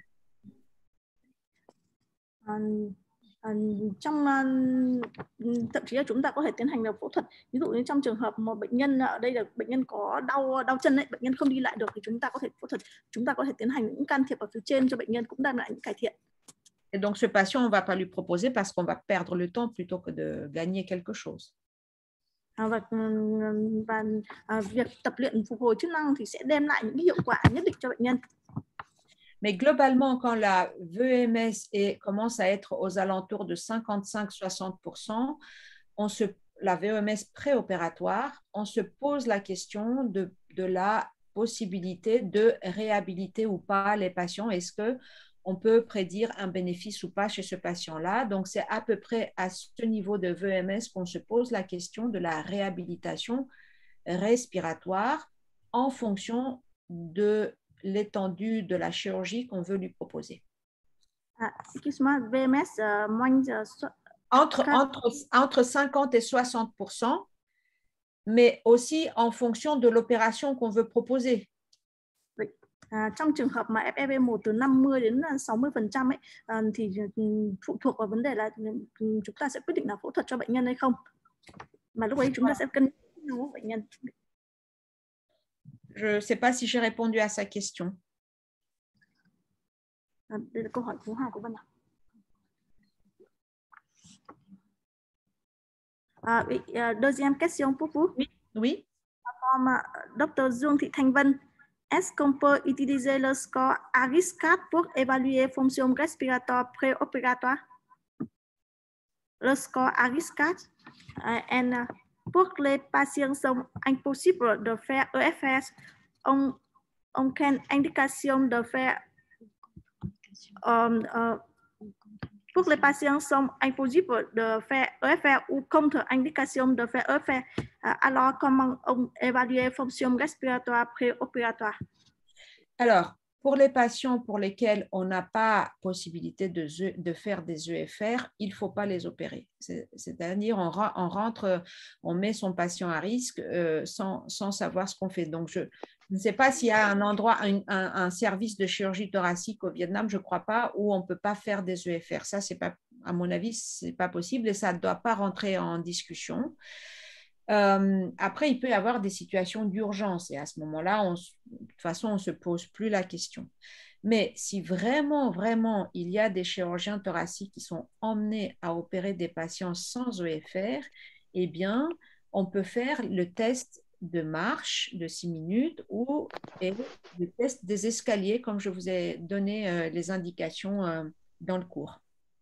Uh, uh, trong uh, thậm chí là chúng ta có thể tiến hành được phẫu thuật, ví dụ như trong trường hợp mà bệnh nhân ở đây là bệnh nhân có đau đau chân ấy, bệnh nhân không đi lại được thì chúng ta có thể phẫu thuật, chúng ta có thể tiến hành những can thiệp ở phía trên cho bệnh nhân cũng đem lại những cải thiện. Et donc, ce patient, on ne va pas lui proposer parce qu'on va perdre le temps plutôt que de gagner quelque chose. À, và, và à, việc tập luyện phục hồi chức năng thì sẽ đem lại những hiệu quả nhất định cho bệnh nhân. Mais globalement, quand la V E M S est, commence à être aux alentours de cinquante-cinq à soixante pour cent, on se, la V E M S préopératoire, on se pose la question de, de la possibilité de réhabiliter ou pas les patients. Est-ce que on peut prédire un bénéfice ou pas chez ce patient-là. Donc, c'est à peu près à ce niveau de V E M S qu'on se pose la question de la réhabilitation respiratoire en fonction de l'étendue de la chirurgie qu'on veut lui proposer. À, excuse-moi, V M S uh, moins uh, entre, entre, entre cinquante et soixante pour cent, mais aussi en fonction de l'opération qu'on veut proposer. À, trong trường hợp mà F E V một từ năm mươi đến sáu mươi phần trăm ấy à, thì phụ thuộc vào vấn đề là chúng ta sẽ quyết định là phẫu thuật cho bệnh nhân hay không. Mà lúc ấy chúng ta sẽ cân nhắc với bệnh nhân. Je ne sais pas si j'ai répondu à sa question. À, đây là câu hỏi thứ hai của Vân ạ. À, deuxième question pour vous. Oui. Oui. Comme docteur Dương Thị Thanh Vân, est-ce qu'on peut utiliser le score A R I S quatre pour évaluer fonction respiratoire préopératoire? Le score A R I S quatre uh, and uh, pour les patients sont impossible de faire E F R, on, on quelle indication de faire um, uh, pour les patients sont impossible de faire E F R ou contre-indication de faire E F R, alors comment on évalue fonction respiratoire préopératoire? Alors, pour les patients pour lesquels on n'a pas possibilité de, de faire des E F R, il ne faut pas les opérer. C'est-à-dire, on, on rentre, on met son patient à risque euh, sans, sans savoir ce qu'on fait. Donc, je ne sais pas s'il y a un endroit, un, un, un service de chirurgie thoracique au Vietnam, je ne crois pas, où on ne peut pas faire des E F R. Ça, c'est pas, à mon avis, ce n'est pas possible et ça ne doit pas rentrer en discussion. Euh, après, il peut y avoir des situations d'urgence et à ce moment-là, on, de toute façon, on ne se pose plus la question. Mais si vraiment, vraiment, il y a des chirurgiens thoraciques qui sont emmenés à opérer des patients sans E F R, eh bien, on peut faire le test de marche de six minutes ou et le test des escaliers, comme je vous ai donné euh, les indications euh, dans le cours.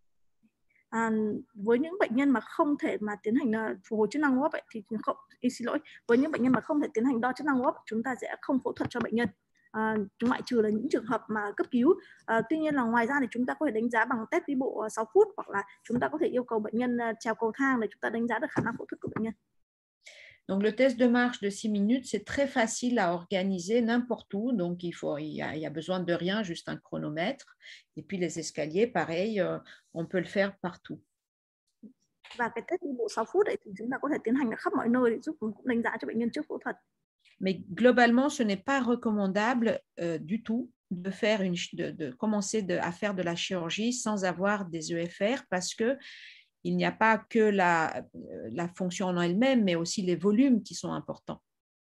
À, với những bệnh nhân mà không thể mà tiến hành uh, phục hồi chức năng hô hấp ấy, thì không, ý, xin lỗi, với những bệnh nhân mà không thể tiến hành đo chức năng hô hấp, chúng ta sẽ không phẫu thuật cho bệnh nhân. À, ngoại trừ là những trường hợp mà cấp cứu. À, tuy nhiên là ngoài ra thì chúng ta có thể đánh giá bằng test đi bộ sáu phút hoặc là chúng ta có thể yêu cầu bệnh nhân uh, trèo cầu thang để chúng ta đánh giá được khả năng phẫu thuật của bệnh nhân. Donc, le test de marche de six minutes, c'est très facile à organiser n'importe où. Donc, il, faut, il, y a, il y a besoin de rien, juste un chronomètre. Et puis, les escaliers, pareil, euh, on peut le faire partout. Và cái test đi bộ sáu phút ấy, thì chúng ta có thể tiến hành ở khắp mọi nơi để giúp cũng đánh giá cho bệnh nhân trước phẫu thuật. Mais globalement, ce n'est pas recommandable euh, du tout de, faire une, de, de commencer de, à faire de la chirurgie sans avoir des E F R parce que il n'y a pas que la, la fonction en elle-même, mais aussi les volumes qui sont importants.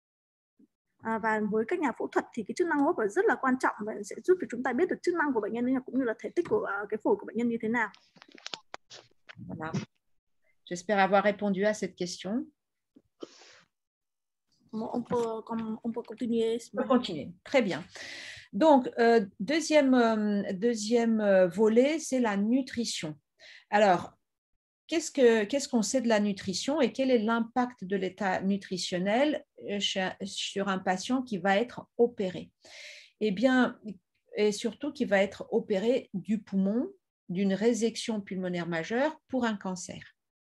À, và với các nhà phẫu thuật thì cái chức năng hô hấp rất là quan trọng và sẽ giúp cho chúng ta biết được chức năng của bệnh nhân cũng như là thể tích của uh, cái phổi của bệnh nhân như thế nào. Voilà. J'espère avoir répondu à cette question. On peut, on peut continuer. On peut continuer. Très bien. Donc, euh, deuxième, euh, deuxième volet, c'est la nutrition. Alors, Qu'est-ce que, qu'est-ce qu'on sait de la nutrition et quel est l'impact de l'état nutritionnel sur un patient qui va être opéré? Eh bien, et surtout qui va être opéré du poumon, d'une résection pulmonaire majeure pour un cancer.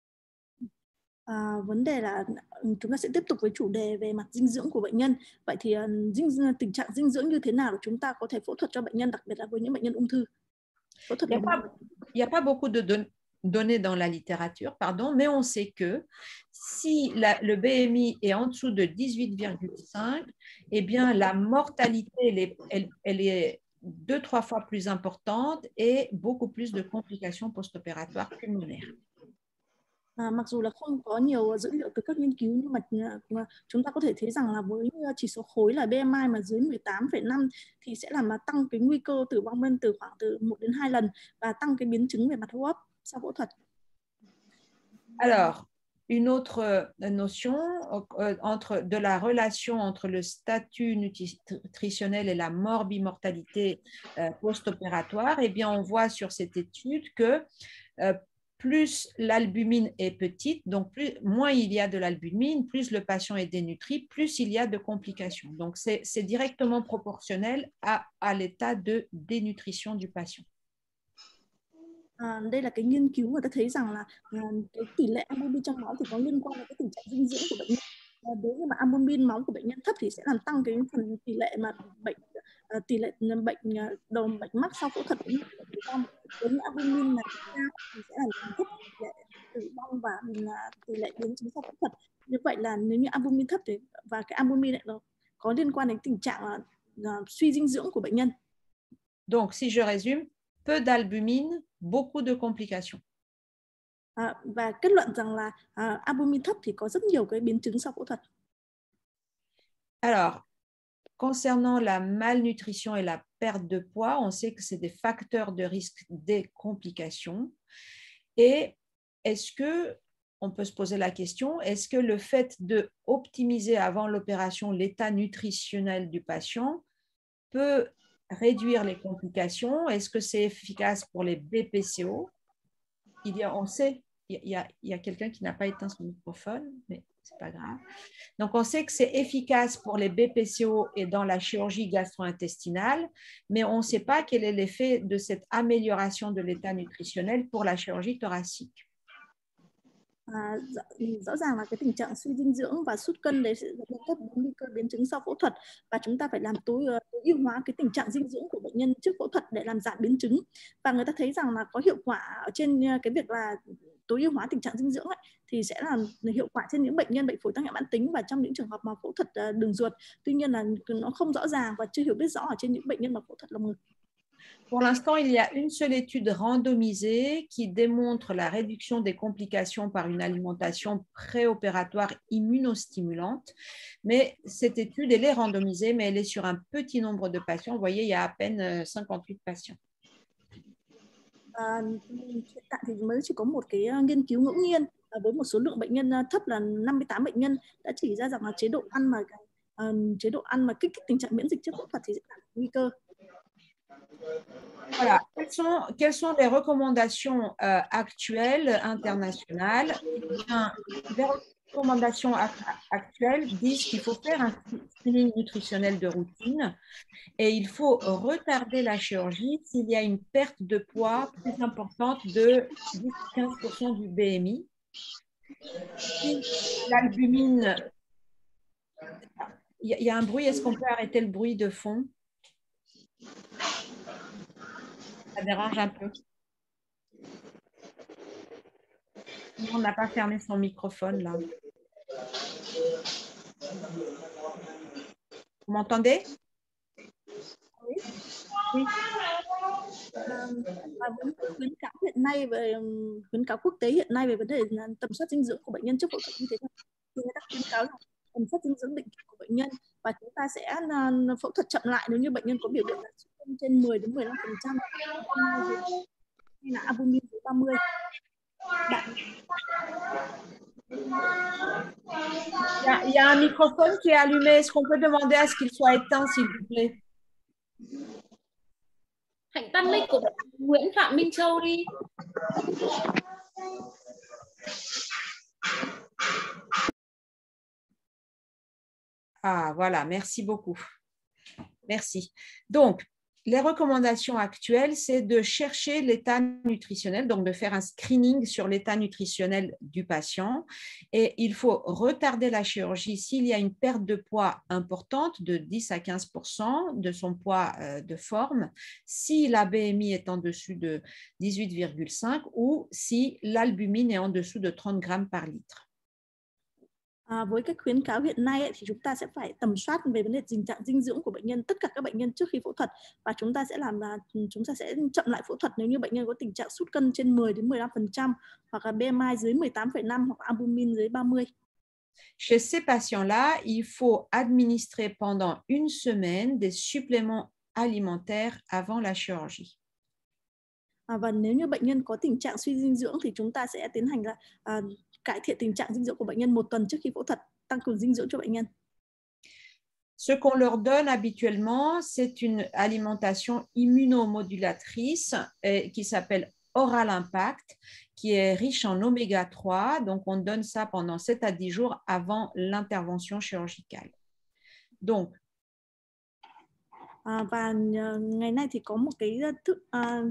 À, vấn đề là chúng ta sẽ tiếp tục với chủ đề về mặt dinh dưỡng của bệnh nhân. Vậy thì uh, dinh, tình trạng dinh dưỡng như thế nào để chúng ta có thể phẫu thuật cho bệnh nhân, đặc biệt là với những bệnh nhân ung thư? Phẫu thuật Il n'y a, a pas beaucoup de données données dans la littérature, pardon, mais on sait que si la, le B M I est en dessous de dix-huit virgule cinq, eh bien la mortalité elle est, elle, elle est deux, trois fois plus importante et beaucoup plus de complications post-opératoires pulmonaires. À, mặc dù là không có nhiều dữ liệu từ các nghiên cứu nhưng mà, mà chúng ta có thể thấy rằng là với chỉ số khối là B M I mà dưới mười tám phẩy năm thì sẽ làm tăng cái nguy cơ tử vong lên từ khoảng từ một đến hai lần và tăng cái biến chứng về mặt hô hấp sau phẫu thuật. Alors, une autre notion entre, de la relation entre le statut nutritionnel et la morbimortalité euh, post-opératoire, eh bien, on voit sur cette étude que euh, plus l'albumine est petite, donc plus, moins il y a de l'albumine, plus le patient est dénutri, plus il y a de complications. Donc, c'est directement proportionnel à, à l'état de dénutrition du patient. À, đây là cái nghiên cứu người ta thấy rằng là à, cái tỷ lệ albumin trong máu thì có liên quan đến cái tình trạng dinh dưỡng của bệnh nhân. À, nếu như mà albumin máu của bệnh nhân thấp thì sẽ làm tăng cái phần tỷ lệ mà bệnh à, tỷ lệ bệnh đầu bệnh mắc sau phẫu thuật cũng như là tử vong. Nếu như albumin là cao thì sẽ làm thấp tỷ lệ tử vong và là tỷ lệ biến chứng sau phẫu thuật. Như vậy là nếu như albumin thấp thì và cái albumin lại nó có liên quan đến tình trạng là, là suy dinh dưỡng của bệnh nhân. Donc, si je résume, peu d'albumine, beaucoup de complications. À, và kết luận rằng là à, albumin thấp thì có rất nhiều cái biến chứng sau phẫu thuật. Alors, concernant la malnutrition et la perte de poids, on sait que c'est des facteurs de risque des complications. Et est-ce que, on peut se poser la question, est-ce que le fait de optimiser avant l'opération l'état nutritionnel du patient peut réduire les complications? Est-ce que c'est efficace pour les B P C O? Il y a, on sait, il y a, il y a quelqu'un qui n'a pas éteint son microphone, mais c'est pas grave. Donc, on sait que c'est efficace pour les B P C O et dans la chirurgie gastro-intestinale, mais on ne sait pas quel est l'effet de cette amélioration de l'état nutritionnel pour la chirurgie thoracique. À, rõ ràng là cái tình trạng suy dinh dưỡng và sút cân đấy sẽ dẫn đến các nguy cơ biến chứng sau phẫu thuật, và chúng ta phải làm tối tối ưu hóa cái tình trạng dinh dưỡng của bệnh nhân trước phẫu thuật để làm giảm biến chứng. Và người ta thấy rằng là có hiệu quả ở trên cái việc là tối ưu hóa tình trạng dinh dưỡng ấy, thì sẽ là hiệu quả trên những bệnh nhân bệnh phổi tắc nghẽn mãn tính và trong những trường hợp mà phẫu thuật đường ruột. Tuy nhiên là nó không rõ ràng và chưa hiểu biết rõ ở trên những bệnh nhân mà phẫu thuật lồng ngực. Pour l'instant, il y a une seule étude randomisée qui démontre la réduction des complications par une alimentation préopératoire immunostimulante. Mais cette étude, elle est randomisée, mais elle est sur un petit nombre de patients. Vous voyez, il y a à peine cinquante-huit patients. À, hiện tại thì mới chỉ có một cái nghiên cứu ngẫu nhiên với một số lượng bệnh nhân thấp là năm mươi tám bệnh nhân đã chỉ ra rằng là chế độ ăn mà uh, chế độ ăn mà kích thích tình trạng miễn dịch trước phẫu thuật thì sẽ giảm nguy cơ. Voilà, quelles sont, quelles sont les recommandations euh, actuelles internationales? Eh bien, les recommandations actuelles disent qu'il faut faire un screening nutritionnel de routine et il faut retarder la chirurgie s'il y a une perte de poids plus importante de dix à quinze pour cent du B M I. Si l'albumine, il y, y a un bruit, est-ce qu'on peut arrêter le bruit de fond? Ça dérange un peu. On n'a pas fermé son microphone là. Vous m'entendez? Oui. Oui. Và với khuyến cáo hiện nay về khuyến cáo quốc tế hiện nay về vấn đề tầm soát dinh dưỡng của bệnh nhân trước phẫu thuật như thế này, thì người ta khuyến cáo là tầm soát dinh dưỡng định kỳ của bệnh nhân và chúng ta sẽ phẫu thuật chậm lại nếu như bệnh nhân có biểu hiện là sút cân trên mười đến mười lăm phần trăm hay là albumin dưới ba mươi. Bạn... Il y, a, il y a un microphone qui est allumé. Est-ce qu'on peut demander à ce qu'il soit éteint, s'il vous plaît? Hãy tắt mic của Nguyễn Phạm Minh Châu đi. Ah, voilà, merci beaucoup. Merci. Donc, les recommandations actuelles, c'est de chercher l'état nutritionnel, donc de faire un screening sur l'état nutritionnel du patient. Et il faut retarder la chirurgie s'il y a une perte de poids importante de dix à quinze pour cent de son poids euh, de forme, si la B M I est en dessous de dix-huit virgule cinq ou si l'albumine est en dessous de trente grammes par litre. À, với các khuyến cáo hiện nay ấy, thì chúng ta sẽ phải tầm soát về vấn đề tình trạng dinh dưỡng của bệnh nhân, tất cả các bệnh nhân trước khi phẫu thuật, và chúng ta sẽ làm là chúng ta sẽ chậm lại phẫu thuật nếu như bệnh nhân có tình trạng sút cân trên mười đến mười lăm phần trăm hoặc là B M I dưới mười tám phẩy năm hoặc albumin dưới ba mươi. Chez ces patients-là, il faut administrer pendant une semaine des suppléments alimentaires avant la chirurgie. À, và nếu như bệnh nhân có tình trạng suy dinh dưỡng thì chúng ta sẽ tiến hành là à, cải thiện tình trạng dinh dưỡng của bệnh nhân một tuần trước khi phẫu thuật, tăng cường dinh dưỡng cho bệnh nhân. Ce qu'on leur donne habituellement, c'est une alimentation immunomodulatrice et, qui s'appelle Oral Impact, qui est riche en oméga trois. Donc, on donne ça pendant sept à dix jours avant l'intervention chirurgicale. Donc, à, và ngày nay thì có một cái thức, à,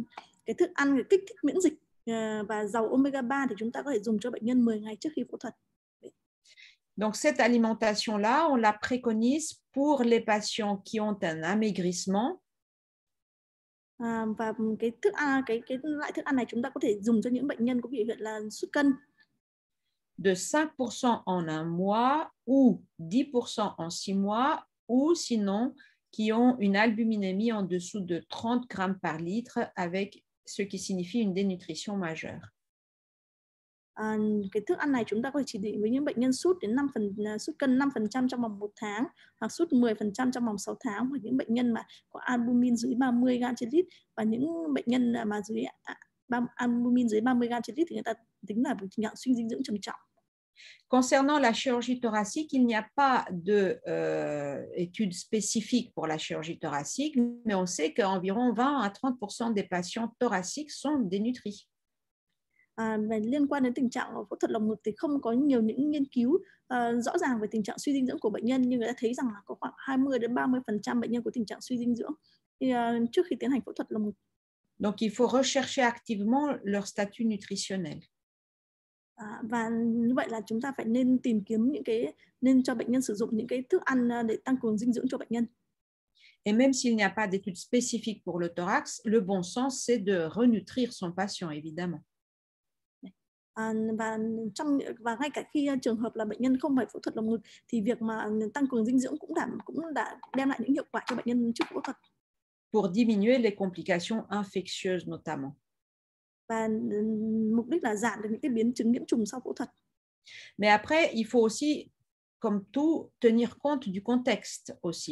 cái thức ăn cái kích thích miễn dịch uh, và giàu omega ba thì chúng ta có thể dùng cho bệnh nhân mười ngày trước khi phẫu thuật. Donc cette alimentation-là, on la préconise pour les patients qui ont un amaigrissement. À, và cái thức ăn cái cái loại thức ăn này chúng ta có thể dùng cho những bệnh nhân có biểu hiện là sút cân. De cinq pour cent en un mois ou dix pour cent en six mois ou sinon qui ont une albuminémie en dessous de trente grammes par litre avec ce qui signifie une dénutrition majeure. À, cái thức ăn này chúng ta có thể chỉ định với những bệnh nhân sút đến năm phần sút cân năm phần trăm trong vòng một tháng hoặc sút mười phần trăm trong vòng sáu tháng, hoặc những bệnh nhân mà có albumin dưới ba mươi gam trên lít, và những bệnh nhân mà dưới albumin dưới ba mươi gam trên lít thì người ta tính là tình trạng suy dinh dưỡng trầm trọng. Concernant la chirurgie thoracique, il n'y a pas de euh, études spécifiques pour la chirurgie thoracique, mais on sait qu'environ vingt à trente pour cent des patients thoraciques sont dénutris. À, về liên quan đến tình trạng phẫu thuật lồng ngực thì không có nhiều những nghiên cứu uh, rõ ràng về tình trạng suy dinh dưỡng của bệnh nhân, nhưng người ta thấy rằng là có khoảng hai mươi đến ba mươi phần trăm bệnh nhân có tình trạng suy dinh dưỡng thì, uh, trước khi tiến hành phẫu thuật lồng ngực. Donc il faut rechercher activement leur statut nutritionnel. À, và như vậy là chúng ta phải nên tìm kiếm những cái nên cho bệnh nhân sử dụng những cái thức ăn để tăng cường dinh dưỡng cho bệnh nhân. Et même s'il n'y a pas d'études spécifiques pour le thorax, le bon sens c'est de renutrir son patient évidemment. À, và trong và ngay cả khi trường hợp là bệnh nhân không phải phẫu thuật lồng ngực thì việc mà tăng cường dinh dưỡng cũng đảm cũng đã đem lại những hiệu quả cho bệnh nhân trước phẫu thuật. Pour diminuer les complications infectieuses notamment. Và mục đích là giảm được những cái biến chứng nhiễm trùng sau phẫu thuật. Mais après, il faut aussi, comme tout, tenir compte du contexte aussi.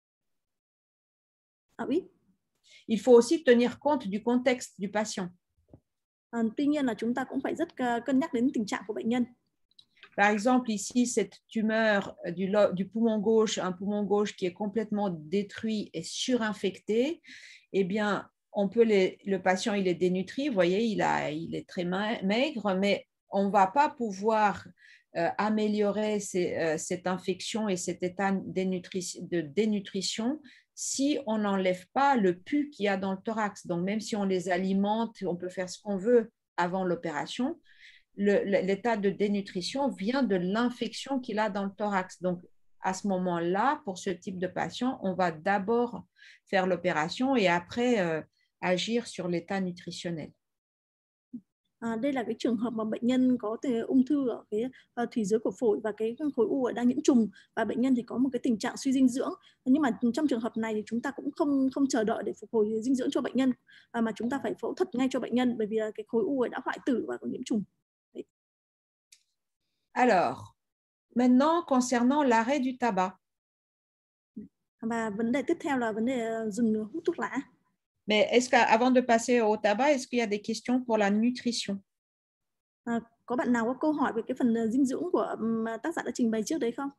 Ah oui. Il faut aussi tenir compte du contexte du patient. À, tuy nhiên là chúng ta cũng phải rất cân nhắc đến tình trạng của bệnh nhân. Par exemple, ici, cette tumeur du, du poumon gauche, un poumon gauche qui est complètement détruit et surinfecté, eh bien, on peut les, le patient, il est dénutri, vous voyez, il, a, il est très maigre, mais on ne va pas pouvoir euh, améliorer ces, euh, cette infection et cet état de dénutrition si on n'enlève pas le pus qu'il y a dans le thorax. Donc, même si on les alimente, on peut faire ce qu'on veut avant l'opération, l'état de dénutrition vient de l'infection qu'il a dans le thorax. Donc, à ce moment-là, pour ce type de patient, on va d'abord faire l'opération et après euh, agir sur l'état nutritionnel. À, đây là cái trường hợp mà bệnh nhân có thể ung thư ở cái uh, thùy dưới của phổi và cái khối u đang nhiễm trùng, và bệnh nhân thì có một cái tình trạng suy dinh dưỡng. Nhưng mà trong trường hợp này thì chúng ta cũng không không chờ đợi để phục hồi dinh dưỡng cho bệnh nhân, à, mà chúng ta phải phẫu thuật ngay cho bệnh nhân bởi vì cái khối u đã hoại tử và có nhiễm trùng. Đấy. Alors, maintenant concernant l'arrêt du tabac. Và vấn đề tiếp theo là vấn đề dừng hút thuốc lá. Mais est-ce qu'avant de passer au tabac, est-ce qu'il y a des questions pour la nutrition? À, có bạn nào có câu hỏi về cái phần dinh dưỡng của tác giả đã trình bày trước đấy không?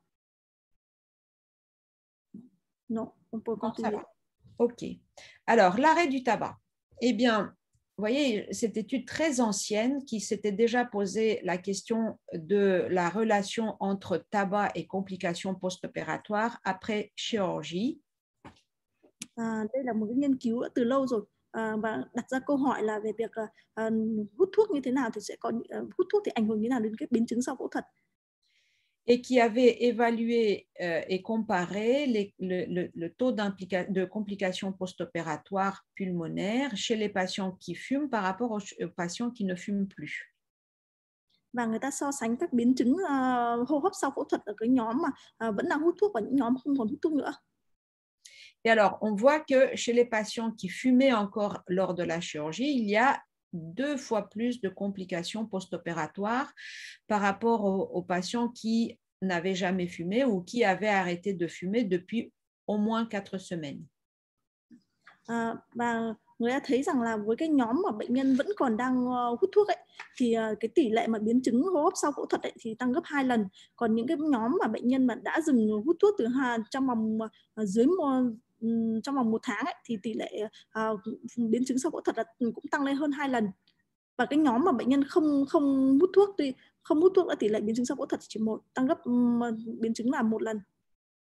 Non, on peut continuer. Ok. Alors, l'arrêt du tabac. Eh bien, vous voyez, cette étude très ancienne qui s'était déjà posé la question de la relation entre tabac et complications post-opératoires après chirurgie. À, đây là một cái nghiên cứu đã từ lâu rồi à, và đặt ra câu hỏi là về việc à, hút thuốc như thế nào thì sẽ có à, hút thuốc thì ảnh hưởng như thế nào đến các biến chứng sau phẫu thuật. Et qui avait évalué euh, et comparé les, le, le, le taux de complications post-opératoires pulmonaires chez les patients qui fument par rapport aux, aux patients qui ne fument plus. Và người ta so sánh các biến chứng uh, hô hấp sau phẫu thuật ở cái nhóm mà uh, vẫn đang hút thuốc và những nhóm không còn hút thuốc nữa. Et alors, on voit que chez les patients qui fumaient encore lors de la chirurgie, il y a deux fois plus de complications post-opératoires par rapport aux, aux patients qui n'avaient jamais fumé ou qui avaient arrêté de fumer depuis au moins quatre semaines. À, và người ta thấy rằng là với cái nhóm mà bệnh nhân vẫn còn đang uh, hút thuốc ấy, thì uh, cái tỷ lệ mà biến chứng hô hấp sau phẫu thuật ấy, thì tăng gấp hai lần. Còn những cái nhóm mà bệnh nhân mà đã dừng hút thuốc từ hai trong vòng uh, dưới một trong vòng một tháng ấy, thì tỷ lệ uh, biến chứng sau phẫu thuật là cũng tăng lên hơn hai lần. Và cái nhóm mà bệnh nhân không không hút thuốc thì không hút thuốc là tỷ lệ biến chứng sau phẫu thuật chỉ một, tăng gấp um, biến chứng là một lần.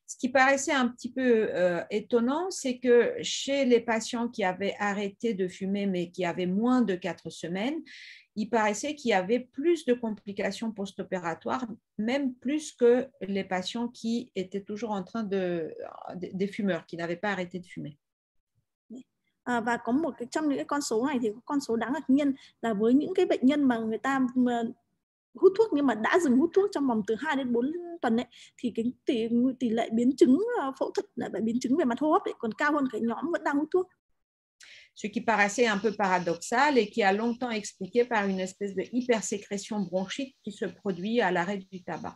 Ce qui paraissait un petit peu euh, étonnant, c'est que chez les patients qui avaient arrêté de fumer, mais qui avaient moins de quatre semaines, il paraissait qu'il y avait plus de complications post-opératoires, même plus que les patients qui étaient toujours en train de, des fumeurs, qui n'avaient pas arrêté de fumer. À, và có một cái trong những cái con số này thì có con số đáng ngạc nhiên là với những cái bệnh nhân mà người ta mà hút thuốc nhưng mà đã dừng hút thuốc trong vòng từ hai đến bốn tuần ấy, thì cái tỷ, tỷ lệ biến chứng phẫu thuật là biến chứng về mặt hô hấp ấy, còn cao hơn cái nhóm vẫn đang hút thuốc. Ce qui paraissait un peu paradoxal et qui a longtemps expliqué par une espèce de hypersécrétion bronchique qui se produit à l'arrêt du tabac.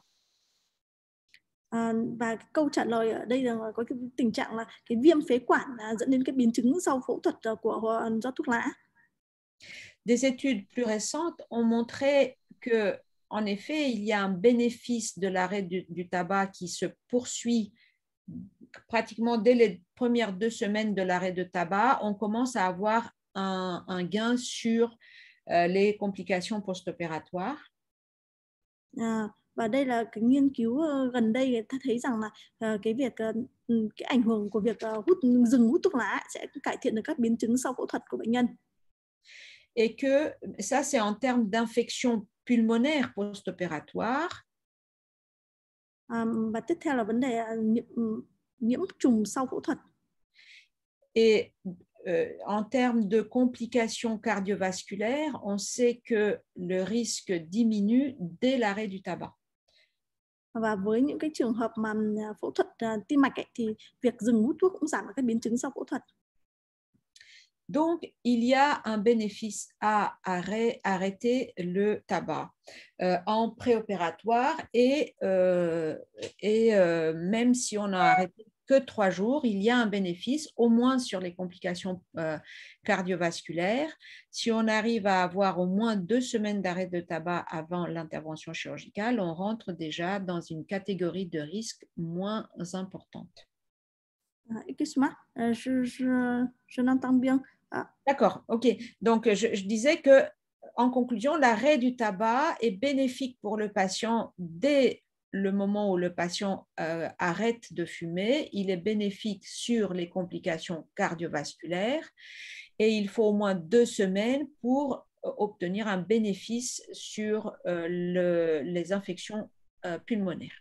À, và cái câu trả lời ở đây là có cái tình trạng là cái viêm phế quản là dẫn đến cái biến chứng sau phẫu thuật của do thuốc lá. Des études plus récentes ont montré que, en effet, il y a un bénéfice de l'arrêt du, du tabac qui se poursuit pratiquement dès les premières deux semaines de l'arrêt de tabac. On commence à avoir un, un gain sur euh, les complications post-opératoires. À, và đây là cái nghiên cứu gần đây người ta thấy rằng là uh, cái việc uh, cái ảnh hưởng của việc uh, hút dừng hút thuốc lá sẽ cải thiện được các biến chứng sau phẫu thuật của bệnh nhân. Et que ça c'est en termes d'infection pulmonaire post-opératoire. À, và tiếp theo là vấn đề uh, nhiễm, nhiễm trùng sau phẫu thuật. Et euh, en termes de complications cardiovasculaires, on sait que le risque diminue dès l'arrêt du tabac. Và với những cái trường hợp mà phẫu thuật uh, tim mạch ấy, thì việc dừng hút thuốc cũng giảm các biến chứng sau phẫu thuật. Donc, il y a un bénéfice à arrêter le tabac euh, en préopératoire et, euh, et euh, même si on a arrêté que trois jours, il y a un bénéfice au moins sur les complications euh, cardiovasculaires. Si on arrive à avoir au moins deux semaines d'arrêt de tabac avant l'intervention chirurgicale, on rentre déjà dans une catégorie de risque moins importante. Ah, excuse-moi, euh, je, je, je n'entends bien. Ah. D'accord, ok. Donc, je, je disais que, en conclusion, l'arrêt du tabac est bénéfique pour le patient dès le moment où le patient euh, arrête de fumer. Il est bénéfique sur les complications cardiovasculaires et il faut au moins deux semaines pour obtenir un bénéfice sur euh, le, les infections euh, pulmonaires.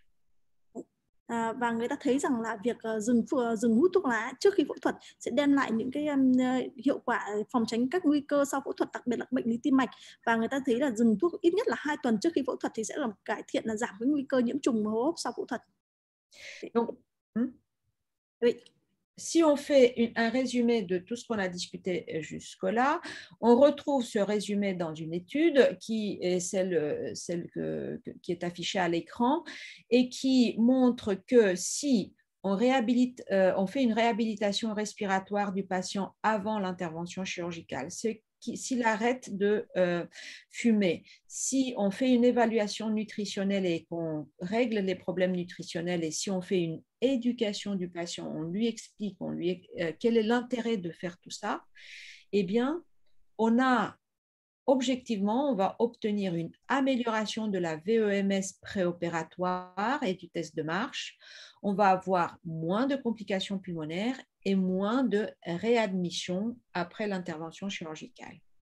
À, và người ta thấy rằng là việc uh, dừng dừng hút thuốc lá trước khi phẫu thuật sẽ đem lại những cái um, hiệu quả phòng tránh các nguy cơ sau phẫu thuật, đặc biệt là bệnh lý tim mạch. Và người ta thấy là dừng thuốc ít nhất là hai tuần trước khi phẫu thuật thì sẽ làm cải thiện là giảm cái nguy cơ nhiễm trùng hô hấp sau phẫu thuật. Donc, hmm? Oui. Si on fait une, un résumé de tout ce qu'on a discuté jusque-là, on retrouve ce résumé dans une étude qui est celle, celle que, que, qui est affichée à l'écran et qui montre que si on, réhabilite, euh, on fait une réhabilitation respiratoire du patient avant l'intervention chirurgicale, c'est s'il arrête de euh, fumer, si on fait une évaluation nutritionnelle et qu'on règle les problèmes nutritionnels et si on fait une éducation du patient, on lui explique on lui, euh, quel est l'intérêt de faire tout ça, eh bien, on a objectivement, on va obtenir une amélioration de la V E M S préopératoire et du test de marche. On va avoir moins de complications pulmonaires et moins de réadmission après l'intervention chirurgicale.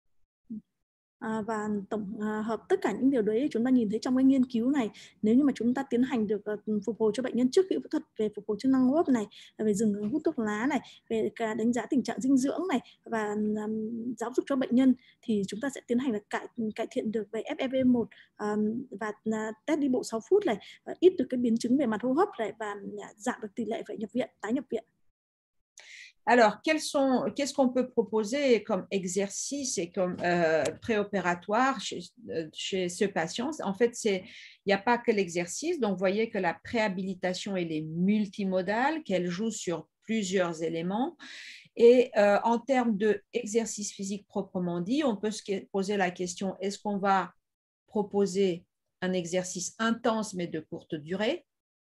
À, và tổng à, hợp tất cả những điều đấy chúng ta nhìn thấy trong cái nghiên cứu này, nếu như mà chúng ta tiến hành được uh, phục hồi cho bệnh nhân trước khi phẫu thuật về phục hồi chức năng hô hấp này, về dừng hút thuốc lá này, về cả đánh giá tình trạng dinh dưỡng này và um, giáo dục cho bệnh nhân, thì chúng ta sẽ tiến hành là cải cải thiện được về F E V một um, và uh, test đi bộ sáu phút này, uh, ít được cái biến chứng về mặt hô hấp này và uh, giảm được tỷ lệ phải nhập viện, tái nhập viện. Alors, qu'est-ce qu'on peut proposer comme exercice et comme euh, préopératoire chez, chez ce patient? En fait, il n'y a pas que l'exercice. Donc, vous voyez que la préhabilitation, elle est multimodale, qu'elle joue sur plusieurs éléments. Et euh, en termes d'exercice physique proprement dit, on peut se poser la question, est-ce qu'on va proposer un exercice intense mais de courte durée?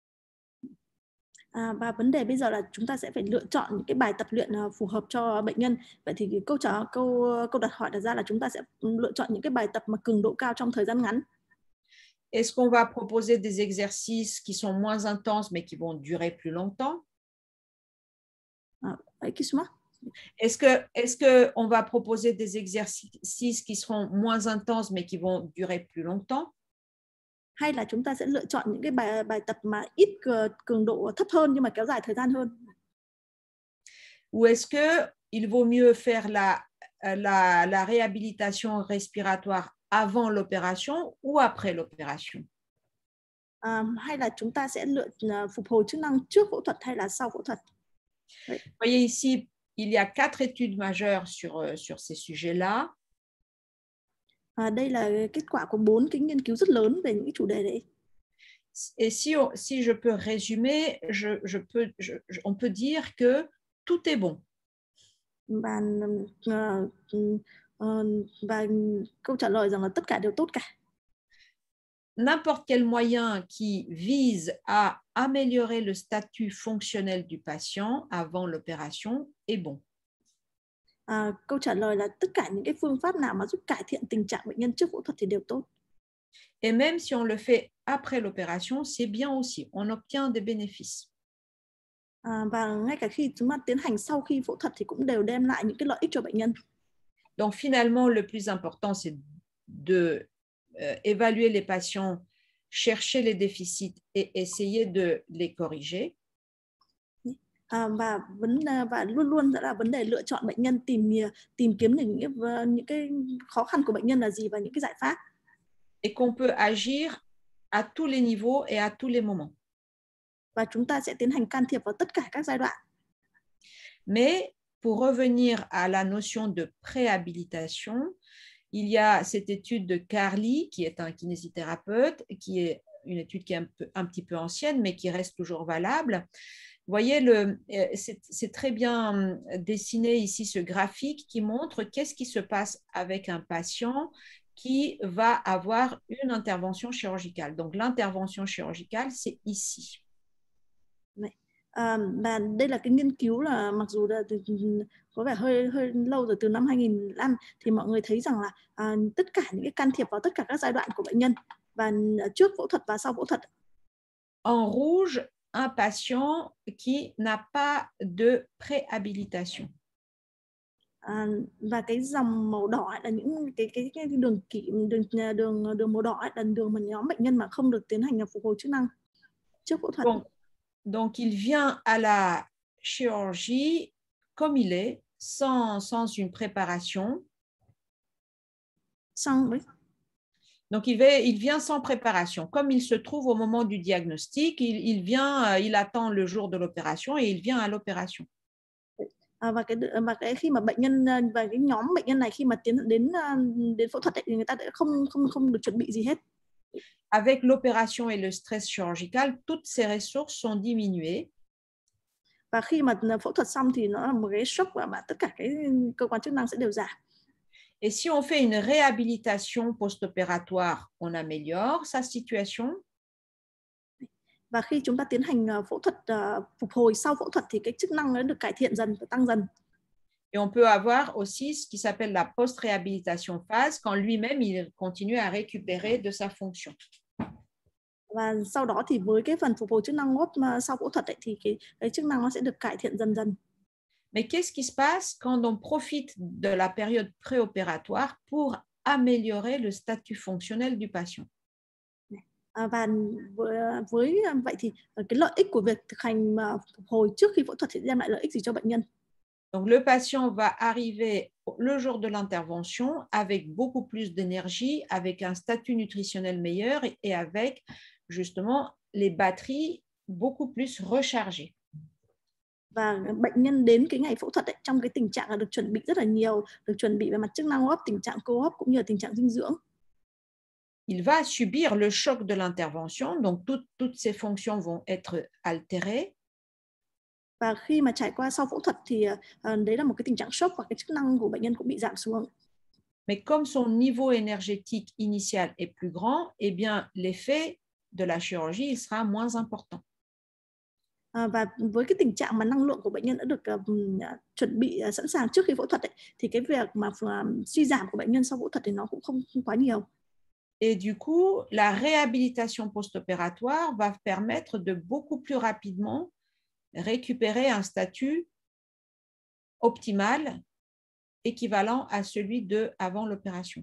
À, và vấn đề bây giờ là chúng ta sẽ phải lựa chọn những cái bài tập luyện uh, phù hợp cho bệnh nhân. Vậy thì cái câu trả câu câu đặt hỏi đặt ra là chúng ta sẽ lựa chọn những cái bài tập mà cường độ cao trong thời gian ngắn. Est-ce qu'on va proposer des exercices qui sont moins intenses mais qui vont durer plus longtemps? À, excuse-moi. Est-ce que, est-ce que on va proposer des exercices qui seront moins intenses mais qui vont durer plus longtemps? Hay là chúng ta sẽ lựa chọn những cái bài bài tập mà ít cường độ thấp hơn nhưng mà kéo dài thời gian hơn? Ou est-ce que il vaut mieux faire la la la réhabilitation respiratoire avant l'opération ou après l'opération? À, hay là chúng ta sẽ lựa phục hồi chức năng trước phẫu thuật hay là sau phẫu thuật? Vous voyez ici, il y a quatre études majeures sur sur ces sujets-là. À, đây là kết quả của bốn cái nghiên cứu rất lớn về những cái chủ đề đấy. Et si on, si je peux résumer, je je peux je, je, on peut dire que tout est bon. Và, uh, uh, và câu trả lời rằng là tất cả đều tốt cả. N'importe quel moyen qui vise à améliorer le statut fonctionnel du patient avant l'opération est bon. À, câu trả lời là tất cả những cái phương pháp nào mà giúp cải thiện tình trạng bệnh nhân trước phẫu thuật thì đều tốt. Et même si on le fait après l'opération, c'est bien aussi. On obtient des bénéfices. À, và ngay cả khi chúng ta tiến hành sau khi phẫu thuật thì cũng đều đem lại những cái lợi ích cho bệnh nhân. Donc finalement, le plus important, c'est de euh, évaluer les patients, chercher les déficits et essayer de les corriger. À, và vấn và luôn luôn là vấn đề lựa chọn bệnh nhân, tìm tìm kiếm được những cái, những cái khó khăn của bệnh nhân là gì và những cái giải pháp. Et qu'on peut agir à tous les niveaux et à tous les moments. Và chúng ta sẽ tiến hành can thiệp vào tất cả các giai đoạn. Mais pour revenir à la notion de préhabilitation, il y a cette étude de Carly, qui est un kinésithérapeute, qui est une étude qui est un, peu, un petit peu ancienne, mais qui reste toujours valable. Vous voyez, c'est très bien dessiné ici ce graphique qui montre qu'est-ce qui se passe avec un patient qui va avoir une intervention chirurgicale. Donc l'intervention chirurgicale, c'est ici. À, và đây là cái nghiên cứu là mặc dù là từ, có vẻ hơi hơi lâu rồi, từ năm hai nghìn lẻ năm, thì mọi người thấy rằng là à, tất cả những cái can thiệp vào tất cả các giai đoạn của bệnh nhân, và trước phẫu thuật và sau phẫu thuật. En rouge, un patient qui n'a pas de préhabilitation. À, và cái dòng màu đỏ là những cái cái, cái đường kìm đường đường đường màu đỏ là đường mà nhóm bệnh nhân mà không được tiến hành phục hồi chức năng trước phẫu thuật. Donc, donc il vient à la chirurgie comme il est, sans sans une préparation. Sans, oui. Donc il, va, il vient sans préparation. Comme il se trouve au moment du diagnostic, il, il vient, il attend le jour de l'opération et il vient à l'opération. À, và cái và cái khi mà bệnh nhân và cái nhóm bệnh nhân này khi mà tiến đến đến phẫu thuật ấy, thì người ta đã không không không được chuẩn bị gì hết. Avec l'opération et le stress chirurgical, toutes ces ressources sont diminuées. Và khi mà phẫu thuật xong thì nó là một cái sốc và mà tất cả cái cơ quan chức năng sẽ đều giảm. Et si on fait une réhabilitation post-opératoire, on améliore sa situation. Và khi chúng ta tiến hành phẫu thuật uh, phục hồi sau phẫu thuật thì cái chức năng nó được cải thiện dần và tăng dần. Et on peut avoir aussi ce qui s'appelle la post-réhabilitation phase, quand lui-même il continue à récupérer de sa fonction. Và sau đó thì với cái phần phục hồi chức năng hô hấp sau phẫu thuật ấy, thì cái, cái chức năng nó sẽ được cải thiện dần dần. Mais qu'est-ce qui se passe quand on profite de la période préopératoire pour améliorer le statut fonctionnel du patient? À, và với, với vậy thì cái lợi ích của việc thực hành phục hồi trước khi phẫu thuật sẽ đem lại lợi ích gì cho bệnh nhân? Donc le patient va arriver le jour de l'intervention avec beaucoup plus d'énergie, avec un statut nutritionnel meilleur et avec justement les batteries beaucoup plus rechargées. Và bệnh nhân đến cái ngày phẫu thuật ấy, trong cái tình trạng là được chuẩn bị rất là nhiều, được chuẩn bị về mặt chức năng hô hấp, tình trạng cơ hấp cũng như là tình trạng dinh dưỡng. Il va subir le choc de l'intervention, donc tout, toutes ses fonctions vont être altérées. Và khi mà trải qua sau phẫu thuật thì uh, đấy là một cái tình trạng sốc và cái chức năng của bệnh nhân cũng bị giảm xuống. Mais comme son niveau énergétique initial est plus grand, eh bien l'effet de la chirurgie il sera moins important. À, và với cái tình trạng mà năng lượng của bệnh nhân đã được uh, chuẩn bị uh, sẵn sàng trước khi phẫu thuật ấy, thì cái việc mà uh, suy giảm của bệnh nhân sau phẫu thuật thì nó cũng không, không quá nhiều. Et du coup, la réhabilitation post-opératoire va permettre de beaucoup plus rapidement récupérer un statut optimal équivalent à celui de avant l'opération.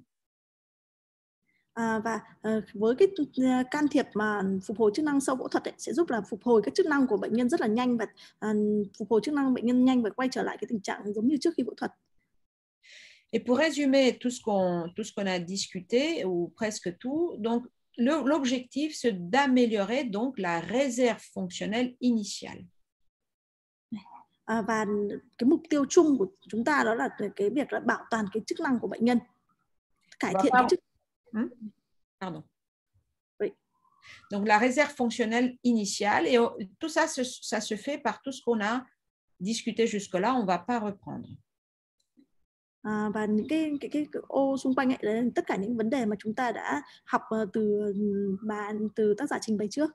À, và uh, với cái uh, can thiệp mà phục hồi chức năng sau phẫu thuật ấy, sẽ giúp là phục hồi các chức năng của bệnh nhân rất là nhanh và uh, phục hồi chức năng bệnh nhân nhanh và quay trở lại cái tình trạng giống như trước khi phẫu thuật. Et pour résumer tout ce qu'on tout ce qu'on a discuté ou presque tout, donc l'objectif c'est d'améliorer donc la réserve fonctionnelle initiale. À, và cái mục tiêu chung của chúng ta đó là cái việc là bảo toàn cái chức năng của bệnh nhân, cải thiện cái chức Hmm? Pardon. Oui. Donc la réserve fonctionnelle initiale, et tout ça, ça se fait par tout ce qu'on a discuté jusque-là, on ne va pas reprendre. À, và những cái, cái cái cái ô xung quanh ấy, đấy là tất cả những vấn đề mà chúng ta đã học từ bà từ tác giả trình bày trước.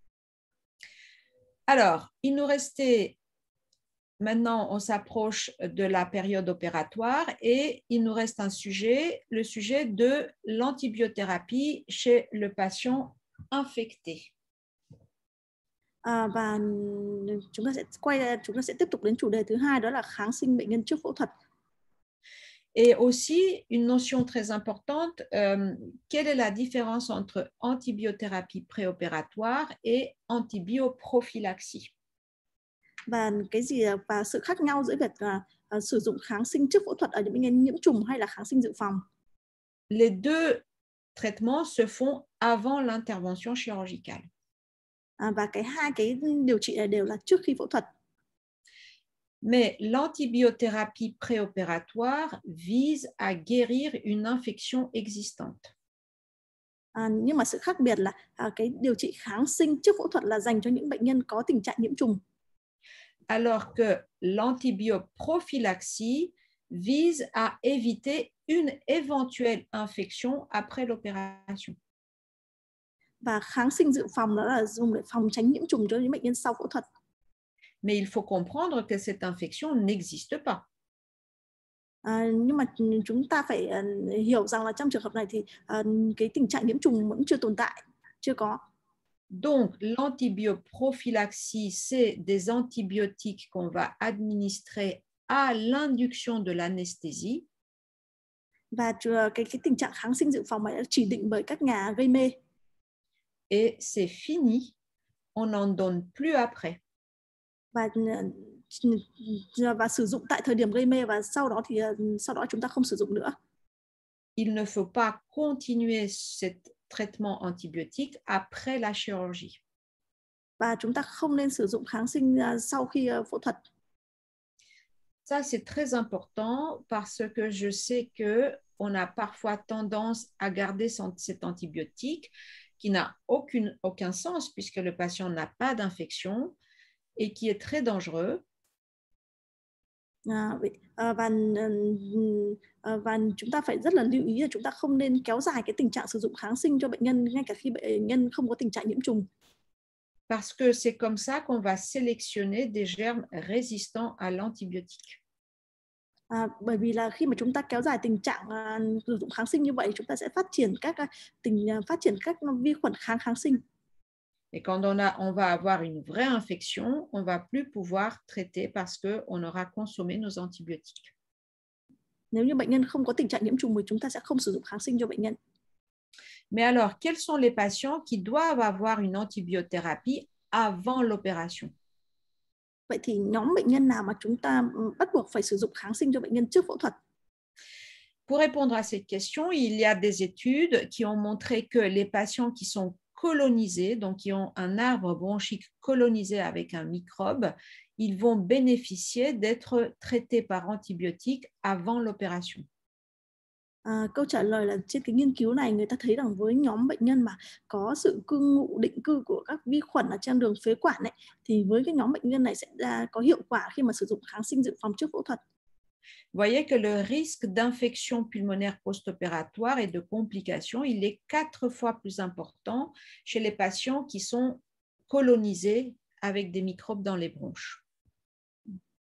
Alors, il nous restait maintenant, on s'approche de la période opératoire et il nous reste un sujet, le sujet de l'antibiothérapie chez le patient infecté. À, và chúng ta sẽ quay chúng ta sẽ tiếp tục đến chủ đề thứ hai, đó là kháng sinh bệnh nhân trước phẫu thuật. Et aussi, une notion très importante, euh, quelle est la différence entre antibiothérapie préopératoire et antibioprophylaxie? Và cái gì và sự khác nhau giữa việc uh, uh, sử dụng kháng sinh trước phẫu thuật ở những bệnh nhân nhiễm trùng hay là kháng sinh dự phòng? Les deux traitements se font avant l'intervention chirurgicale. À, và cái hai cái điều trị này đều là trước khi phẫu thuật. Mais l'antibiothérapie préopératoire vise à guérir une infection existante. À, nhưng mà sự khác biệt là à, cái điều trị kháng sinh trước phẫu thuật là dành cho những bệnh nhân có tình trạng nhiễm trùng. Alors que l'antibioprophylaxie vise à éviter une éventuelle infection après l'opération. Và kháng sinh dự phòng đó là dùng để phòng tránh nhiễm trùng cho những bệnh nhân sau phẫu thuật. Mais il faut comprendre que cette infection n'existe pas. À, nhưng mà chúng ta phải uh, hiểu rằng là trong trường hợp này thì uh, cái tình trạng nhiễm trùng vẫn chưa tồn tại, chưa có. Donc, l'antibioprophylaxie, c'est des antibiotiques qu'on va administrer à l'induction de l'anesthésie. Và cái, cái tình trạng kháng sinh dự phòng này chỉ định bởi các nhà gây mê. Et c'est fini, on n'en donne plus après. Và và sử dụng tại thời điểm gây mê và sau đó thì sau đó chúng ta không sử dụng nữa. Il ne faut pas continuer ce traitement antibiotique après la chirurgie. Và chúng ta không nên sử dụng kháng sinh sau khi phẫu thuật. Ça c'est très important parce que je sais que on a parfois tendance à garder cet antibiotique qui n'a aucune aucun sens puisque le patient n'a pas d'infection et qui est très dangereux. À, và, và chúng ta phải rất là lưu ý là chúng ta không nên kéo dài cái tình trạng sử dụng kháng sinh cho bệnh nhân ngay cả khi bệnh nhân không có tình trạng nhiễm trùng. Parce que c'est comme ça qu'on va sélectionner des germes résistants à l'antibiotique. À, bởi vì là khi mà chúng ta kéo dài tình trạng uh, sử dụng kháng sinh như vậy, chúng ta sẽ phát triển các uh, tình uh, phát triển các vi khuẩn kháng kháng sinh. Et quand on, a, on va avoir une vraie infection, on ne va plus pouvoir traiter parce qu'on aura consommé nos antibiotiques. Nếu như bệnh nhân không có tình trạng nhiễm trùng thì chúng ta sẽ không sử dụng kháng sinh cho bệnh nhân. Mais alors, quels sont les patients qui doivent avoir une antibiothérapie avant l'opération? Vậy thì nhóm bệnh nhân nào mà chúng ta bắt buộc phải sử dụng kháng sinh cho bệnh nhân trước phẫu thuật? Pour répondre à cette question, il y a des études qui ont montré que les patients qui sont colonisés, donc qui ont un arbre bronchique colonisé avec un microbe, ils vont bénéficier d'être traités par antibiotiques avant l'opération. À, câu trả lời là trên cái nghiên cứu này người ta thấy rằng với nhóm bệnh nhân mà có sự cư ngụ định cư của các vi khuẩn ở trên đường phế quản ấy, thì với cái nhóm bệnh nhân này sẽ có hiệu quả khi mà sử dụng kháng sinh dự phòng trước phẫu thuật. Vous voyez que le risque d'infection pulmonaire post-opératoire et de complications, il est quatre fois plus important chez les patients qui sont colonisés avec des microbes dans les bronches.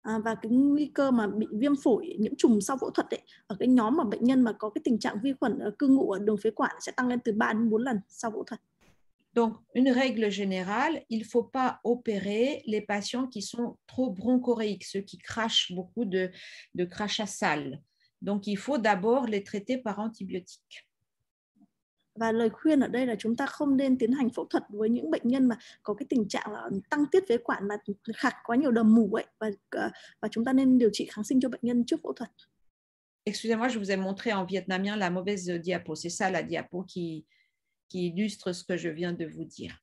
À, và cái nguy cơ mà bị viêm phổi nhiễm trùng sau phẫu thuật ấy, ở cái nhóm mà bệnh nhân mà có cái tình trạng vi khuẩn cư ngụ ở đường phế quản sẽ tăng lên từ ba đến bốn lần sau phẫu thuật. Donc, une règle générale, il ne faut pas opérer les patients qui sont trop bronchoréiques, ceux qui crachent beaucoup de, de crachats sales. Donc, il faut d'abord les traiter par antibiotiques. Và lời khuyên ở đây là chúng ta không nên tiến hành phẫu thuật với những bệnh nhân mà có cái tình trạng là tăng tiết phế quản mà khạc quá nhiều đờm mủ ấy, và và chúng ta nên điều trị kháng sinh cho bệnh nhân trước phẫu thuật. Excusez-moi, je vous ai montré en vietnamien la mauvaise diapo. C'est ça la diapo qui, qui illustre ce que je viens de vous dire.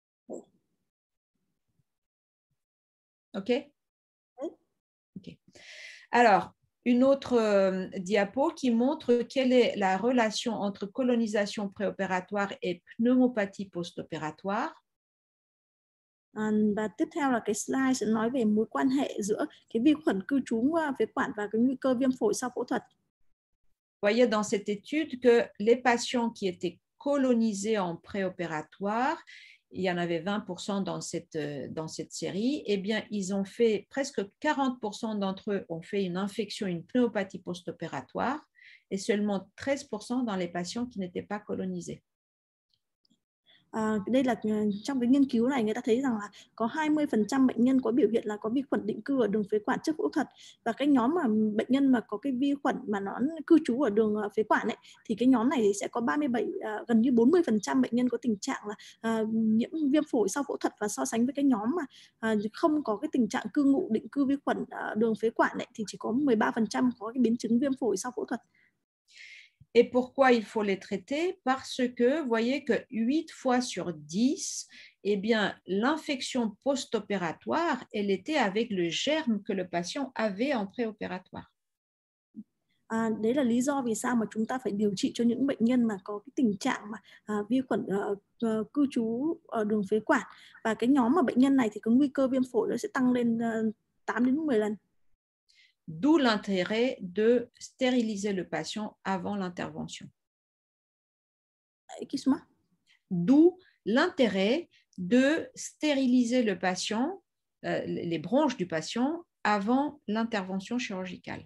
OK? OK. Alors, une autre euh, diapo qui montre quelle est la relation entre colonisation préopératoire et pneumopathie post-opératoire. À, và tiếp theo là cái slide sẽ nói về mối quan hệ giữa cái vi khuẩn cư trú phế quản và cái nguy cơ viêm phổi sau phẫu thuật. Vous voyez dans cette étude que les patients qui étaient colonisés en préopératoire, il y en avait vingt pour cent dans cette, dans cette série, eh bien, ils ont fait, presque quarante pour cent d'entre eux ont fait une infection, une pneumopathie post-opératoire, et seulement treize pour cent dans les patients qui n'étaient pas colonisés. À, đây là trong cái nghiên cứu này người ta thấy rằng là có hai mươi phần trăm bệnh nhân có biểu hiện là có vi khuẩn định cư ở đường phế quản trước phẫu thuật, và cái nhóm mà bệnh nhân mà có cái vi khuẩn mà nó cư trú ở đường phế quản ấy, thì cái nhóm này sẽ có ba mươi bảy, uh, gần như bốn mươi phần trăm bệnh nhân có tình trạng là uh, nhiễm viêm phổi sau phẫu thuật, và so sánh với cái nhóm mà uh, không có cái tình trạng cư ngụ định cư vi khuẩn ở đường phế quản ấy, thì chỉ có mười ba phần trăm có cái biến chứng viêm phổi sau phẫu thuật. Et pourquoi il faut les traiter? Parce que vous voyez que huit fois sur dix, eh bien, l'infection post-opératoire, elle était avec le germe que le patient avait en préopératoire. À, đấy là lý do vì sao mà chúng ta phải điều trị cho những bệnh nhân mà có cái tình trạng mà à, vi khuẩn uh, uh, cư trú ở đường phế quản, và cái nhóm mà bệnh nhân này thì có nguy cơ viêm phổi nó sẽ tăng lên uh, tám đến mười lần. D'où l'intérêt de stériliser le patient avant l'intervention. D'où l'intérêt de stériliser le patient, euh, les bronches du patient, avant l'intervention chirurgicale.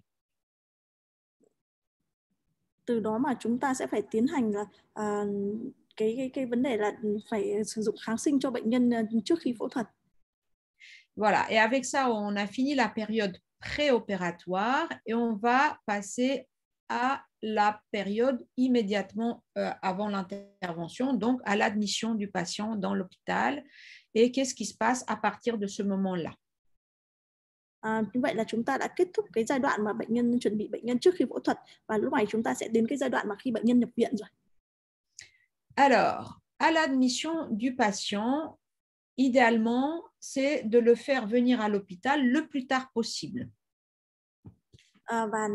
Từ đó mà chúng ta sẽ phải tiến hành là uh, cái, cái cái vấn đề là phải sử dụng kháng sinh cho bệnh nhân uh, trước khi phẫu thuật. Voilà, et avec ça, on a fini la période préopératoire et on va passer à la période immédiatement euh, avant l'intervention, donc à l'admission du patient dans l'hôpital. Et qu'est-ce qui se passe à partir de ce moment-là? À, như vậy là chúng ta đã kết thúc cái giai đoạn mà bệnh nhân chuẩn bị bệnh nhân trước khi phẫu thuật, và lúc này chúng ta sẽ đến cái giai đoạn mà khi bệnh nhân nhập viện rồi. Alors, à l'admission du patient, idéalement, c'est de le faire venir à l'hôpital le plus tard possible. À, và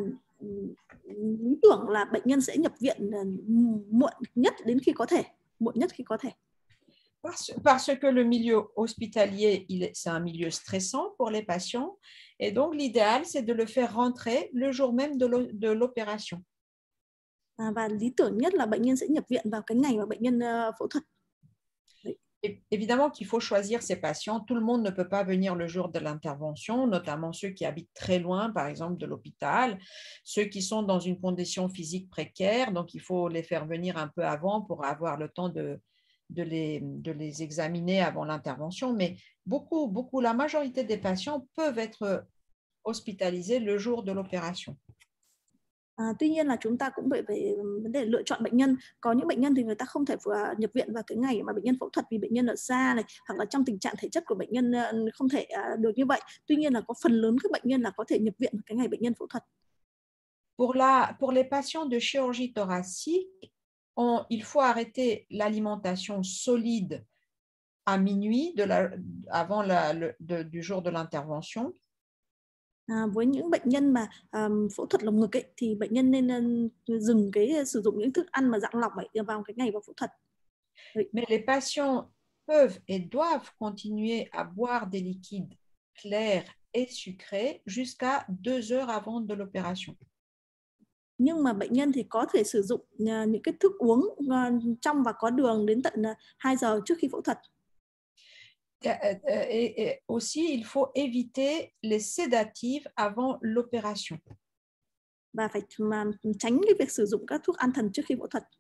lý tưởng là bệnh nhân sẽ nhập viện muộn nhất đến khi có thể, muộn nhất khi có thể. Parce, parce que le milieu hospitalier, c'est un milieu stressant pour les patients, et donc l'idéal, c'est de le faire rentrer le jour même de l'opération. À, và lý tưởng nhất là bệnh nhân sẽ nhập viện vào cái ngày mà bệnh nhân uh, phẫu thuật. Évidemment qu'il faut choisir ses patients. Tout le monde ne peut pas venir le jour de l'intervention, notamment ceux qui habitent très loin, par exemple, de l'hôpital, ceux qui sont dans une condition physique précaire. Donc, il faut les faire venir un peu avant pour avoir le temps de, de, les, de les examiner avant l'intervention. Mais beaucoup, beaucoup, la majorité des patients peuvent être hospitalisés le jour de l'opération. À, tuy nhiên là chúng ta cũng phải về vấn đề lựa chọn bệnh nhân. Có những bệnh nhân thì người ta không thể nhập viện vào cái ngày mà bệnh nhân phẫu thuật vì bệnh nhân ở xa này, hoặc là trong tình trạng thể chất của bệnh nhân không thể được như vậy. Tuy nhiên là có phần lớn các bệnh nhân là có thể nhập viện vào cái ngày bệnh nhân phẫu thuật. Pour, la, pour les patients de chirurgie thoracique, on, il faut arrêter l'alimentation solide à minuit de la, avant la, le, de, du jour de l'intervention. À, với những bệnh nhân mà um, phẫu thuật lồng ngực ấy, thì bệnh nhân nên uh, dừng cái sử dụng những thức ăn mà dạng lỏng ấy vào cái ngày vào phẫu thuật. Oui. Mais les patients peuvent et doivent continuer à boire des liquides clairs et sucrés jusqu'à deux heures avant de l'opération. Nhưng mà bệnh nhân thì có thể sử dụng uh, những cái thức uống uh, trong và có đường đến tận uh, hai giờ trước khi phẫu thuật. Et, et aussi, il faut éviter les sédatifs avant l'opération. Và phải mà tránh cái việc sử dụng các thuốc an thần trước khi phẫu thuật.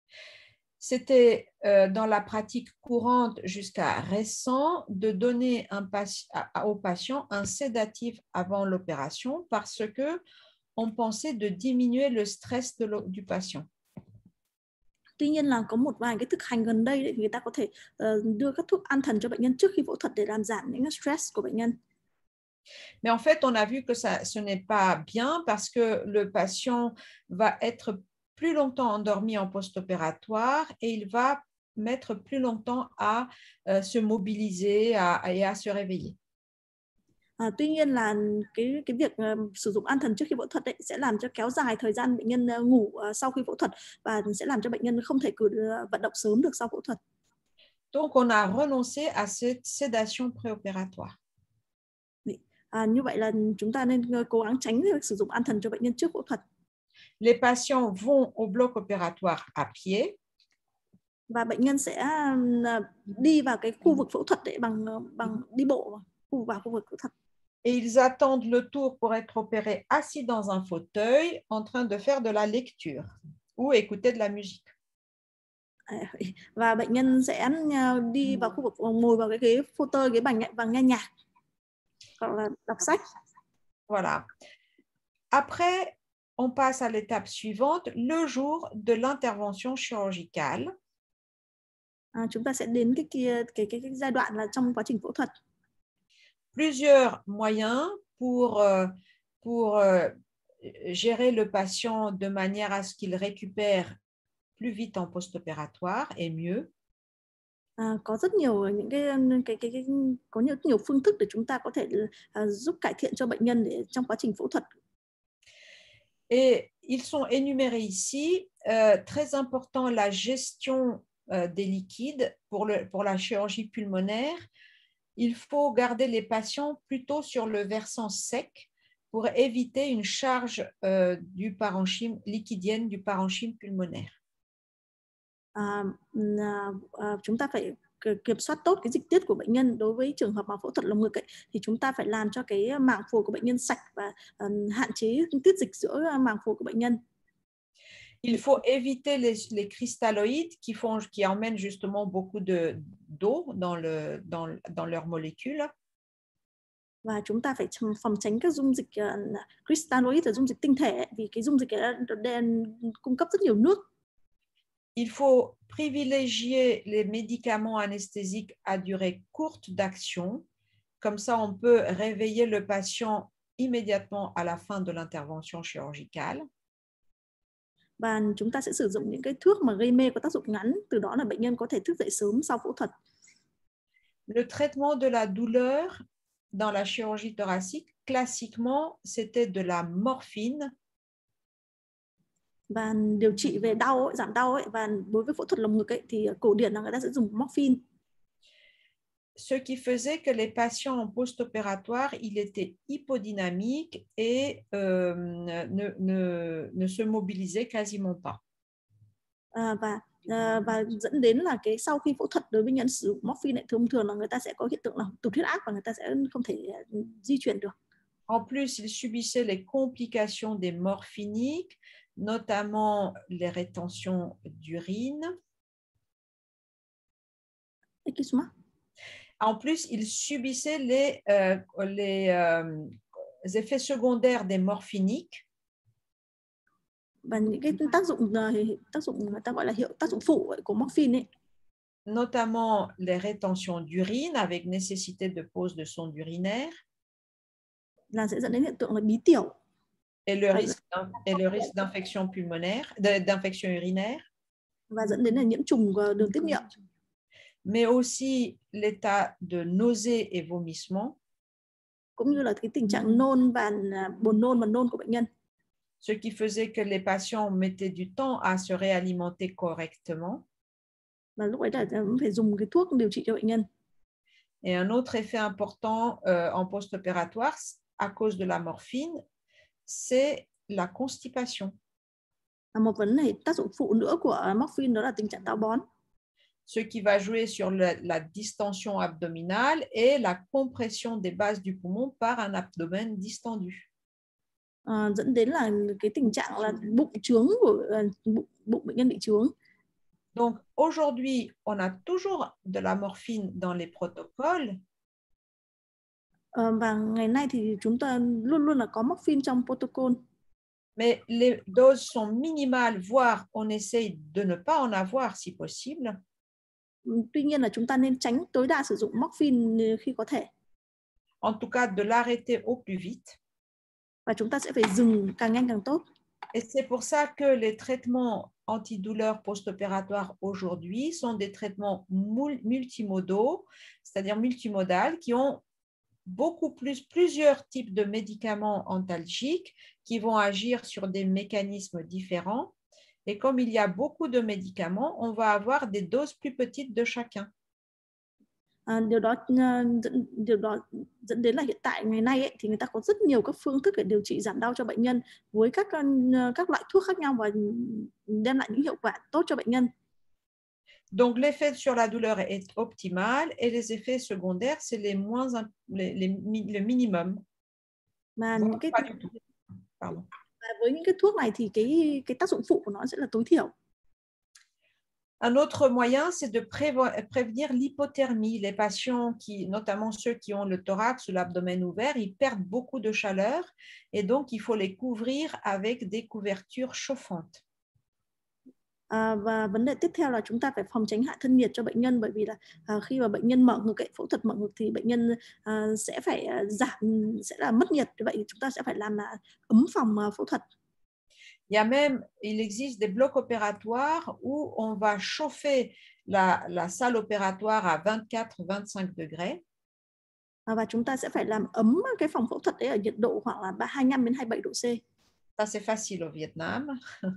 C'était euh, dans la pratique courante jusqu'à récent de donner un patient, à, au patient un sédatif avant l'opération parce que on pensait de diminuer le stress de du patient. Tuy nhiên là có một vài cái thực hành gần đây thì người ta có thể uh, đưa các thuốc an thần cho bệnh nhân trước khi phẫu thuật để làm giảm những cái stress của bệnh nhân. Mais en fait, on a vu que ça, ce n'est pas bien parce que le patient va être plus longtemps endormi en post-opératoire et il va mettre plus longtemps à uh, se mobiliser à, et à se réveiller. À, tuy nhiên là cái cái việc uh, sử dụng an thần trước khi phẫu thuật ấy, sẽ làm cho kéo dài thời gian bệnh nhân uh, ngủ uh, sau khi phẫu thuật và sẽ làm cho bệnh nhân không thể cử uh, vận động sớm được sau phẫu thuật. Donc, on a renoncé à cette sédation préopératoire. À, như vậy là chúng ta nên uh, cố gắng tránh việc sử dụng an thần cho bệnh nhân trước phẫu thuật. Les patients vont au bloc opératoire à pied. Và bệnh nhân sẽ uh, đi vào cái khu vực phẫu thuật để bằng bằng đi bộ vào, vào khu vực phẫu thuật. Et ils attendent le tour pour être opérés assis dans un fauteuil en train de faire de la lecture ou écouter de la musique. Và bệnh nhân sẽ đi vào khu vực ngồi vào cái ghế fauteuil, ghế bằng và nghe nhạc hoặc là đọc sách. Voilà. Après, on passe à l'étape suivante, le jour de l'intervention chirurgicale. À, chúng ta sẽ đến cái kia cái, cái cái giai đoạn là trong quá trình phẫu thuật. Plusieurs moyens pour, pour gérer le patient de manière à ce qu'il récupère plus vite en post-opératoire et mieux. À, có rất nhiều những cái, cái, cái, cái có nhiều, nhiều phương thức để chúng ta có thể uh, giúp cải thiện cho bệnh nhân để, trong quá trình phẫu thuật. Et ils sont énumérés ici. Euh, très important, la gestion euh, des liquides pour, le, pour la chirurgie pulmonaire. Il faut garder les patients plutôt sur le versant sec pour éviter une charge euh, du parenchyme liquidienne du parenchyme pulmonaire. À, à, chúng ta phải kiểm soát tốt cái dịch tiết của bệnh nhân. Đối với trường hợp mà phẫu thuật lồng ngực ấy, thì chúng ta phải làm cho cái màng phổi của bệnh nhân sạch và uh, hạn chế tiết dịch giữa màng phổi của bệnh nhân. Il faut éviter les, les cristalloïdes qui, font, qui emmènent justement beaucoup de, d'eau dans, le, dans, dans leurs molécules. Và chúng ta phải phòng tránh các dung dịch uh, cristalloïdes là dung dịch tinh thể, vì cái dung dịch ấy cung cấp rất nhiều nước. Il faut privilégier les médicaments anesthésiques à durée courte d'action. Comme ça, on peut réveiller le patient immédiatement à la fin de l'intervention chirurgicale. Và chúng ta sẽ sử dụng những cái thuốc mà gây mê có tác dụng ngắn, từ đó là bệnh nhân có thể thức dậy sớm sau phẫu thuật. Le traitement de la douleur dans la chirurgie thoracique, classiquement, c'était de la morphine. Và điều trị về đau, giảm đau ấy, và đối với phẫu thuật lồng ngực ấy, thì cổ điển là người ta sẽ dùng morphine. Ce qui faisait que les patients en post-opératoire, ils étaient hypodynamiques et euh, ne, ne, ne se mobilisaient quasiment pas. À, và, à, và dẫn đến là cái sau khi phẫu thuật đối với nhân sử dụng morphine ấy, thường thường là người ta sẽ có hiện tượng là tụt huyết áp và người ta sẽ không thể uh, di chuyển được. En plus, ils subissaient les complications des morphiniques, notamment les rétentions d'urine. Excuse-moi. En plus, ils subissaient les, euh, les, euh, les effets secondaires des morphiniques. Và những cái tác dụng tác dụng người ta gọi là hiệu tác dụng phụ của morphine ấy. Notamment les rétentions d'urine avec nécessité de pose de sonde urinaire. Là sẽ dẫn đến hiện tượng là bí tiểu. Et le risque, et le risque d'infection pulmonaire, d'infection urinaire. Và dẫn đến là nhiễm trùng đường tiết niệu. Mais aussi l'état de nausée et vomissement. Cũng như là cái tình trạng nôn và buồn nôn và nôn của bệnh nhân. Ce qui faisait que les patients mettaient du temps à se réalimenter correctement. Và lúc ấy là phải dùng cái thuốc điều trị cho bệnh nhân. Et un autre effet important euh, en post-opératoire à cause de la morphine, c'est la constipation. Một vấn đề tác dụng phụ nữa của morphine đó là tình trạng táo bón. ce qui va jouer sur la, la distension abdominale et la compression des bases du poumon par un abdomen distendu. À, dẫn đến là cái tình trạng là bụng trướng của bụng, bụng bệnh nhân bị trướng. Donc aujourd'hui, on a toujours de la morphine dans les protocoles. À, và ngày nay thì chúng ta luôn luôn là có morphine trong protocol. Mais les doses sont minimales, voire on essaye de ne pas en avoir si possible. Tuy nhiên là chúng ta nên tránh tối đa sử dụng morphine khi có thể. En tout cas, de l'arrêter au plus vite. Và chúng ta sẽ phải dừng càng nhanh càng tốt. Et c'est pour ça que les traitements antidouleurs post-opératoires aujourd'hui sont des traitements multimodaux, c'est-à-dire multimodales, qui ont beaucoup plus, plusieurs types de médicaments antalgiques qui vont agir sur des mécanismes différents. Et comme il y a beaucoup de médicaments, on va avoir des doses plus petites de chacun. À, điều đó điều đó dẫn đến là hiện tại ngày nay ấy, thì người ta có rất nhiều các phương thức để điều trị giảm đau cho bệnh nhân với các các loại thuốc khác nhau và đem lại những hiệu quả tốt cho bệnh nhân. Donc l'effet sur la douleur est optimal et les effets secondaires c'est les moins les, les, le minimum. Mà Bon, những cái pas du tout. Pardon. Và với những cái thuốc này thì cái cái tác dụng phụ của nó sẽ là tối thiểu. Un autre moyen, c'est de prévenir l'hypothermie. Les patients, qui, notamment ceux qui ont le thorax ou l'abdomen ouvert, ils perdent beaucoup de chaleur et donc il faut les couvrir avec des couvertures chauffantes. À, và vấn đề tiếp theo là chúng ta phải phòng tránh hạ thân nhiệt cho bệnh nhân, bởi vì là à, khi mà bệnh nhân mở ngực, ấy, phẫu thuật mở ngực thì bệnh nhân à, sẽ phải à, giảm, sẽ là mất nhiệt, vậy thì chúng ta sẽ phải làm à, ấm phòng à, phẫu thuật. Il y a même, il existe des blocs opératoires où on va chauffer la, la salle opératoire à vingt-quatre à vingt-cinq degrés. À, và chúng ta sẽ phải làm ấm cái phòng phẫu thuật đấy ở nhiệt độ khoảng là hai mươi lăm đến hai mươi bảy độ C. Ça c'est facile au Vietnam.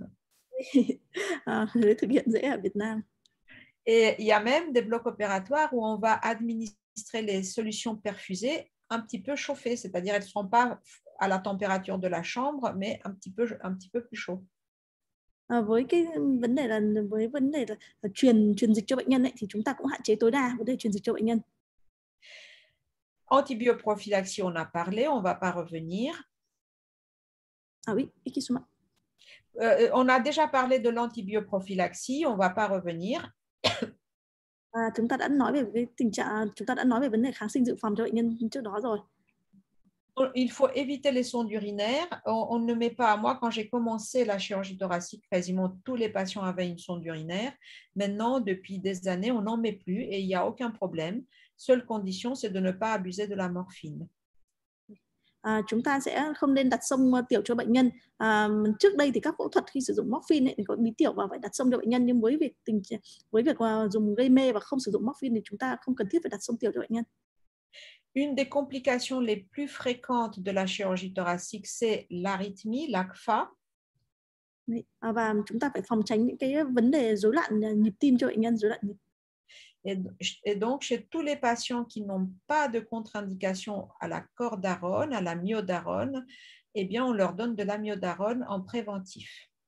À, thực hiện dễ ở Việt Nam. Et il y a même des blocs opératoires où on va administrer les solutions perfusées un petit peu chauffées, c'est-à-dire elles ne seront pas à la température de la chambre, mais un petit peu, un petit peu plus chaud. À, với cái vấn đề là với vấn đề là, là truyền truyền dịch cho bệnh nhân ấy, thì chúng ta cũng hạn chế tối đa vấn đề truyền dịch cho bệnh nhân. Antibioprophylaxie, on a parlé, on va pas revenir. Ah oui, excuse-moi. Euh, on a déjà parlé de l'antibioprophylaxie, on va pas revenir. À, chúng ta đã nói về cái tình trạng, chúng ta đã nói về vấn đề kháng sinh dự phòng cho bệnh nhân trước đó rồi. Il faut éviter les sondes urinaires. On, on ne met pas. Moi, quand j'ai commencé la chirurgie thoracique, quasiment tous les patients avaient une sonde urinaire. Maintenant, depuis des années, on n'en met plus et il n'y a aucun problème. Seule condition, c'est de ne pas abuser de la morphine. À, chúng ta sẽ không nên đặt xông tiểu cho bệnh nhân. À, trước đây thì các phẫu thuật khi sử dụng morphine ấy, thì có bí tiểu và phải đặt xông cho bệnh nhân, nhưng với việc tình với việc uh, dùng gây mê và không sử dụng morphine thì chúng ta không cần thiết phải đặt xông tiểu cho bệnh nhân. Une des complications les plus fréquentes de la chirurgie thoracique, c'est l'arythmie, l'A C F A. À, và chúng ta phải phòng tránh những cái vấn đề rối loạn nhịp tim cho bệnh nhân, rối loạn nhịp. Et, et donc, chez tous les patients qui n'ont pas de contre-indication à la cordarone, à la myodarone, eh bien, on leur donne de la myodarone en préventif.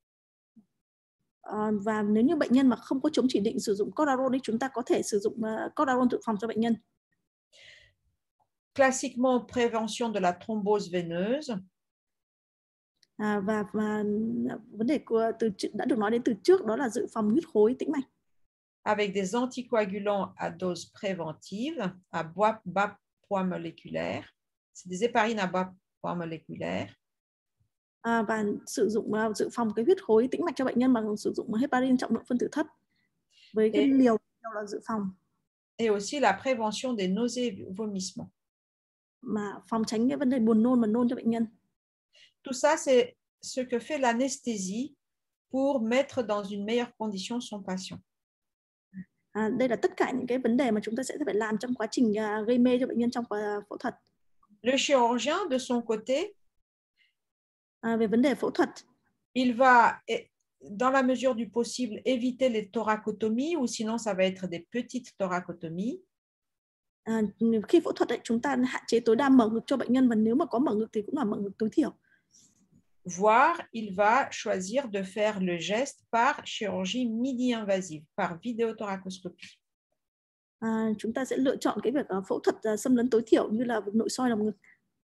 À, và nếu như bệnh nhân mà không có chống chỉ định sử dụng cordarone thì chúng ta có thể sử dụng uh, cordarone dự phòng cho bệnh nhân. Classiquement, prévention de la thrombose veineuse. À, và, và vấn đề của, từ, đã được nói đến từ trước, đó là dự phòng huyết khối tĩnh mạch. Avec des anticoagulants à dose préventive, à bas poids moléculaire. C'est des héparines à bas poids moléculaire. À, và sử dụng uh, dự phòng cái huyết khối tĩnh mạch cho bệnh nhân bằng sử dụng heparin trọng lượng phân tử thấp với cái et, liều, liều là dự phòng. Et aussi la prévention des nausées et vomissements. Mà phòng tránh cái vấn đề buồn nôn và nôn cho bệnh nhân. Tout ça, c'est ce que fait l'anesthésie pour mettre dans une meilleure condition son patient. À, đây là tất cả những cái vấn đề mà chúng ta sẽ phải làm trong quá trình uh, gây mê cho bệnh nhân trong uh, phẫu thuật. Le chirurgien, de son côté, à, về vấn đề phẫu thuật, il va, dans la mesure du possible, éviter les thoracotomies, ou sinon ça va être des petites thoracotomies. À, khi phẫu thuật ấy, chúng ta hạn chế tối đa mở ngực cho bệnh nhân, và nếu mà có mở ngực thì cũng là mở ngực tối thiểu. voire il va choisir de faire le geste par chirurgie midi-invasive, par vidéothoracoscopie. À, chúng ta sẽ lựa chọn cái việc uh, phẫu thuật uh, xâm lấn tối thiểu như là nội soi lồng ngực.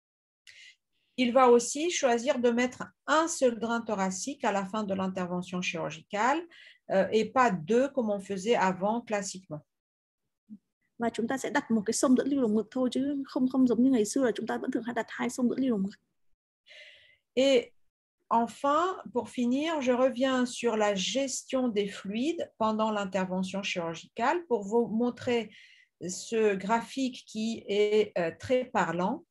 Il va aussi choisir de mettre un seul drain thoracique à la fin de l'intervention chirurgicale euh, et pas deux comme on faisait avant classiquement. Và chúng ta sẽ đặt một cái xông dẫn lưu lồng ngực thôi, chứ không không giống như ngày xưa là chúng ta vẫn thường hay đặt hai xông dẫn lưu lồng ngực. Et enfin, pour finir, je reviens sur la gestion des fluides pendant l'intervention chirurgicale pour vous montrer ce graphique qui est euh, très parlant.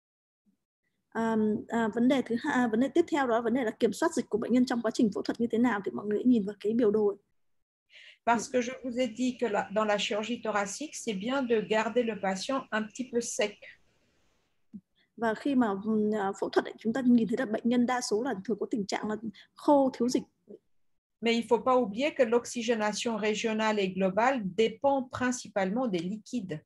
À, à, vấn đề thứ hai, vấn đề tiếp theo đó là vấn đề là kiểm soát dịch của bệnh nhân trong quá trình phẫu thuật như thế nào, thì mọi người nhìn vào cái biểu đồ. Parce que je vous ai dit que la, dans la chirurgie thoracique, c'est bien de garder le patient un petit peu sec. Và khi mà phẫu thuật ấy, chúng ta nhìn thấy là bệnh nhân đa số là thường có tình trạng là khô, thiếu dịch. Mais il ne faut pas oublier que l'oxygénation régionale et globale dépend principalement des liquides.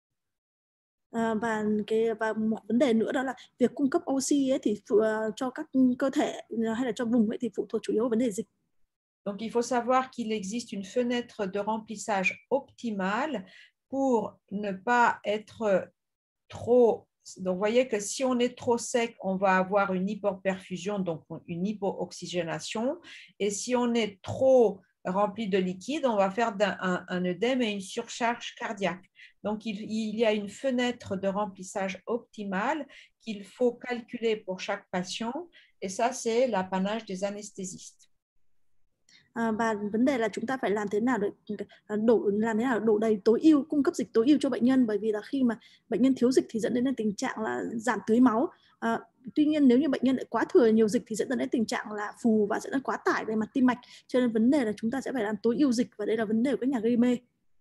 À, và cái và một vấn đề nữa đó là việc cung cấp oxy ấy thì uh, cho các cơ thể hay là cho vùng ấy thì phụ thuộc chủ yếu vào vấn đề dịch. Donc il faut savoir qu'il existe une fenêtre de remplissage optimale pour ne pas être trop. Donc vous voyez que si on est trop sec, on va avoir une hypoperfusion, donc une hypooxygénation. Et si on est trop rempli de liquide, on va faire un, un, un œdème et une surcharge cardiaque. Donc, il, il y a une fenêtre de remplissage optimale qu'il faut calculer pour chaque patient. Et ça, c'est l'apanage des anesthésistes. À, và vấn đề là chúng ta phải làm thế nào để đổ làm thế nào đổ đầy tối ưu, cung cấp dịch tối ưu cho bệnh nhân, bởi vì là khi mà bệnh nhân thiếu dịch thì dẫn đến tình trạng là giảm tưới máu. À, tuy nhiên nếu như bệnh nhân lại quá thừa nhiều dịch thì sẽ dẫn đến tình trạng là phù và sẽ dẫn quá tải về mặt tim mạch. Cho nên vấn đề là chúng ta sẽ phải làm tối ưu dịch, và đây là vấn đề của các nhà gây mê.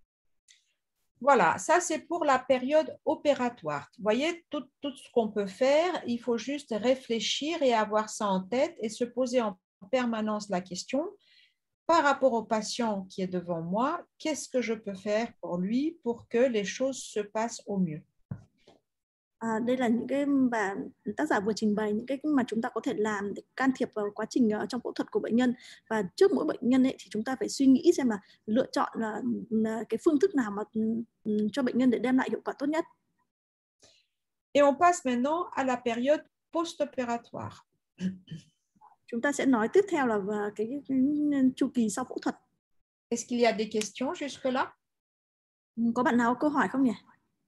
Voilà, ça c'est pour la période opératoire. Vous voyez, tout, tout ce qu'on peut faire, il faut juste réfléchir et avoir ça en tête et se poser en permanence la question, par rapport au patient qui est devant moi, qu'est-ce que je peux faire pour lui pour que les choses se passent au mieux? À, đây là những cái và tác giả vừa trình bày những cái mà chúng ta có thể làm để can thiệp vào quá trình uh, trong phẫu thuật của bệnh nhân. Và trước mỗi bệnh nhân ấy, thì chúng ta phải suy nghĩ xem là lựa chọn là, là cái phương thức nào mà um, cho bệnh nhân để đem lại hiệu quả tốt nhất. Et on passe maintenant à la période post-opératoire. Chúng ta sẽ nói tiếp theo là cái, cái, cái chu kỳ sau phẫu thuật. Est-ce qu'il y a des questions jusque-là? Có bạn nào có câu hỏi không nhỉ?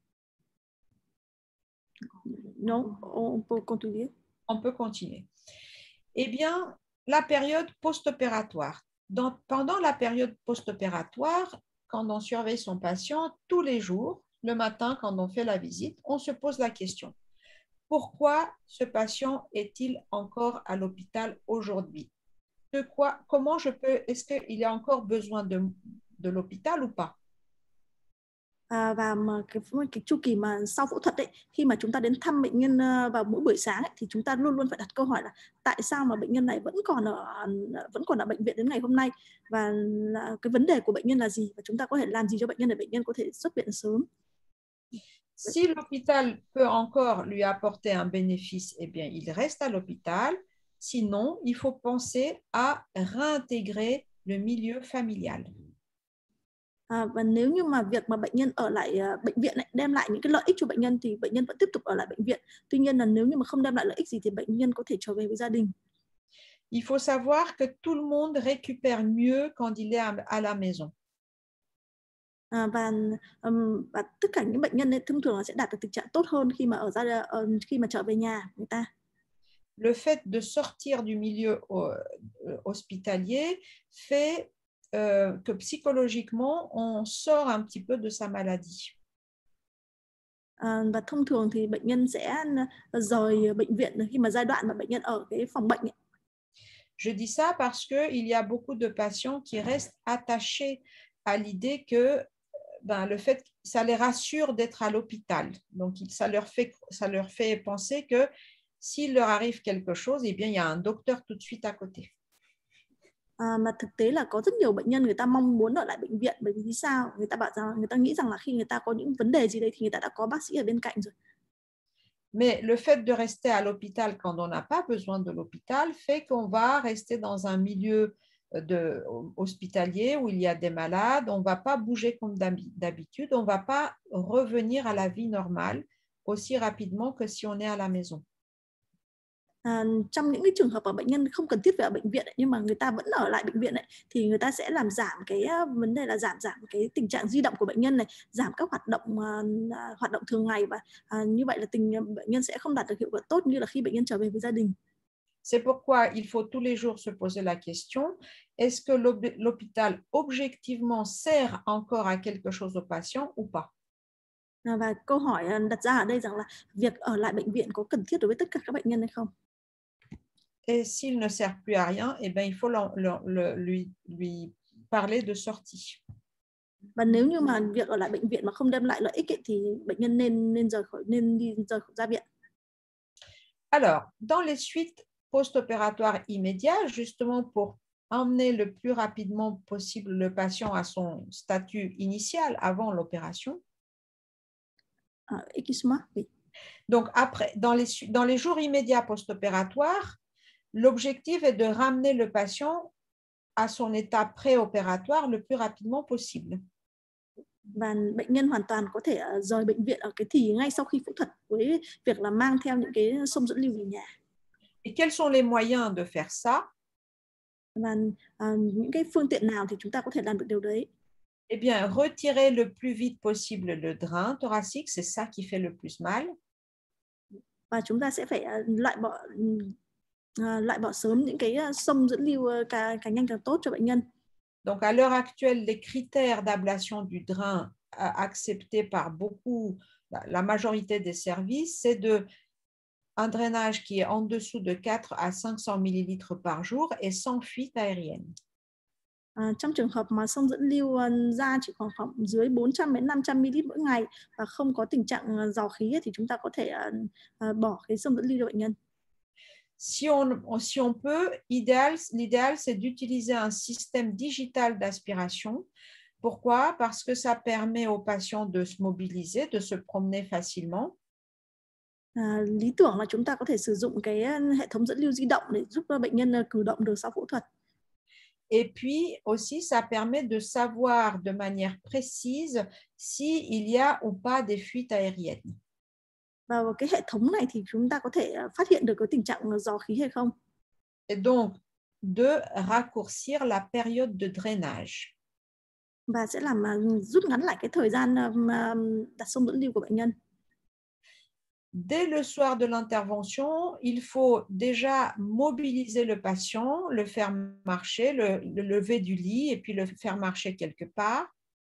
Non, on peut continuer. On peut continuer. Eh bien, la période post-opératoire. Donc, pendant la période post-opératoire, quand on surveille son patient, tous les jours, le matin, quand on fait la visite, on se pose la question. Pourquoi ce patient est-il encore à l'hôpital aujourd'hui? De quoi, comment je peux, est-ce qu'il y a encore besoin de, de l'hôpital ou pas? À, và mà cái, cái chu kỳ mà sau phẫu thuật ấy, khi mà chúng ta đến thăm bệnh nhân vào mỗi buổi sáng ấy, thì chúng ta luôn luôn phải đặt câu hỏi là tại sao mà bệnh nhân này vẫn còn ở vẫn còn ở bệnh viện đến ngày hôm nay, và là, cái vấn đề của bệnh nhân là gì, và chúng ta có thể làm gì cho bệnh nhân để bệnh nhân có thể xuất viện sớm. Si l'hôpital peut encore lui apporter un bénéfice, eh bien, il reste à l'hôpital. Sinon, il faut penser à réintégrer le milieu familial. À, và nếu như mà việc mà bệnh nhân ở lại uh, bệnh viện ấy, đem lại những cái lợi ích cho bệnh nhân thì bệnh nhân vẫn tiếp tục ở lại bệnh viện. Tuy nhiên là nếu như mà không đem lại lợi ích gì thì bệnh nhân có thể trở về với gia đình. Il faut savoir que tout le monde récupère mieux quand il est à, à la maison. À, và, um, và tất cả những bệnh nhân ấy, thông thường là sẽ đạt được tình trạng tốt hơn khi mà ở ra uh, khi mà trở về nhà người ta. Le fait de sortir du milieu uh, hospitalier fait Euh, que psychologiquement, on sort un petit peu de sa maladie. À, và thông thường thì bệnh nhân sẽ rời bệnh viện khi mà giai đoạn mà bệnh nhân ở cái phòng bệnh ấy. Je dis ça parce que il y a beaucoup de patients qui restent attachés à l'idée que ben, le fait, ça les rassure d'être à l'hôpital. Donc ça leur fait, ça leur fait penser que s'il leur arrive quelque chose, eh bien il y a un docteur tout de suite à côté. À, mà thực tế là có rất nhiều bệnh nhân người ta mong muốn ở lại bệnh viện, bởi vì sao? Người ta bảo rằng người ta nghĩ rằng là khi người ta có những vấn đề gì đấy thì người ta đã có bác sĩ ở bên cạnh rồi. Mais le fait de rester à l'hôpital quand on n'a pas besoin de l'hôpital fait qu'on va rester dans un milieu de, hospitalier où il y a des malades, on ne va pas bouger comme d'habitude, on ne va pas revenir à la vie normale aussi rapidement que si on est à la maison. À, trong những cái trường hợp mà bệnh nhân không cần thiết phải ở bệnh viện ấy, nhưng mà người ta vẫn ở lại bệnh viện ấy, thì người ta sẽ làm giảm cái uh, vấn đề là giảm giảm cái tình trạng di động của bệnh nhân này, giảm các hoạt động uh, hoạt động thường ngày và uh, như vậy là tình bệnh nhân sẽ không đạt được hiệu quả tốt như là khi bệnh nhân trở về với gia đình. C'est pourquoi il faut tous les jours se poser la question, est-ce que l'hôpital objectivement sert encore à quelque chose aux patients ou pas? Và câu hỏi đặt ra ở đây rằng là việc ở lại bệnh viện có cần thiết đối với tất cả các bệnh nhân hay không? Et s'il ne sert plus à rien, eh bien, il faut le, le, le, lui, lui parler de sortie. Và nếu như mà việc ở lại bệnh viện mà không đem lại lợi ích ấy, thì bệnh nhân nên nên rời khỏi nên đi rời khỏi ra viện. Alors, dans les suites post-opératoires immédiates, justement pour emmener le plus rapidement possible le patient à son statut initial avant l'opération. Ah, excuse-moi, oui. Donc, après, dans les, dans les jours immédiats post-opératoires, l'objectif est de ramener le patient à son état préopératoire le plus rapidement possible. Và bệnh nhân hoàn toàn có thể rời bệnh viện ở cái thì ngay sau khi phẫu thuật với việc là mang theo những cái sông dẫn lưu về nhà. Et quels sont les moyens de faire ça? Và uh, những cái phương tiện nào thì chúng ta có thể làm được điều đấy? Eh bien, retirer le plus vite possible le drain thoracique, c'est ça qui fait le plus mal. Và chúng ta sẽ phải uh, loại bỏ uh, loại bỏ sớm những cái uh, sông dẫn lưu uh, càng, càng nhanh càng tốt cho bệnh nhân. Donc, à l'heure actuelle, les critères d'ablation du drain euh, acceptés par beaucoup, la majorité des services, c'est de un drainage qui est en dessous de quatre à cinq cents millilitres par jour et sans fuite aérienne. À, trong trường hợp mà sông dẫn lưu uh, ra chỉ khoảng khoảng dưới bốn trăm đến năm trăm mi-li-lít mỗi ngày và không có tình trạng uh, rò khí ấy, thì chúng ta có thể uh, uh, bỏ cái sông dẫn lưu cho bệnh nhân. Si on, si on peut, idéal, l'idéal, c'est d'utiliser un système digital d'aspiration. Pourquoi? Parce que ça permet aux patients de se mobiliser, de se promener facilement. À, lý tưởng là chúng ta có thể sử dụng cái hệ thống dẫn lưu di động để giúp bệnh nhân cử động được sau phẫu thuật. Et puis aussi, ça permet de savoir de manière précise s'il y a ou pas des fuites aériennes. Và cái hệ thống này thì chúng ta có thể phát hiện được cái tình trạng rò khí hay không. Et donc, de raccourcir la période de drainage. Và sẽ làm rút ngắn lại cái thời gian đặt sông dẫn lưu của bệnh nhân. Dès le soir de l'intervention, il faut déjà mobiliser le patient, le faire marcher, le, le lever du lit et puis le faire marcher quelque part.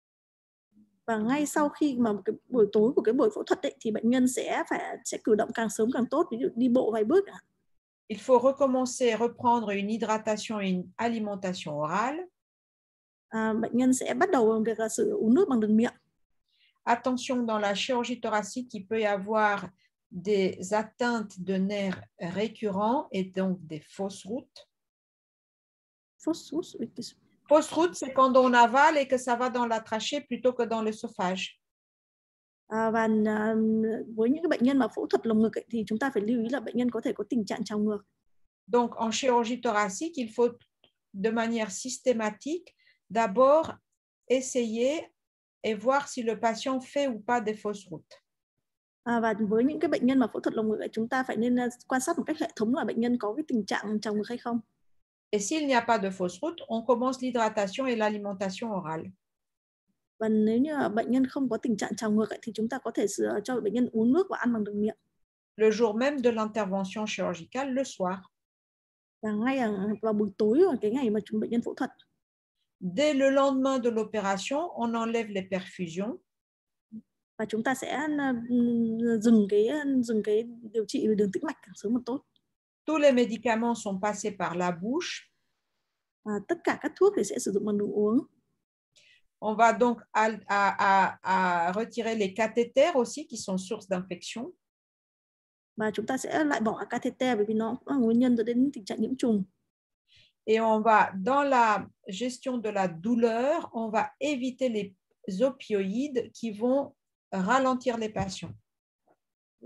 Và ngay sau khi mà cái buổi tối của cái buổi phẫu thuật ấy, thì bệnh nhân sẽ phải sẽ cử động càng sớm càng tốt, ví dụ đi bộ vài bước. Il faut recommencer, reprendre une hydratation et une alimentation orale. À, bệnh nhân sẽ bắt đầu bằng việc là sử uống nước bằng đường miệng. Attention, dans la chirurgie thoracique, il peut y avoir des atteintes de nerfs récurrents et donc des fausses routes. Fausses routes, oui. Fausse route, c'est quand on avale et que ça va dans la trachée plutôt que dans l'œsophage. À, và à, với những cái bệnh nhân mà phẫu thuật lồng ngực ấy, thì chúng ta phải lưu ý là bệnh nhân có thể có tình trạng trào ngược. Donc, en chirurgie thoracique, il faut de manière systématique d'abord essayer et voir si le patient fait ou pas des fausses routes. À, và với những cái bệnh nhân mà phẫu thuật lồng ngực ấy, chúng ta phải nên quan sát một cách hệ thống là bệnh nhân có cái tình trạng trào ngược hay không. Et s'il n'y a pas de fausse route, on commence l'hydratation et l'alimentation orale. Và nếu như bệnh nhân không có tình trạng trào ngược ấy, thì chúng ta có thể cho bệnh nhân uống nước và ăn bằng đường miệng. Le jour même de l'intervention chirurgicale, le soir. Và ngay vào buổi tối cái ngày mà chúng bệnh nhân phẫu thuật. Dès le lendemain de l'opération, on enlève les perfusions. Và chúng ta sẽ dừng cái dừng cái điều trị về đường tĩnh mạch càng sớm càng tốt. Tous les médicaments sont passés par la bouche. À, tất cả các thuốc thì sẽ sử dụng bằng đường uống. On va donc à, à, à, à retirer les cathéters aussi qui sont source d'infection. Và chúng ta sẽ loại bỏ catheter bởi vì nó cũng là nguyên nhân dẫn đến tình trạng nhiễm trùng. Et on va, dans la gestion de la douleur, on va éviter les opioïdes qui vont ralentir les patients.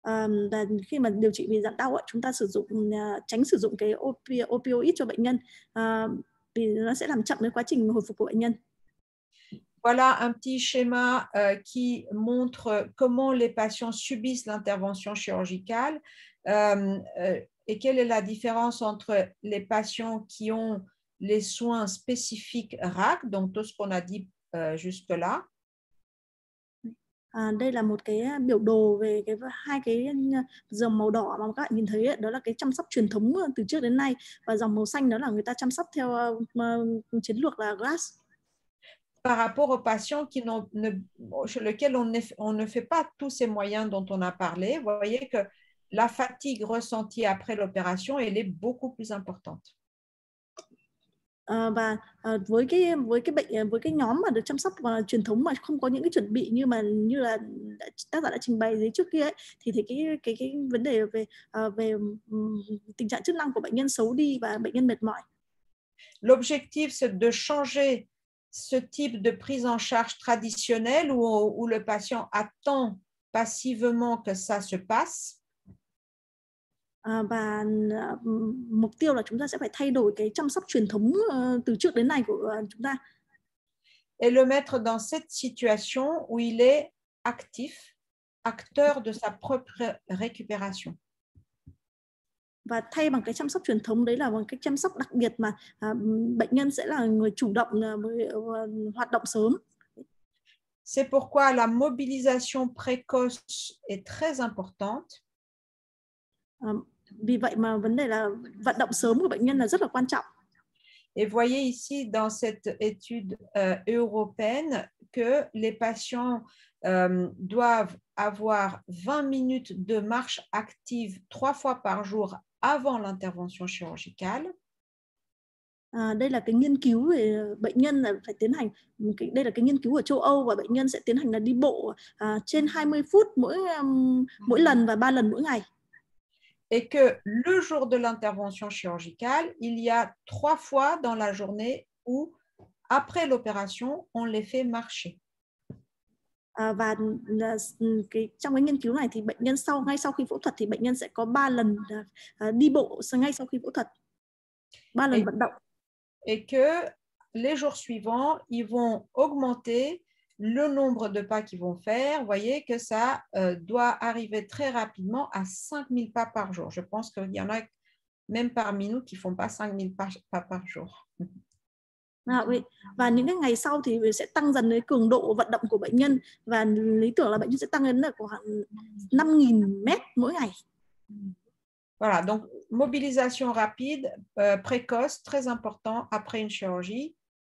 Uh, và khi mà điều trị vì giảm đau ấy, chúng ta sử dụng uh, tránh sử dụng cái opi opioid cho bệnh nhân uh, vì nó sẽ làm chậm cái quá trình hồi phục của bệnh nhân. Voilà un petit schéma euh, qui montre comment les patients subissent l'intervention chirurgicale euh, euh, et quelle est la différence entre les patients qui ont les soins spécifiques R A C, donc tout ce qu'on a dit euh, jusque-là. À, đây là một cái biểu đồ về cái hai cái dòng màu đỏ mà các bạn nhìn thấy ấy, đó là cái chăm sóc truyền thống từ trước đến nay, và dòng màu xanh đó là người ta chăm sóc theo uh, chiến lược là GRASS. Par rapport aux patients qui n'ont, ne, chez lesquels on ne, on ne fait pas tous ces moyens dont on a parlé, vous voyez que la fatigue ressentie après l'opération, elle est beaucoup plus importante. À, và à, với cái với cái bệnh với cái nhóm mà được chăm sóc và truyền thống mà không có những cái chuẩn bị như mà như là tác giả đã trình bày dưới trước kia ấy, thì thì cái cái cái vấn đề về uh, về um, tình trạng chức năng của bệnh nhân xấu đi và bệnh nhân mệt mỏi. L'objectif c'est de changer ce type de prise en charge traditionnelle où, où le patient attend passivement que ça se passe. À, và uh, mục tiêu là chúng ta sẽ phải thay đổi cái chăm sóc truyền thống uh, từ trước đến nay của uh, chúng ta. Et le mettre dans cette situation où il est actif, acteur de sa propre récupération. Và thay bằng cái chăm sóc truyền thống đấy là một cái chăm sóc đặc biệt mà uh, bệnh nhân sẽ là người chủ động uh, uh, hoạt động sớm. C'est pourquoi la mobilisation précoce est très importante. Uh, Vì vậy mà vấn đề là vận động sớm của bệnh nhân là rất là quan trọng. Et voyez ici dans cette étude euh, européenne que les patients euh, doivent avoir vingt minutes de marche active trois fois par jour avant l'intervention chirurgicale. À, đây là cái nghiên cứu về bệnh nhân là phải tiến hành, đây là cái nghiên cứu ở châu Âu và bệnh nhân sẽ tiến hành là đi bộ uh, trên hai mươi phút mỗi um, mỗi lần và ba lần mỗi ngày. Et que le jour de l'intervention chirurgicale, il y a trois fois dans la journée où, après l'opération, on les fait marcher. À, và cái, trong cái nghiên cứu này thì bệnh nhân sau ngay sau khi phẫu thuật thì bệnh nhân sẽ có ba lần uh, đi bộ ngay sau khi phẫu thuật, ba lần et, vận động. Et que les jours suivants, ils vont augmenter le nombre de pas qu'ils vont faire. Vous voyez que ça euh, doit arriver très rapidement à cinq mille pas par jour. Je pense qu'il y en a même parmi nous qui ne font pas cinq mille pas, pas par jour. À, và những cái ngày sau thì sẽ tăng dần cái cường độ vận động của bệnh nhân, và lý tưởng là bệnh nhân sẽ tăng đến là khoảng năm nghìn mét mỗi ngày. Voilà, donc mobilisation rapide, euh, précoce, très important après une chirurgie.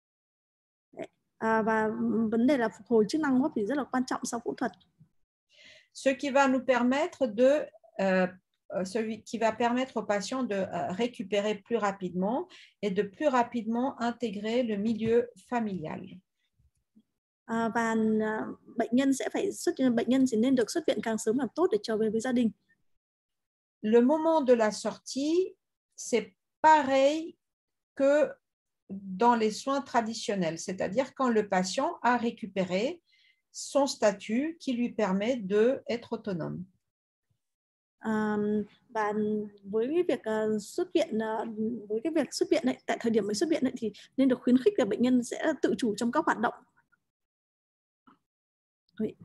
À, và vấn đề là phục hồi chức năng hô hấp thì rất là quan trọng sau phẫu thuật. Ce qui va nous permettre de, euh, celui qui va permettre aux patients de euh, récupérer plus rapidement et de plus rapidement intégrer le milieu familial. À, và bệnh nhân sẽ phải xuất bệnh nhân chỉ nên được xuất viện càng sớm càng tốt để trở về với gia đình. Le moment de la sortie, c'est pareil que dans les soins traditionnels, c'est-à-dire quand le patient a récupéré son statut qui lui permet d'être autonome. À, và với cái việc uh, xuất viện uh, với cái việc xuất viện ấy, tại thời điểm mới xuất viện ấy, thì nên được khuyến khích là bệnh nhân sẽ tự chủ trong các hoạt động. Oui.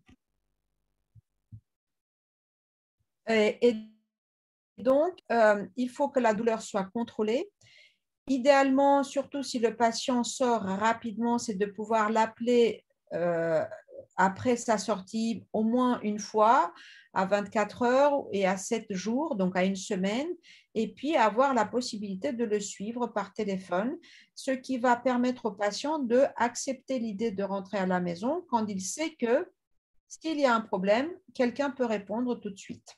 Et, et donc, euh, il faut que la douleur soit contrôlée. Idéalement, surtout si le patient sort rapidement, c'est de pouvoir l'appeler euh, après sa sortie au moins une fois à vingt-quatre heures et à sept jours, donc à une semaine, et puis avoir la possibilité de le suivre par téléphone, ce qui va permettre au patient d'accepter l'idée de rentrer à la maison quand il sait que s'il y a un problème, quelqu'un peut répondre tout de suite.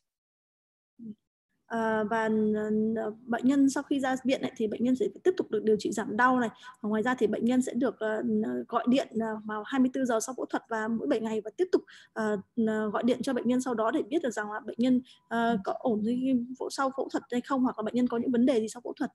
À, và bệnh nhân sau khi ra viện ấy, thì bệnh nhân sẽ tiếp tục được điều trị giảm đau này. Và ngoài ra thì bệnh nhân sẽ được uh, gọi điện uh, vào hai mươi tư giờ sau phẫu thuật và mỗi bảy ngày, và tiếp tục uh, gọi điện cho bệnh nhân sau đó để biết được rằng là bệnh nhân uh, có ổn sau phẫu thuật hay không, hoặc là bệnh nhân có những vấn đề gì sau phẫu thuật.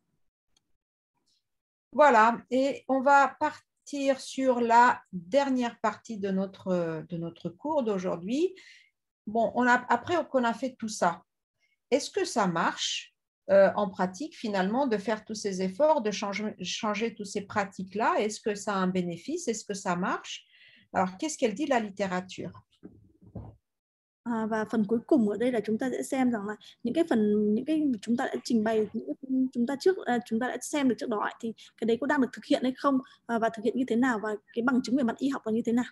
Voilà, et on va partir sur la dernière partie de notre, de notre cours d'aujourd'hui, Bon, on a, après qu'on a fait tout ça, est-ce que ça marche euh, en pratique finalement de faire tous ces efforts, de changer, changer toutes ces pratiques-là? Est-ce que ça a un bénéfice? Est-ce que ça marche? Alors, qu'est-ce qu'elle dit la littérature? À, và phần cuối cùng ở đây là chúng ta sẽ xem rằng là những cái phần những cái chúng ta đã trình bày, những cái chúng ta trước chúng ta đã xem được trước đó ấy, thì cái đấy có đang được thực hiện hay không, và thực hiện như thế nào, và cái bằng chứng về mặt y học là như thế nào.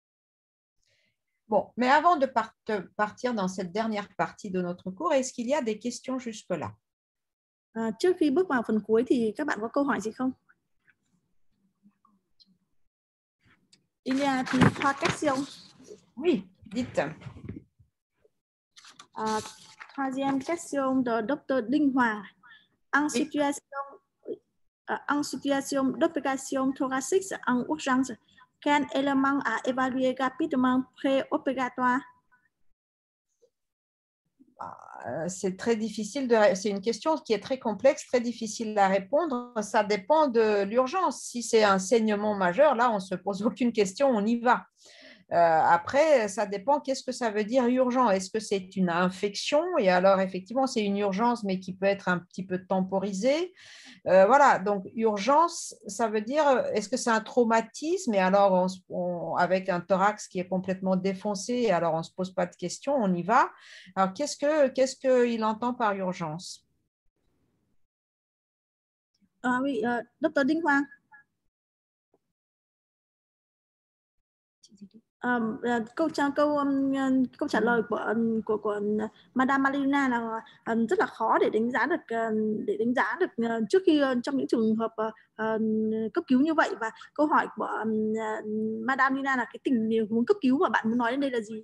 Bon, mais avant de part, partir dans cette dernière partie de notre cours, est-ce qu'il y a des questions jusque-là? À, trước khi bước vào phần cuối thì các bạn có câu hỏi gì không? Il y a trois questions. Oui, dites. Uh, troisième question de docteur Đinh Hoàng. En situation, uh, en situation d'opération thoracique en urgence, quel élément à évaluer rapidement pré-opératoire? C'est très difficile, de, c'est une question qui est très complexe, très difficile à répondre. Ça dépend de l'urgence. Si c'est un saignement majeur, là, on ne se pose aucune question, on y va. Euh, après, ça dépend, qu'est-ce que ça veut dire urgent? Est-ce que c'est une infection? Et alors, effectivement, c'est une urgence, mais qui peut être un petit peu temporisée. Euh, voilà, donc urgence, ça veut dire, est-ce que c'est un traumatisme? Et alors, on, on, avec un thorax qui est complètement défoncé, et alors on ne se pose pas de questions, on y va. Alors, qu'est-ce que, qu'est-ce qu'il entend par urgence? Ah oui, uh, docteur Đinh Hoàng. Um, uh, câu trả câu um, câu trả lời của của của Madame Marina là um, rất là khó để đánh giá được uh, để đánh giá được uh, trước khi uh, trong những trường hợp uh, uh, cấp cứu như vậy, và câu hỏi của um, uh, Madame Marina là cái tình huống cấp cứu mà bạn muốn nói đến đây là gì?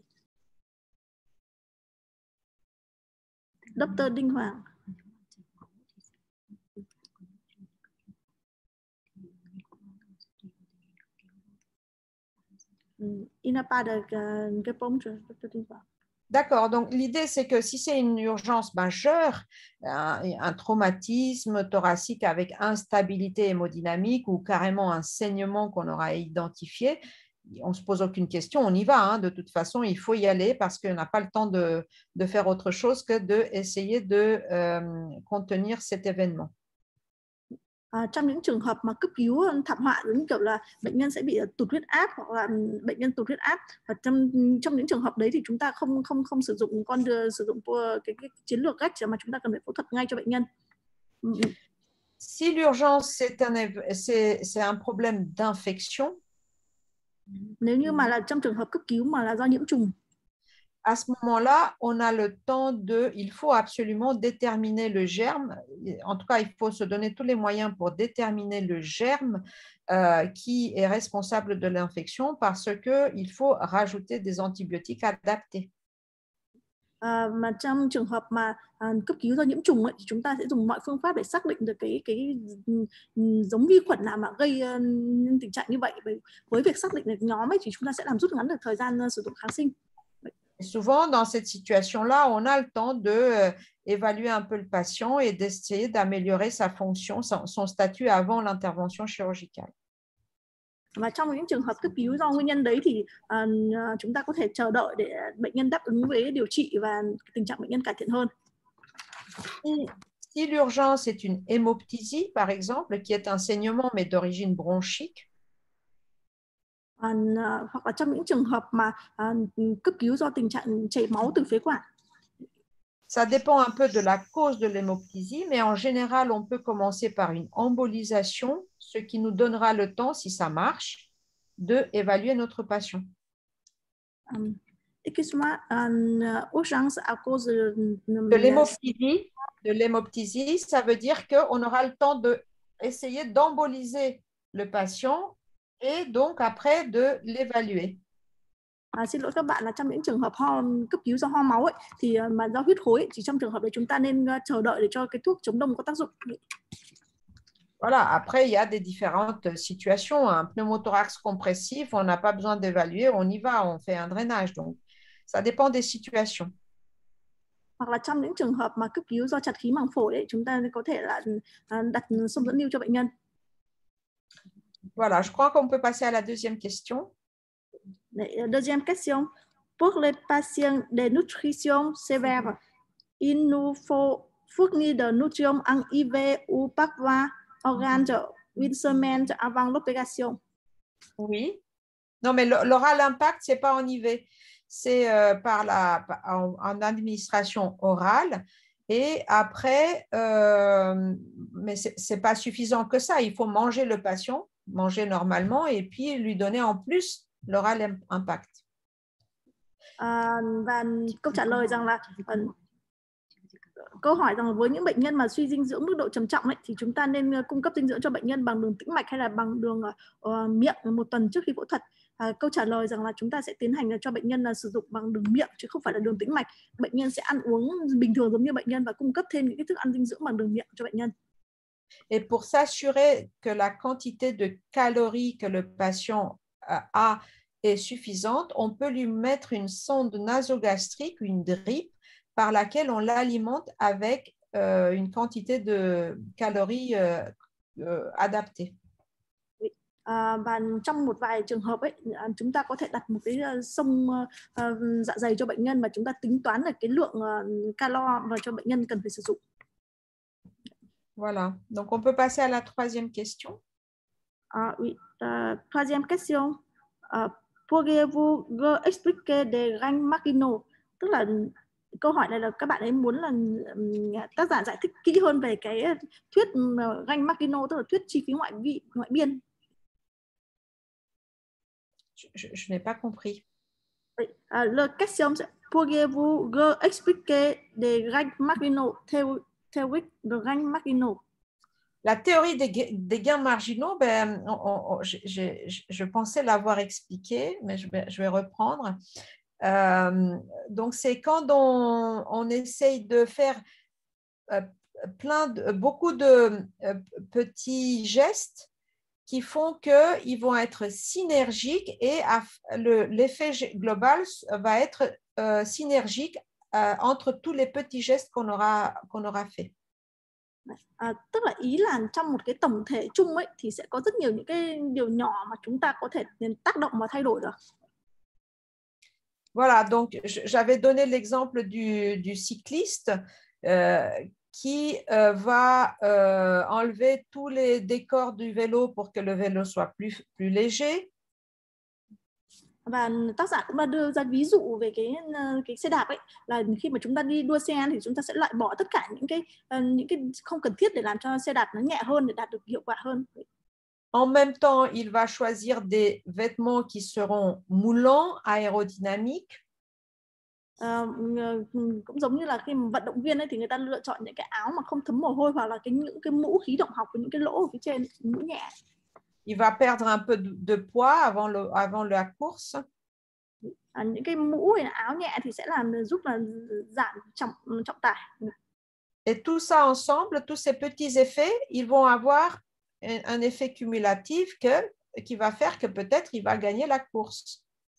docteur Đinh Hoàng. Il n'a pas de réponse. D'accord, donc l'idée c'est que si c'est une urgence majeure, un, un traumatisme thoracique avec instabilité hémodynamique ou carrément un saignement qu'on aura identifié, on ne se pose aucune question, on y va. Hein. De toute façon, il faut y aller parce qu'on n'a pas le temps de, de faire autre chose que d'essayer de euh, contenir cet événement. À, trong những trường hợp mà cấp cứu thảm họa giống như kiểu là bệnh nhân sẽ bị tụt huyết áp hoặc là bệnh nhân tụt huyết áp, và trong trong những trường hợp đấy thì chúng ta không không không sử dụng con đưa, sử dụng cái, cái chiến lược gách, mà chúng ta cần phải phẫu thuật ngay cho bệnh nhân. Si l'urgence c'est un c'est c'est un problème d'infection, nếu như mà là trong trường hợp cấp cứu mà là do nhiễm trùng, à ce moment-là, on a le temps de, il faut absolument déterminer le germe. En tout cas, il faut se donner tous les moyens pour déterminer le germe euh, qui est responsable de l'infection, parce qu'il faut rajouter des antibiotiques adaptés. À, mà trong trường hợp mà à, cấp cứu do nhiễm trùng ấy, thì chúng ta sẽ dùng mọi phương pháp để xác định được cái cái giống vi khuẩn nào mà gây uh, tình trạng như vậy. Với, với việc xác định được nhóm ấy, thì chúng ta sẽ làm rút ngắn được thời gian uh, sử dụng kháng sinh. Souvent, dans cette situation-là, on a le temps d'évaluer un peu le patient et d'essayer d'améliorer sa fonction, son, son statut avant l'intervention chirurgicale. Và trong những trường hợp cấp cứu do nguyên nhân đấy thì uh, chúng ta có thể chờ đợi để bệnh nhân đáp ứng với điều trị và tình trạng bệnh nhân cải thiện hơn. Si, si l'urgence est une hémoptysie, par exemple, qui est un saignement mais d'origine bronchique, À, hoặc là trong những trường hợp mà à, cấp cứu do tình trạng chảy máu từ phế quản. Ça dépend un peu de la cause de l'hémoptysie, mais en général, on peut commencer par une embolisation, ce qui nous donnera le temps, si ça marche, d'évaluer notre patient. Um, Excuse-moi, une urgence à cause de, de l'hémoptysie. De l'hémoptysie, ça veut dire qu'on aura le temps d'essayer d'emboliser le patient et donc après de l'évaluer. À, xin lỗi các bạn, là trong những trường hợp ho cấp cứu do ho máu ấy, thì mà do huyết khối ấy, thì trong trường hợp đấy chúng ta nên uh, chờ đợi để cho cái thuốc chống đông có tác dụng. Voilà, après il y a des différentes situations. Un pneumothorax compressif, on n'a pas besoin d'évaluer, on y va, on fait un drainage. Donc ça dépend des situations. Hoặc là trong những trường hợp mà cấp cứu do chặt khí màng phổi ấy, chúng ta có thể là uh, đặt xông dẫn lưu cho bệnh nhân. Voilà, je crois qu'on peut passer à la deuxième question. Deuxième question. pour les patients de nutrition sévère, il nous faut fournir de nutriments en I V ou parfois orange une semaine avant l'opération. Oui. Non, mais l'oral impact, c'est pas en I V. C'est euh, par la, en, en administration orale. Et après, euh, mais ce n'est pas suffisant que ça. Il faut manger le patient, manger normalement, et puis lui donner en plus l'oral impact. À, và câu trả lời rằng là uh, câu hỏi rằng với những bệnh nhân mà suy dinh dưỡng mức độ trầm trọng ấy, thì chúng ta nên cung cấp dinh dưỡng cho bệnh nhân bằng đường tĩnh mạch hay là bằng đường uh, miệng một tuần trước khi phẫu thuật. Uh, câu trả lời rằng là chúng ta sẽ tiến hành cho bệnh nhân là sử dụng bằng đường miệng chứ không phải là đường tĩnh mạch. Bệnh nhân sẽ ăn uống bình thường giống như bệnh nhân và cung cấp thêm những cái thức ăn dinh dưỡng bằng đường miệng cho bệnh nhân. Et pour s'assurer que la quantité de calories que le patient uh, a est suffisante, on peut lui mettre une sonde nasogastrique, une drip, par laquelle on l'alimente avec euh, une quantité de calories euh, euh, adaptée. À, và trong một vài trường hợp ấy, chúng ta có thể đặt một cái xông uh, dạ dày cho bệnh nhân và chúng ta tính toán được cái lượng uh, calo mà cho bệnh nhân cần phải sử dụng. Voilà. Donc on peut passer à la troisième question. À, oui. uh, troisième question. Uh, Pourriez-vous expliquer des gangs marginaux? Tức là câu hỏi này là các bạn ấy muốn là tác giả giải thích kỹ hơn về cái thuyết gangs marginaux, tức là thuyết chi phí ngoại vi ngoại biên. Je, je, je n'ai pas compris. Oui. Uh, la question c'est pourriez-vous expliquer des gangs marginaux? Théorique de gangs marginaux. La théorie des, des gains marginaux, ben, on, on, je, je, je pensais l'avoir expliqué, mais je vais, je vais reprendre. Euh, donc, c'est quand on, on essaye de faire euh, plein de, beaucoup de euh, petits gestes qui font qu'ils vont être synergiques et l'effet global va être euh, synergique euh, entre tous les petits gestes qu'on aura, qu'on aura fait. À, tức là ý là trong một cái tổng thể chung ấy thì sẽ có rất nhiều những cái điều nhỏ mà chúng ta có thể tác động và thay đổi được. Voilà, donc j'avais donné l'exemple du, du cycliste euh, qui euh, va euh, enlever tous les décors du vélo pour que le vélo soit plus, plus léger. Và tác giả cũng đã đưa ra ví dụ về cái cái xe đạp ấy, là khi mà chúng ta đi đua xe thì chúng ta sẽ loại bỏ tất cả những cái những cái không cần thiết để làm cho xe đạp nó nhẹ hơn để đạt được hiệu quả hơn. En même temps, il va choisir des vêtements qui seront moulants, aérodynamiques. À, cũng giống như là khi mà vận động viên ấy thì người ta lựa chọn những cái áo mà không thấm mồ hôi hoặc là cái những cái mũ khí động học với những cái lỗ ở phía trên, mũ nhẹ. Il va perdre un peu de poids avant, le, avant la course. À, những cái mũ hay áo nhẹ thì sẽ làm giúp là giảm trọng trọng tải. Et tout ça ensemble, tous ces petits effets, ils vont avoir un, un effet cumulatif que, qui va faire que peut-être il va gagner la course.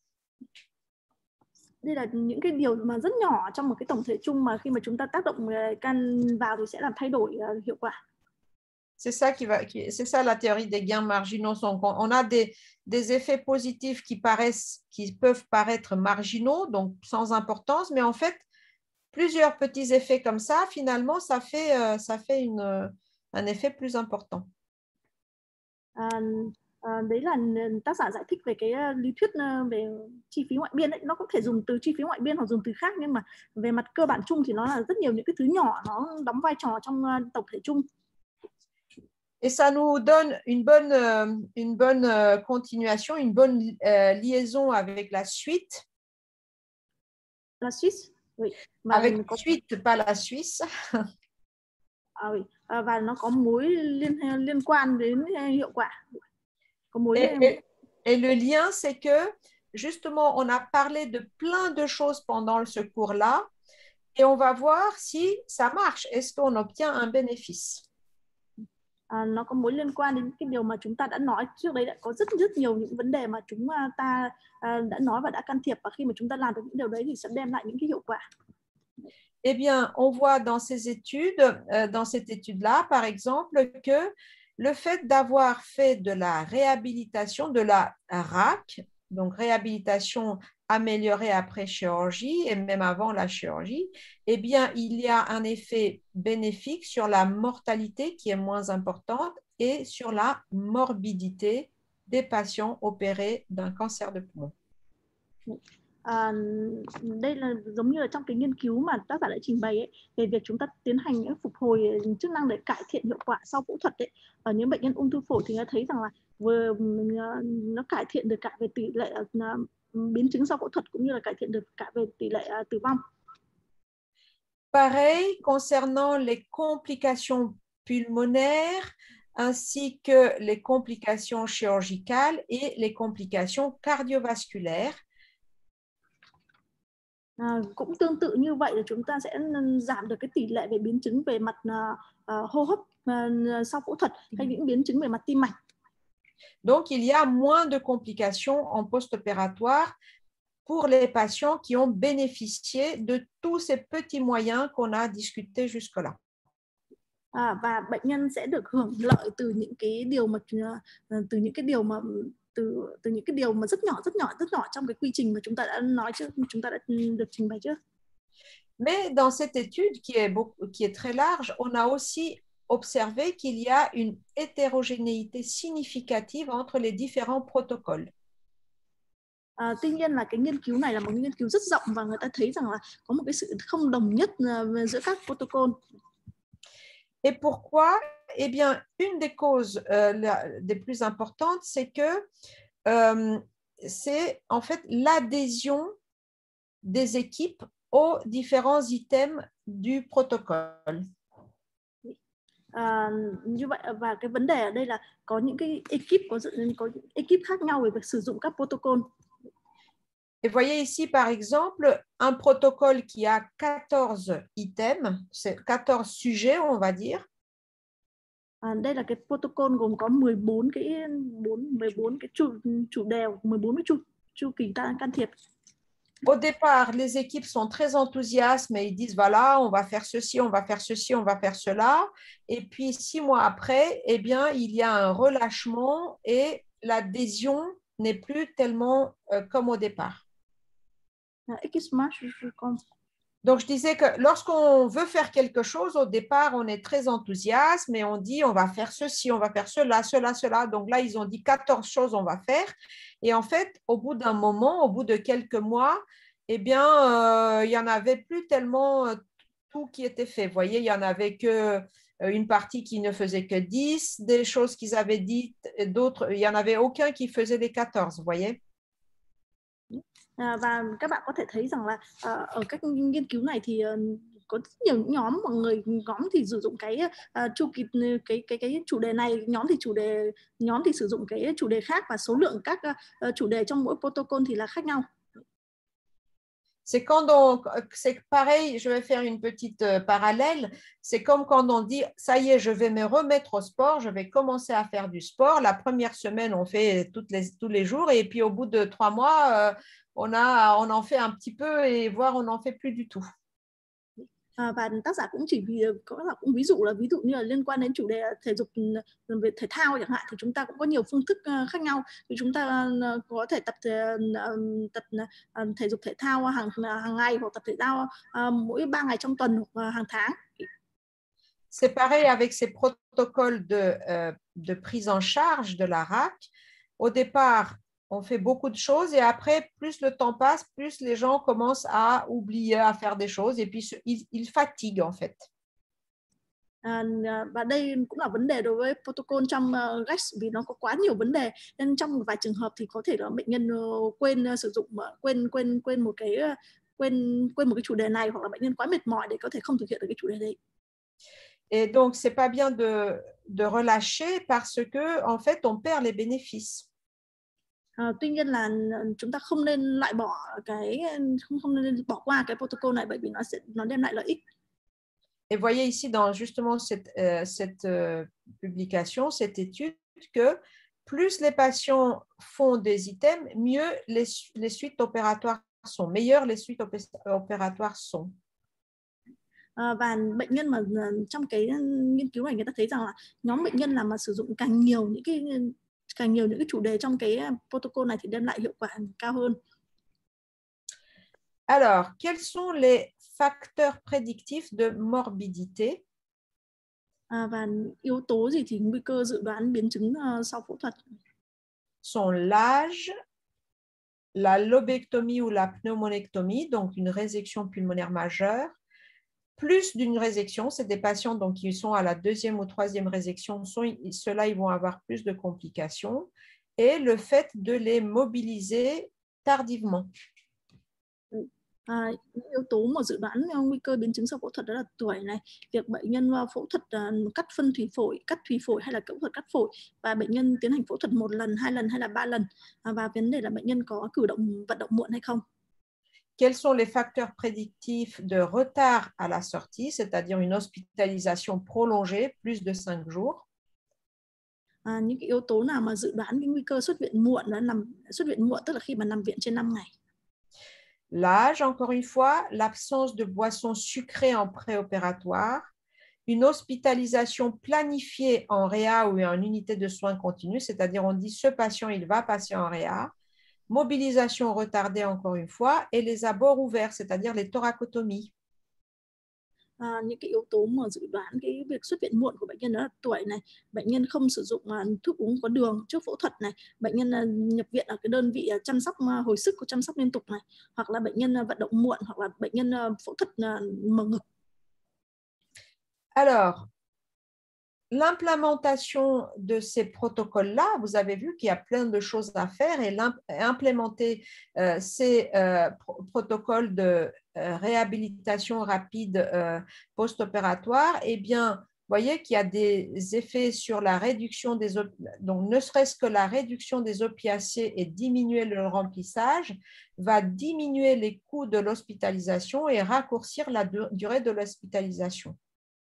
Đây là những cái điều mà rất nhỏ trong một cái tổng thể chung mà khi mà chúng ta tác động can vào thì sẽ làm thay đổi uh, hiệu quả. C'est ça qui va, c'est ça la théorie des gains marginaux. Donc, on a des, des effets positifs qui paraissent, qui peuvent paraître marginaux, donc sans importance, mais en fait, plusieurs petits effets comme ça, finalement, ça fait, ça fait une, un effet plus important. Uh, uh, đấy là tác giả giải thích về cái uh, lý thuyết uh, về chi phí ngoại biên ấy. Nó có thể dùng từ chi phí ngoại biên hoặc dùng từ khác, nhưng mà về mặt cơ bản chung thì nó là rất nhiều những cái thứ nhỏ nó đóng vai trò trong uh, tổng thể chung. Et ça nous donne une bonne, euh, une bonne euh, continuation, une bonne euh, liaison avec la suite. La Suisse, oui. Mà avec la suite, pas la Suisse. À, oui. À, và nó có mối liên liên quan đến hiệu quả. Có mối et, et, et le lien, c'est que justement, on a parlé de plein de choses pendant ce cours-là, et on va voir si ça marche. Est-ce qu'on obtient un bénéfice? À, nó có mối liên quan đến cái điều mà chúng ta đã nói trước đấy, đã có rất rất nhiều những vấn đề mà chúng ta à, đã nói và đã can thiệp, và khi mà chúng ta làm được những điều đấy thì sẽ đem lại những cái hiệu quả. Eh bien, on voit dans ces études, euh, dans cette étude-là, par exemple, que le fait d'avoir fait de la réhabilitation, de la R A C, donc réhabilitation améliorée après chirurgie et même avant la chirurgie, eh bien, il y a un effet bénéfique sur la mortalité qui est moins importante et sur la morbidité des patients opérés d'un cancer de poumon. À, đây là giống như là trong cái nghiên cứu mà tác giả đã trình bày ấy, về việc chúng ta tiến hành những phục hồi chức năng để cải thiện hiệu quả sau phẫu thuật ấy. Ở những bệnh nhân ung thư phổi thì đã thấy rằng là vừa nó cải thiện được cả về tỷ lệ uh, biến chứng sau phẫu thuật cũng như là cải thiện được cả về tỷ lệ uh, tử vong. Pareil concernant les complications pulmonaires ainsi que les complications chirurgicales et les complications cardiovasculaires. À, cũng tương tự như vậy là chúng ta sẽ giảm được cái tỷ lệ về biến chứng về mặt uh, uh, hô hấp uh, sau phẫu thuật hay những biến chứng về mặt tim mạch. Donc il y a moins de complications en post-opératoire pour les patients qui ont bénéficié de tous ces petits moyens qu'on a discutés jusque-là. À, và bệnh nhân sẽ được hưởng lợi từ những cái điều mà từ những cái điều mà từ từ những cái điều mà rất nhỏ rất nhỏ rất nhỏ trong cái quy trình mà chúng ta đã nói trước, chúng ta đã được trình bày trước. Mais dans cette étude qui est beaucoup, qui est très large, on a aussi observé qu'il y a une hétérogénéité significative entre les différents protocoles. À, tuy nhiên là cái nghiên cứu này là một nghiên cứu rất rộng và người ta thấy rằng là có một cái sự không đồng nhất uh, giữa các protocol. Et pourquoi? Eh bien, une des causes euh, la, des plus importantes, c'est que euh, c'est en fait l'adhésion des équipes aux différents items du protocole. À, như vậy và cái vấn đề ở đây là có những cái ekip có có ekip khác nhau về việc sử dụng các protocol. Et voyez ici par exemple un protocole qui a quatorze items, c'est quatorze sujets on va dire. À, đây là cái protocol gồm có mười bốn cái mười bốn cái chủ chủ đề, mười bốn cái chu chu kỳ can thiệp. Au départ, les équipes sont très enthousiastes, mais ils disent voilà, on va faire ceci, on va faire ceci, on va faire cela. Et puis six mois après, eh bien, il y a un relâchement et l'adhésion n'est plus tellement euh, comme au départ. Donc, je disais que lorsqu'on veut faire quelque chose, au départ, on est très enthousiaste, mais on dit on va faire ceci, on va faire cela, cela, cela. Donc là, ils ont dit quatorze choses on va faire. Et en fait, au bout d'un moment, au bout de quelques mois, eh bien, euh, il n'y en avait plus tellement euh, tout qui était fait. Vous voyez, il n'y en avait que euh, une partie qui ne faisait que dix, des choses qu'ils avaient dites, d'autres, il n'y en avait aucun qui faisait les quatorze, vous voyez. À, và các bạn có thể thấy rằng là uh, ở các nghiên cứu này thì uh, có rất nhiều nhóm mọi người nhóm thì sử dụng cái uh, chu kỳ cái cái cái chủ đề này, nhóm thì chủ đề nhóm thì sử dụng cái chủ đề khác và số lượng các uh, chủ đề trong mỗi protocol thì là khác nhau. C'est quand on, c'est pareil, je vais faire une petite euh, parallèle, c'est comme quand on dit, ça y est, je vais me remettre au sport, je vais commencer à faire du sport. La première semaine, on fait toutes les, tous les jours et puis au bout de trois mois, euh, on, a, on en fait un petit peu et voire on n'en fait plus du tout. À, và tác giả cũng chỉ vì có là cũng ví dụ là ví dụ như là liên quan đến chủ đề thể dục về thể thao chẳng hạn thì chúng ta cũng có nhiều phương thức khác nhau. Thì chúng ta có thể tập tập thể dục thể thao hàng hàng ngày hoặc tập thể thao mỗi ba ngày trong tuần hoặc hàng tháng. C'est pareil avec ces protocoles de euh, de prise en charge de la R A C. Au départ, on fait beaucoup de choses et après, plus le temps passe, plus les gens commencent à oublier à faire des choses et puis ils, ils fatiguent en fait. À, và đây cũng là vấn đề đối với protocol trong uh, Rex vì nó có quá nhiều vấn đề nên trong một vài trường hợp thì có thể là bệnh nhân uh, quên uh, sử dụng uh, quên quên quên một cái uh, quên quên một cái chủ đề này hoặc là bệnh nhân quá mệt mỏi để có thể không thực hiện được cái chủ đề đấy. Et donc c'est pas bien de de relâcher parce que en fait on perd les bénéfices. À, tuy nhiên là chúng ta không nên loại bỏ cái không không nên bỏ qua cái protocol này bởi vì nó sẽ nó đem lại lợi ích. Et voyez ici dans justement cette euh, cette euh, publication, cette étude que plus les patients font des items, mieux les les suites opératoires sont, meilleures les suites opératoires sont. À, và bệnh nhân mà trong cái nghiên cứu này người ta thấy rằng là nhóm bệnh nhân là mà sử dụng càng nhiều những cái càng nhiều những cái chủ đề trong cái protocol này thì đem lại hiệu quả cao hơn. Alors, quels sont les facteurs prédictifs de morbidité? À, và yếu tố gì thì nguy cơ dự đoán biến chứng uh, sau phẫu thuật? Sont l'âge, la lobectomie ou la pneumonectomie, donc une résection pulmonaire majeure, plus d'une résection, c'est des patients donc, qui sont à la deuxième ou troisième résection, ceux-là ils vont avoir plus de complications, et le fait de les mobiliser tardivement. À, yếu tố mà dự đoán nguy cơ biến chứng sau phẫu thuật đó là tuổi này, việc bệnh nhân phẫu thuật uh, cắt phân thủy phổi, cắt thủy phổi hay là phẫu thuật cắt phổi, và bệnh nhân tiến hành phẫu thuật một lần, hai lần hay là ba lần, à, và vấn đề là bệnh nhân có cử động vận động muộn hay không. Quels sont les facteurs prédictifs de retard à la sortie, c'est-à-dire une hospitalisation prolongée, plus de cinq jours? À, những cái yếu tố nào mà dự đoán cái nguy cơ xuất viện muộn đó, nằm xuất viện muộn tức là khi mà nằm viện trên năm ngày. L'âge, encore une fois, l'absence de boissons sucrées en préopératoire, une hospitalisation planifiée en réa ou en unité de soins continus, c'est-à-dire on dit ce patient, il va passer en réa, mobilisation retardée encore une fois, et les abords ouverts, c'est-à-dire les thoracotomies. À, những cái yếu tố mà dự đoán cái việc xuất viện muộn của bệnh nhân đó là tuổi này, bệnh nhân không sử dụng uh, thuốc uống có đường trước phẫu thuật này, bệnh nhân uh, nhập viện ở cái đơn vị uh, chăm sóc uh, hồi sức của chăm sóc liên tục này, hoặc là bệnh nhân uh, vận động muộn, hoặc là bệnh nhân uh, phẫu thuật uh, mở ngực. Alors, l'implémentation de ces protocoles-là, vous avez vu qu'il y a plein de choses à faire, et implémenter euh, ces euh, pro protocoles de euh, réhabilitation rapide euh, post-opératoire, eh bien, vous voyez qu'il y a des effets sur la réduction des, donc ne serait-ce que la réduction des opiacés et diminuer le remplissage, va diminuer les coûts de l'hospitalisation et raccourcir la durée de l'hospitalisation.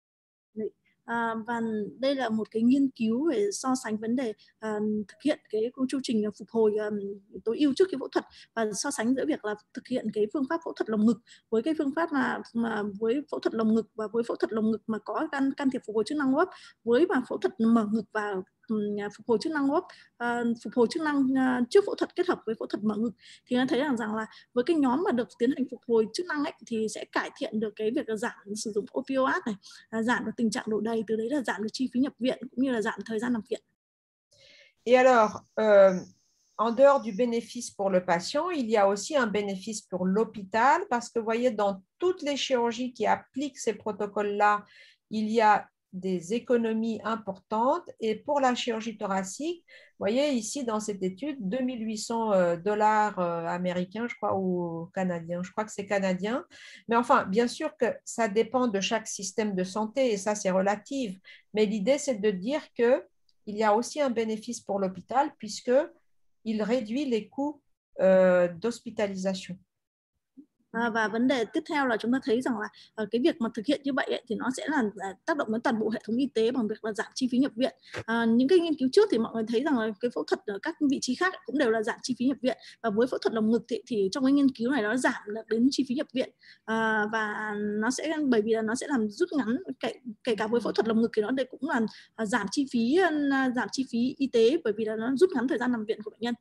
À, và đây là một cái nghiên cứu về so sánh vấn đề à, thực hiện cái chu trình phục hồi um, tối ưu trước khi phẫu thuật, và so sánh giữa việc là thực hiện cái phương pháp phẫu thuật lồng ngực với cái phương pháp mà mà với phẫu thuật lồng ngực và với phẫu thuật lồng ngực mà có can can thiệp phục hồi chức năng hô hấp, với mà phẫu thuật mở ngực và um, phục hồi chức năng hô hấp, uh, phục hồi chức năng uh, trước phẫu thuật kết hợp với phẫu thuật mở ngực, thì nó thấy rằng rằng là với cái nhóm mà được tiến hành phục hồi chức năng ấy, thì sẽ cải thiện được cái việc giảm sử dụng opioid này, uh, giảm được tình trạng đổ đầy, từ đấy là giảm được chi phí nhập viện cũng như là giảm thời gian nằm viện. Et alors, euh, en dehors du bénéfice pour le patient, il y a aussi un bénéfice pour l'hôpital, parce que vous voyez, dans toutes les chirurgies qui appliquent ces protocoles-là, il y a des économies importantes. Et pour la chirurgie thoracique, vous voyez ici dans cette étude, deux mille huit cents dollars américains, je crois, ou canadiens, je crois que c'est canadien. Mais enfin, bien sûr que ça dépend de chaque système de santé, et ça c'est relatif. Mais l'idée, c'est de dire que il y a aussi un bénéfice pour l'hôpital, puisqu'il réduit les coûts euh, d'hospitalisation. À, và vấn đề tiếp theo là chúng ta thấy rằng là uh, cái việc mà thực hiện như vậy ấy, thì nó sẽ là uh, tác động đến toàn bộ hệ thống y tế bằng việc là giảm chi phí nhập viện. Uh, những cái nghiên cứu trước thì mọi người thấy rằng là cái phẫu thuật ở các vị trí khác cũng đều là giảm chi phí nhập viện, và với phẫu thuật lồng ngực thì, thì trong cái nghiên cứu này nó giảm được đến chi phí nhập viện, uh, và nó sẽ bởi vì là nó sẽ làm rút ngắn, kể, kể cả với phẫu thuật lồng ngực thì nó đây cũng là uh, giảm chi phí uh, giảm chi phí y tế, bởi vì là nó rút ngắn thời gian nằm viện của bệnh nhân.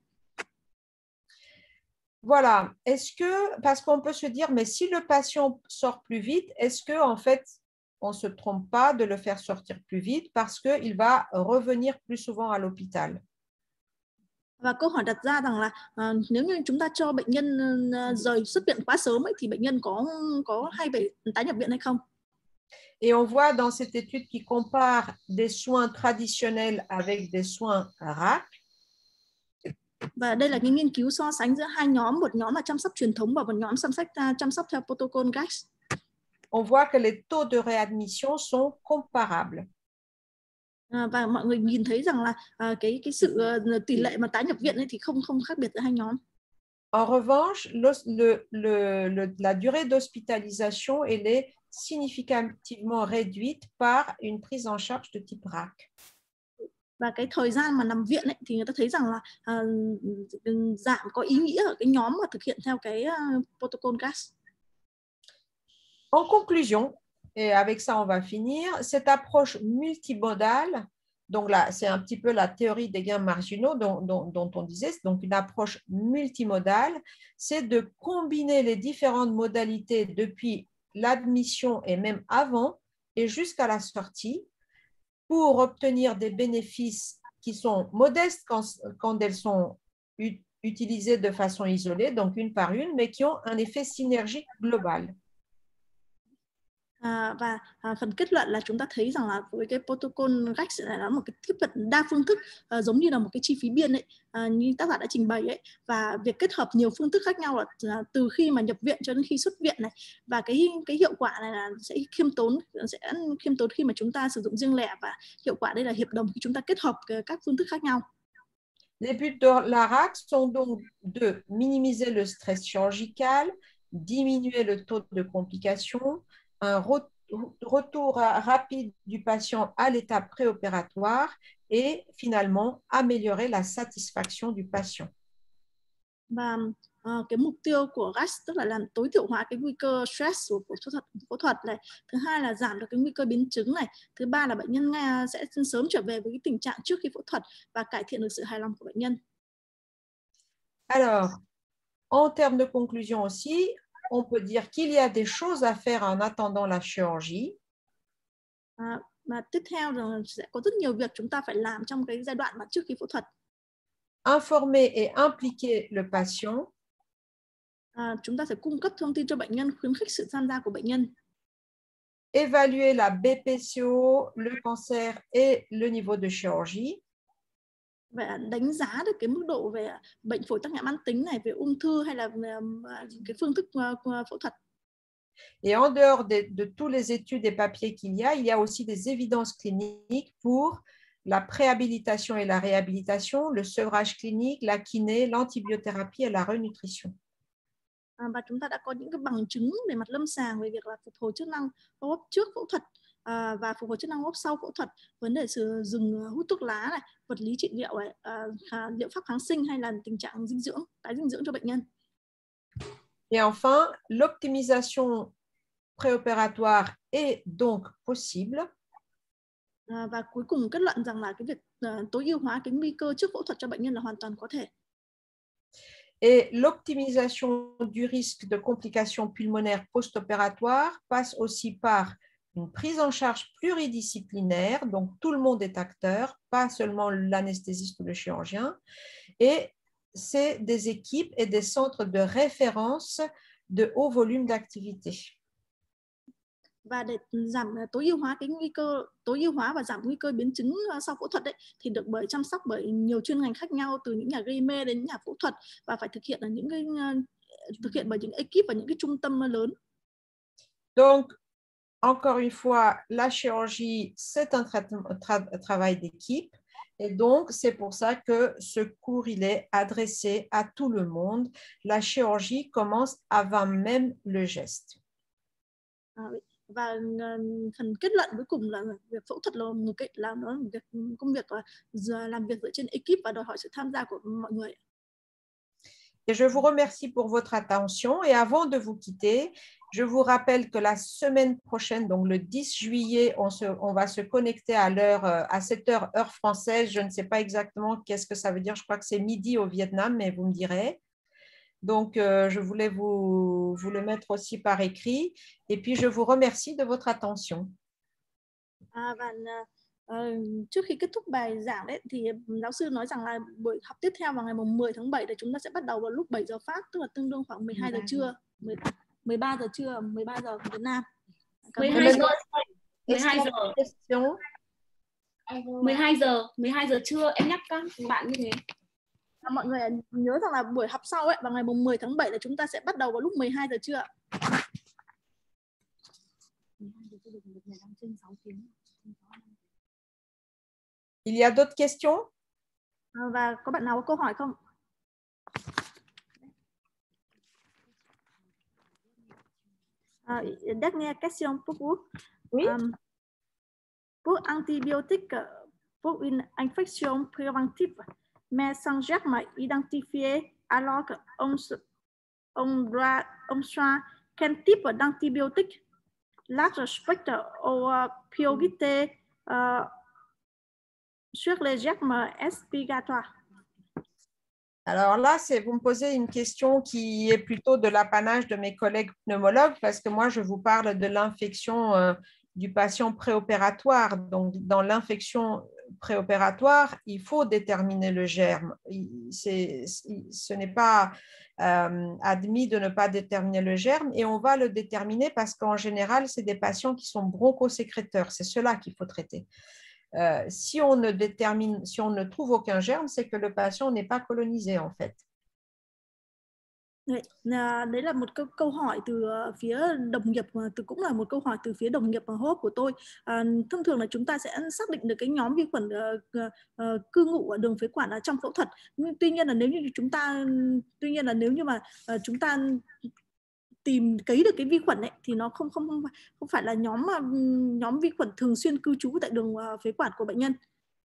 Voilà, est-ce que, parce qu'on peut se dire, mais si le patient sort plus vite, est-ce que en fait, on ne se trompe pas de le faire sortir plus vite parce qu'il va revenir plus souvent à l'hôpital? Và câu hỏi đặt ra rằng là uh, nếu như chúng ta cho bệnh nhân uh, rời xuất viện quá sớm ấy, thì bệnh nhân có có hay phải tái nhập viện hay không? Et on voit dans cette étude qui compare des soins traditionnels avec des soins R A C. Và đây là cái nghiên cứu so sánh giữa hai nhóm, một nhóm là chăm sóc truyền thống và một nhóm chăm sóc chăm sóc theo protocol G A C. On voit que les taux de réadmission sont comparables. À, và mọi người nhìn thấy rằng là à, cái cái sự uh, tỷ lệ mà tái nhập viện ấy thì không không khác biệt giữa hai nhóm. En revanche, le, le, le, le, la durée d'hospitalisation elle est significativement réduite par une prise en charge de type R A C. Và cái thời gian mà nằm viện ấy, thì người ta thấy rằng là uh, giảm có ý nghĩa ở cái nhóm mà thực hiện theo cái uh, protocol G A C. En conclusion, et avec ça on va finir, cette approche multimodale Donc là, c'est un petit peu la théorie des gains marginaux dont, dont, dont on disait, c'est donc une approche multimodale, c'est de combiner les différentes modalités depuis l'admission et même avant et jusqu'à la sortie pour obtenir des bénéfices qui sont modestes quand, quand elles sont utilisées de façon isolée, donc une par une, mais qui ont un effet synergique global. À, và à, phần kết luận là chúng ta thấy rằng là với cái protocol Rex này là một cái tiếp cận đa phương thức, à, giống như là một cái chi phí biên ấy, à, như tác giả đã trình bày ấy, và việc kết hợp nhiều phương thức khác nhau là, là từ khi mà nhập viện cho đến khi xuất viện này, và cái cái hiệu quả này là sẽ khiêm tốn sẽ khiêm tốn khi mà chúng ta sử dụng riêng lẻ, và hiệu quả đây là hiệp đồng khi chúng ta kết hợp các phương thức khác nhau. Les buts de la R A C sont donc de minimiser le stress chirurgical, diminuer le taux de complications, un retour rapide du patient à l'état préopératoire et finalement améliorer la satisfaction du patient. Và uh, cái mục tiêu của R A C tức là làm tối thiểu hóa cái nguy cơ stress của phẫu thuật, phẫu thuật này, thứ hai là giảm được cái nguy cơ biến chứng này, thứ ba là bệnh nhân nghe sẽ sớm trở về với cái tình trạng trước khi phẫu thuật và cải thiện được sự hài lòng của bệnh nhân. Alors, en termes de conclusion aussi, on peut dire qu'il y a des choses à faire en attendant la chirurgie. À, và tiếp theo là sẽ có rất nhiều việc chúng ta phải làm trong cái giai đoạn mà trước khi phẫu thuật. Informer et impliquer le patient. À, chúng ta sẽ cung cấp thông tin cho bệnh nhân, khuyến khích sự tham gia của bệnh nhân. Évaluer la B P C O, le cancer et le niveau de chirurgie. Và đánh giá được cái mức độ về bệnh phổi tắc nghẽn mãn tính này, về ung thư hay là cái phương thức phẫu thuật. Et en dehors de, de tous les études et papiers qu'il y a, il y a aussi des évidences cliniques pour la préhabilitation et la réhabilitation, le sevrage clinique, la kiné, l'antibiothérapie et la renutrition. À, và chúng ta đã có những cái bằng chứng về mặt lâm sàng về việc là phục hồi chức năng hô hấp trước phẫu thuật à, và phục hồi chức năng hô hấp sau phẫu thuật, vấn đề sử dừng hút thuốc lá này, vật lý trị liệu này, à, liệu pháp kháng sinh hay là tình trạng dinh dưỡng, tái dinh dưỡng cho bệnh nhân. Et enfin, l'optimisation préopératoire est donc possible. À, và cuối cùng kết luận rằng là cái việc uh, tối ưu hóa cái nguy cơ trước phẫu thuật cho bệnh nhân là hoàn toàn có thể. Et l'optimisation du risque de complications pulmonaires post-opératoires passe aussi par une prise en charge pluridisciplinaire, donc tout le monde est acteur, pas seulement l'anesthésiste ou le chirurgien, et c'est des équipes et des centres de référence de haut volume d'activité. Và để giảm tối ưu hóa cái nguy cơ tối ưu hóa và giảm nguy cơ biến chứng sau phẫu thuật đấy, thì được bởi chăm sóc bởi nhiều chuyên ngành khác nhau, từ những nhà gây mê đến nhà phẫu thuật, và phải thực hiện ở những cái thực hiện bởi những ekip và những cái trung tâm lớn. Donc encore une fois, la chirurgie c'est un tra- tra- travail d'équipe. Et donc, c'est pour ça que ce cours, il est adressé à tout le monde. La chirurgie commence avant même le geste. À, và phần kết luận cuối cùng là việc phẫu thuật là một cái là nó một việc công việc là làm việc dựa trên ekip và đòi hỏi sự tham gia của mọi người. Et je vous remercie pour votre attention. Et avant de vous quitter, je vous rappelle que la semaine prochaine, donc le dix juillet, on, se, on va se connecter à l'heure, à sept heures heure française. Je ne sais pas exactement qu'est-ce que ça veut dire. Je crois que c'est midi au Vietnam, mais vous me direz. Donc, euh, je voulais vous, vous le mettre aussi par écrit. Et puis, je vous remercie de votre attention. À, và, uh, trước khi kết thúc bài giảng đấy, thì giáo sư nói rằng là buổi học tiếp theo vào ngày mười tháng bảy thì chúng ta sẽ bắt đầu vào lúc bảy giờ Pháp, tức là tương đương khoảng mười hai giờ trưa, mười ba giờ trưa, mười ba giờ Việt Nam. mười hai giờ. mười hai giờ. mười hai giờ, mười hai giờ trưa, em nhắc các bạn như thế. À, mọi người nhớ rằng là buổi học sau ấy, vào ngày mười tháng bảy là chúng ta sẽ bắt đầu vào lúc mười hai giờ trưa. Il y a d'autres questions? À, và có bạn nào có câu hỏi không? À, dernière question pour vous. Oui. Um, pour antibiotiques pour une infection préventive, mais sans jamais identifier alors qu'on on doit on soit quel type d'antibiotique, large spectre ou priorité uh, Sur les germes respiratoires. Alors là, c'est vous me posez une question qui est plutôt de l'apanage de mes collègues pneumologues parce que moi, je vous parle de l'infection euh, du patient préopératoire. Donc, dans l'infection préopératoire, il faut déterminer le germe. C'est, ce n'est pas euh, admis de ne pas déterminer le germe et on va le déterminer parce qu'en général, c'est des patients qui sont bronchosécréteurs. C'est cela qu'il faut traiter. Euh, si on ne détermine, si on ne trouve aucun germe, c'est que le patient n'est pas colonisé en fait. Đấy, đấy là một câu, câu hỏi từ phía đồng nghiệp, từ cũng là một câu hỏi từ phía đồng nghiệp hô hấp của tôi. À, thông thường là chúng ta sẽ xác định được cái nhóm vi khuẩn uh, uh, cư ngụ ở đường phế quản ở trong phẫu thuật. Nhưng tuy nhiên là nếu như chúng ta, tuy nhiên là nếu như mà uh, chúng ta tìm cấy được cái vi khuẩn ấy, thì nó không không không không phải là nhóm nhóm vi khuẩn thường xuyên cư trú tại đường uh, phế quản của bệnh nhân.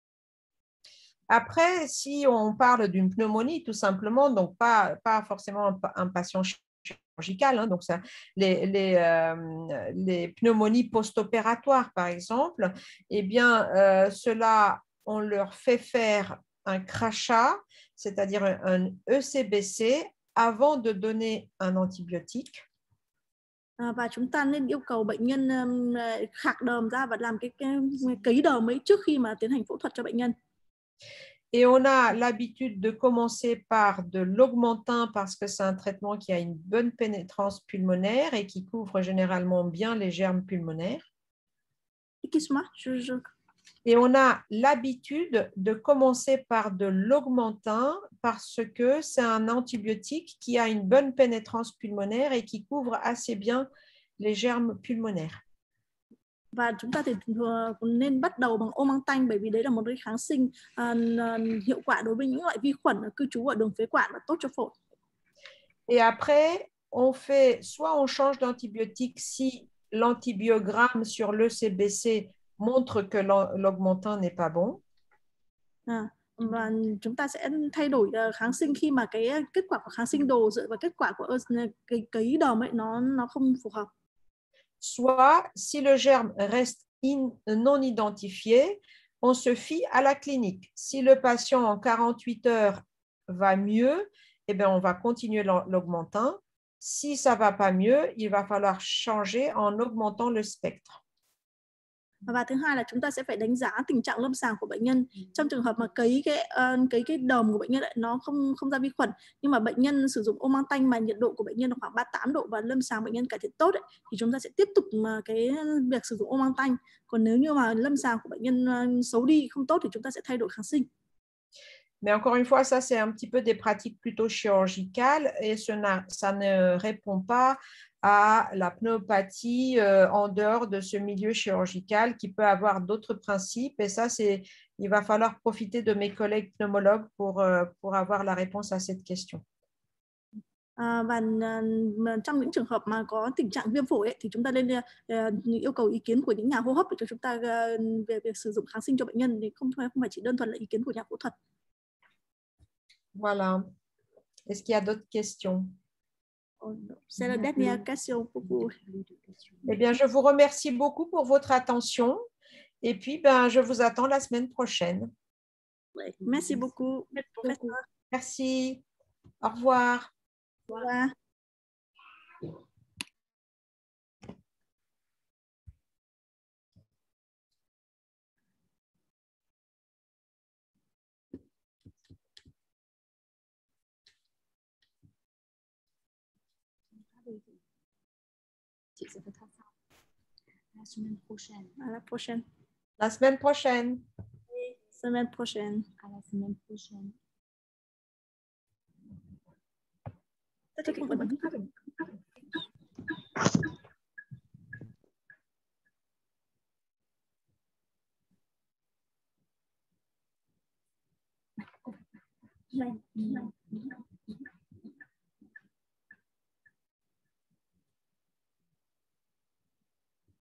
Après, si on parle d'une pneumonie, tout simplement, donc pas, pas forcément un, un patient chirurgical, hein, donc ça, les, les, euh, les pneumonies post-opératoires, par exemple, eh bien, euh, cela, on leur fait faire un crachat, c'est-à-dire un, un E C B C, avant de donner un antibiotique. À, và chúng ta nên yêu cầu bệnh nhân um, khạc đờm ra và làm cái, cái cấy đờm ấy trước khi mà tiến hành phẫu thuật cho bệnh nhân. Et on a l'habitude de commencer par de l'augmentin parce que c'est un traitement qui a une bonne pénétrance pulmonaire et qui couvre généralement bien les germes pulmonaires. Et on a l'habitude de commencer par de l'augmentin parce que c'est un antibiotique qui a une bonne pénétrance pulmonaire et qui couvre assez bien les germes pulmonaires. Và chúng ta thì nên bắt đầu bằng Omantanh bởi vì đấy là một cái kháng sinh uh, hiệu quả đối với những loại vi khuẩn cư trú ở đường phế quản và tốt cho phổi. Et après, on fait soit on change d'antibiotique si l'antibiogramme sur l'E C B C montre que l'augmentin n'est pas bon. À, và chúng ta sẽ thay đổi uh, kháng sinh khi mà cái kết quả của kháng sinh đồ dựa vào kết quả của cái cấy đờm ấy nó nó không phù hợp. Soit, si le germe reste in, non identifié, on se fie à la clinique. Si le patient en quarante-huit heures va mieux, eh bien, on va continuer l'augmentin. Si ça ne va pas mieux, il va falloir changer en augmentant le spectre. Và thứ hai là chúng ta sẽ phải đánh giá tình trạng lâm sàng của bệnh nhân. Trong trường hợp mà cấy cái uh, cấy cái đờm của bệnh nhân lại nó không không ra vi khuẩn, nhưng mà bệnh nhân sử dụng Omantanh mà nhiệt độ của bệnh nhân là khoảng ba mươi tám độ và lâm sàng bệnh nhân cải thiện tốt ấy, thì chúng ta sẽ tiếp tục mà cái việc sử dụng Omantanh. Còn nếu như mà lâm sàng của bệnh nhân uh, xấu đi không tốt thì chúng ta sẽ thay đổi kháng sinh. Mais encore une fois, ça c'est un petit peu des pratiques plutôt chirurgicales et ça ne répond pas à la pneumopathie euh, en dehors de ce milieu chirurgical qui peut avoir d'autres principes. Et ça, c'est, il va falloir profiter de mes collègues pneumologues pour, euh, pour avoir la réponse à cette question. À, và uh, trong những trường hợp mà có tình trạng viêm phổi ấy, thì chúng ta nên uh, yêu cầu ý kiến của những nhà hô hấp để cho chúng ta uh, về việc sử dụng kháng sinh cho bệnh nhân, thì không, không phải chỉ đơn thuần là ý kiến của nhà phẫu thuật. Voilà. Est-ce qu'il y a d'autres questions? C'est la dernière question pour vous. Eh bien, je vous remercie beaucoup pour votre attention et puis ben, je vous attends la semaine prochaine. Ouais, merci beaucoup, professeur. Merci. Au revoir. Au revoir. Chị sẽ phải thao sau. La semaine prochaine. À la prochaine. La semaine prochaine. Oui, semaine prochaine. À la semaine prochaine. Tất cả các bạn.